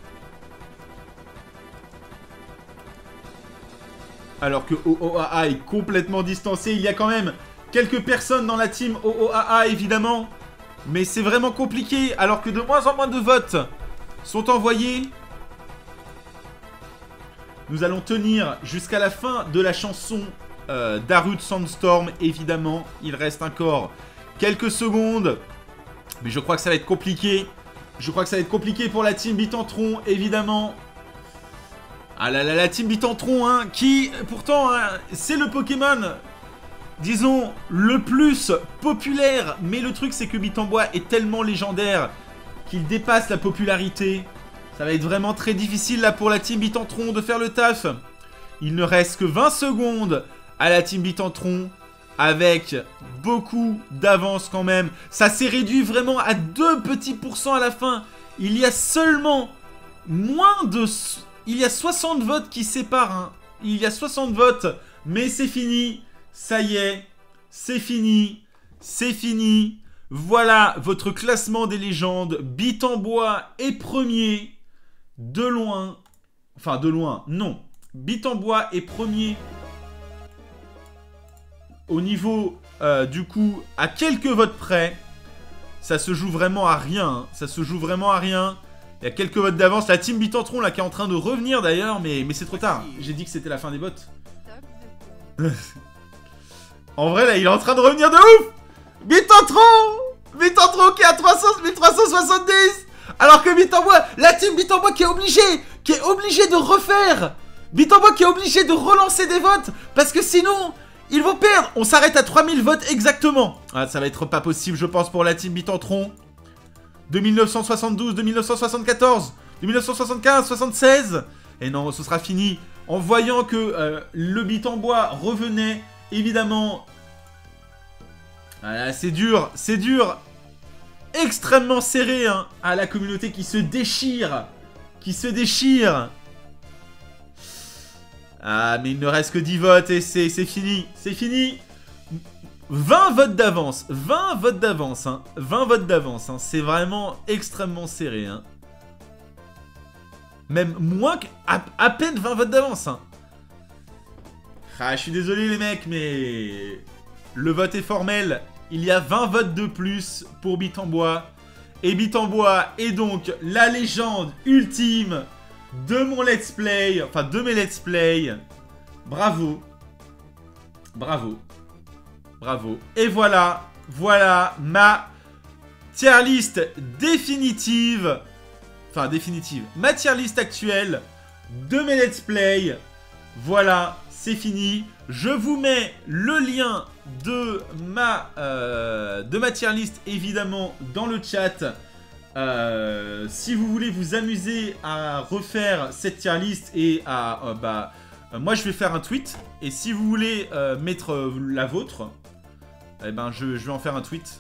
Alors que O O A A est complètement distancé. Il y a quand même... quelques personnes dans la team O O A A, évidemment. Mais c'est vraiment compliqué, alors que de moins en moins de votes sont envoyés. Nous allons tenir jusqu'à la fin de la chanson euh, Darude Sandstorm, évidemment. Il reste encore quelques secondes. Mais je crois que ça va être compliqué. Je crois que ça va être compliqué pour la team Bitantron, évidemment. Ah là là, la team Bitantron, hein, qui, pourtant, hein, c'est le Pokémon... disons, le plus populaire. Mais le truc, c'est que Bit en bois est tellement légendaire qu'il dépasse la popularité. Ça va être vraiment très difficile, là, pour la team Bitantron de faire le taf. Il ne reste que vingt secondes à la team Bitantron, avec beaucoup d'avance quand même. Ça s'est réduit vraiment à deux petits pourcents à la fin. Il y a seulement moins de... Il y a soixante votes qui séparent, hein. Il y a soixante votes, mais c'est fini. Ça y est, c'est fini, c'est fini. Voilà votre classement des légendes. Bit en bois est premier. De loin. Enfin, de loin, non. Bit en bois est premier. Au niveau, euh, du coup, à quelques votes près. Ça se joue vraiment à rien. Hein. Ça se joue vraiment à rien. Il y a quelques votes d'avance. La team Bitentron, là, qui est en train de revenir, d'ailleurs. Mais, mais c'est trop tard. J'ai dit que c'était la fin des votes. En vrai, là, il est en train de revenir de ouf. Bitentron Bitentron qui est à trois cents, mille trois cent soixante-dix. Alors que Bit en bois, la team Bit en bois qui est obligée, qui est obligée de refaire. Bit en bois qui est obligée de relancer des votes. Parce que sinon, ils vont perdre. On s'arrête à trois mille votes exactement. Ah, ça va être pas possible, je pense, pour la team Bitentron. De mille neuf cent soixante-douze, de mille neuf cent soixante-quatorze, de mille neuf cent soixante-quinze, soixante-seize. Et non, ce sera fini. En voyant que euh, le Bit en bois revenait, évidemment... Voilà, c'est dur, c'est dur. Extrêmement serré, hein, à la communauté qui se déchire. Qui se déchire. Ah, mais il ne reste que dix votes et c'est fini. C'est fini. vingt votes d'avance. vingt votes d'avance, hein. vingt votes d'avance, hein. C'est vraiment extrêmement serré, hein. Même moins que... À, à peine vingt votes d'avance, hein. Ah, je suis désolé, les mecs, mais... Le vote est formel. Il y a vingt votes de plus pour Bit en bois. Et Bit en bois est donc la légende ultime de mon let's play. Enfin, de mes let's play. Bravo. Bravo. Bravo. Et voilà. Voilà ma tier list définitive. Enfin, définitive. Ma tier list actuelle de mes let's play. Voilà. C'est fini. Je vous mets le lien de ma, euh, de ma tier list, évidemment, dans le chat. Euh, si vous voulez vous amuser à refaire cette tier list et à... Euh, bah, euh, moi, je vais faire un tweet. Et si vous voulez euh, mettre euh, la vôtre, eh ben, je, je vais en faire un tweet.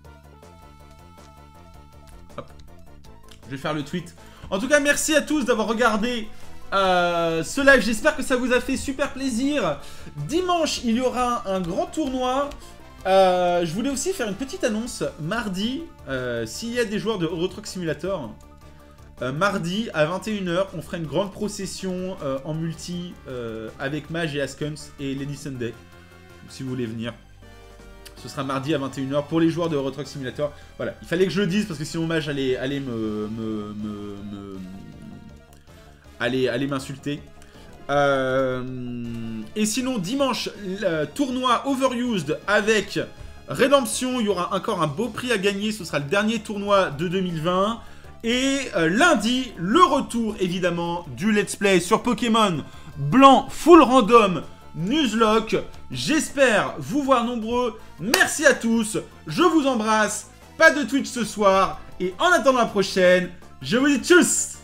Hop. Je vais faire le tweet. En tout cas, merci à tous d'avoir regardé... Euh, ce live, j'espère que ça vous a fait super plaisir. Dimanche, il y aura un, un grand tournoi. euh, Je voulais aussi faire une petite annonce. Mardi, euh, s'il y a des joueurs de Euro Truck Simulator, euh, mardi à vingt et une heures, on fera une grande procession euh, en multi euh, avec Mage et Askuns et Lady Sunday. Donc, si vous voulez venir, ce sera mardi à vingt et une heures pour les joueurs de Euro Truck Simulator. Voilà, il fallait que je le dise parce que sinon Mage allait, allait me... me, me, me Allez, allez m'insulter. Euh, et sinon, dimanche, le tournoi Overused avec Rédemption. Il y aura encore un beau prix à gagner. Ce sera le dernier tournoi de deux mille vingt. Et euh, lundi, le retour, évidemment, du let's play sur Pokémon Blanc Full Random Nuzlocke. J'espère vous voir nombreux. Merci à tous. Je vous embrasse. Pas de Twitch ce soir. Et en attendant la prochaine, je vous dis tchuss!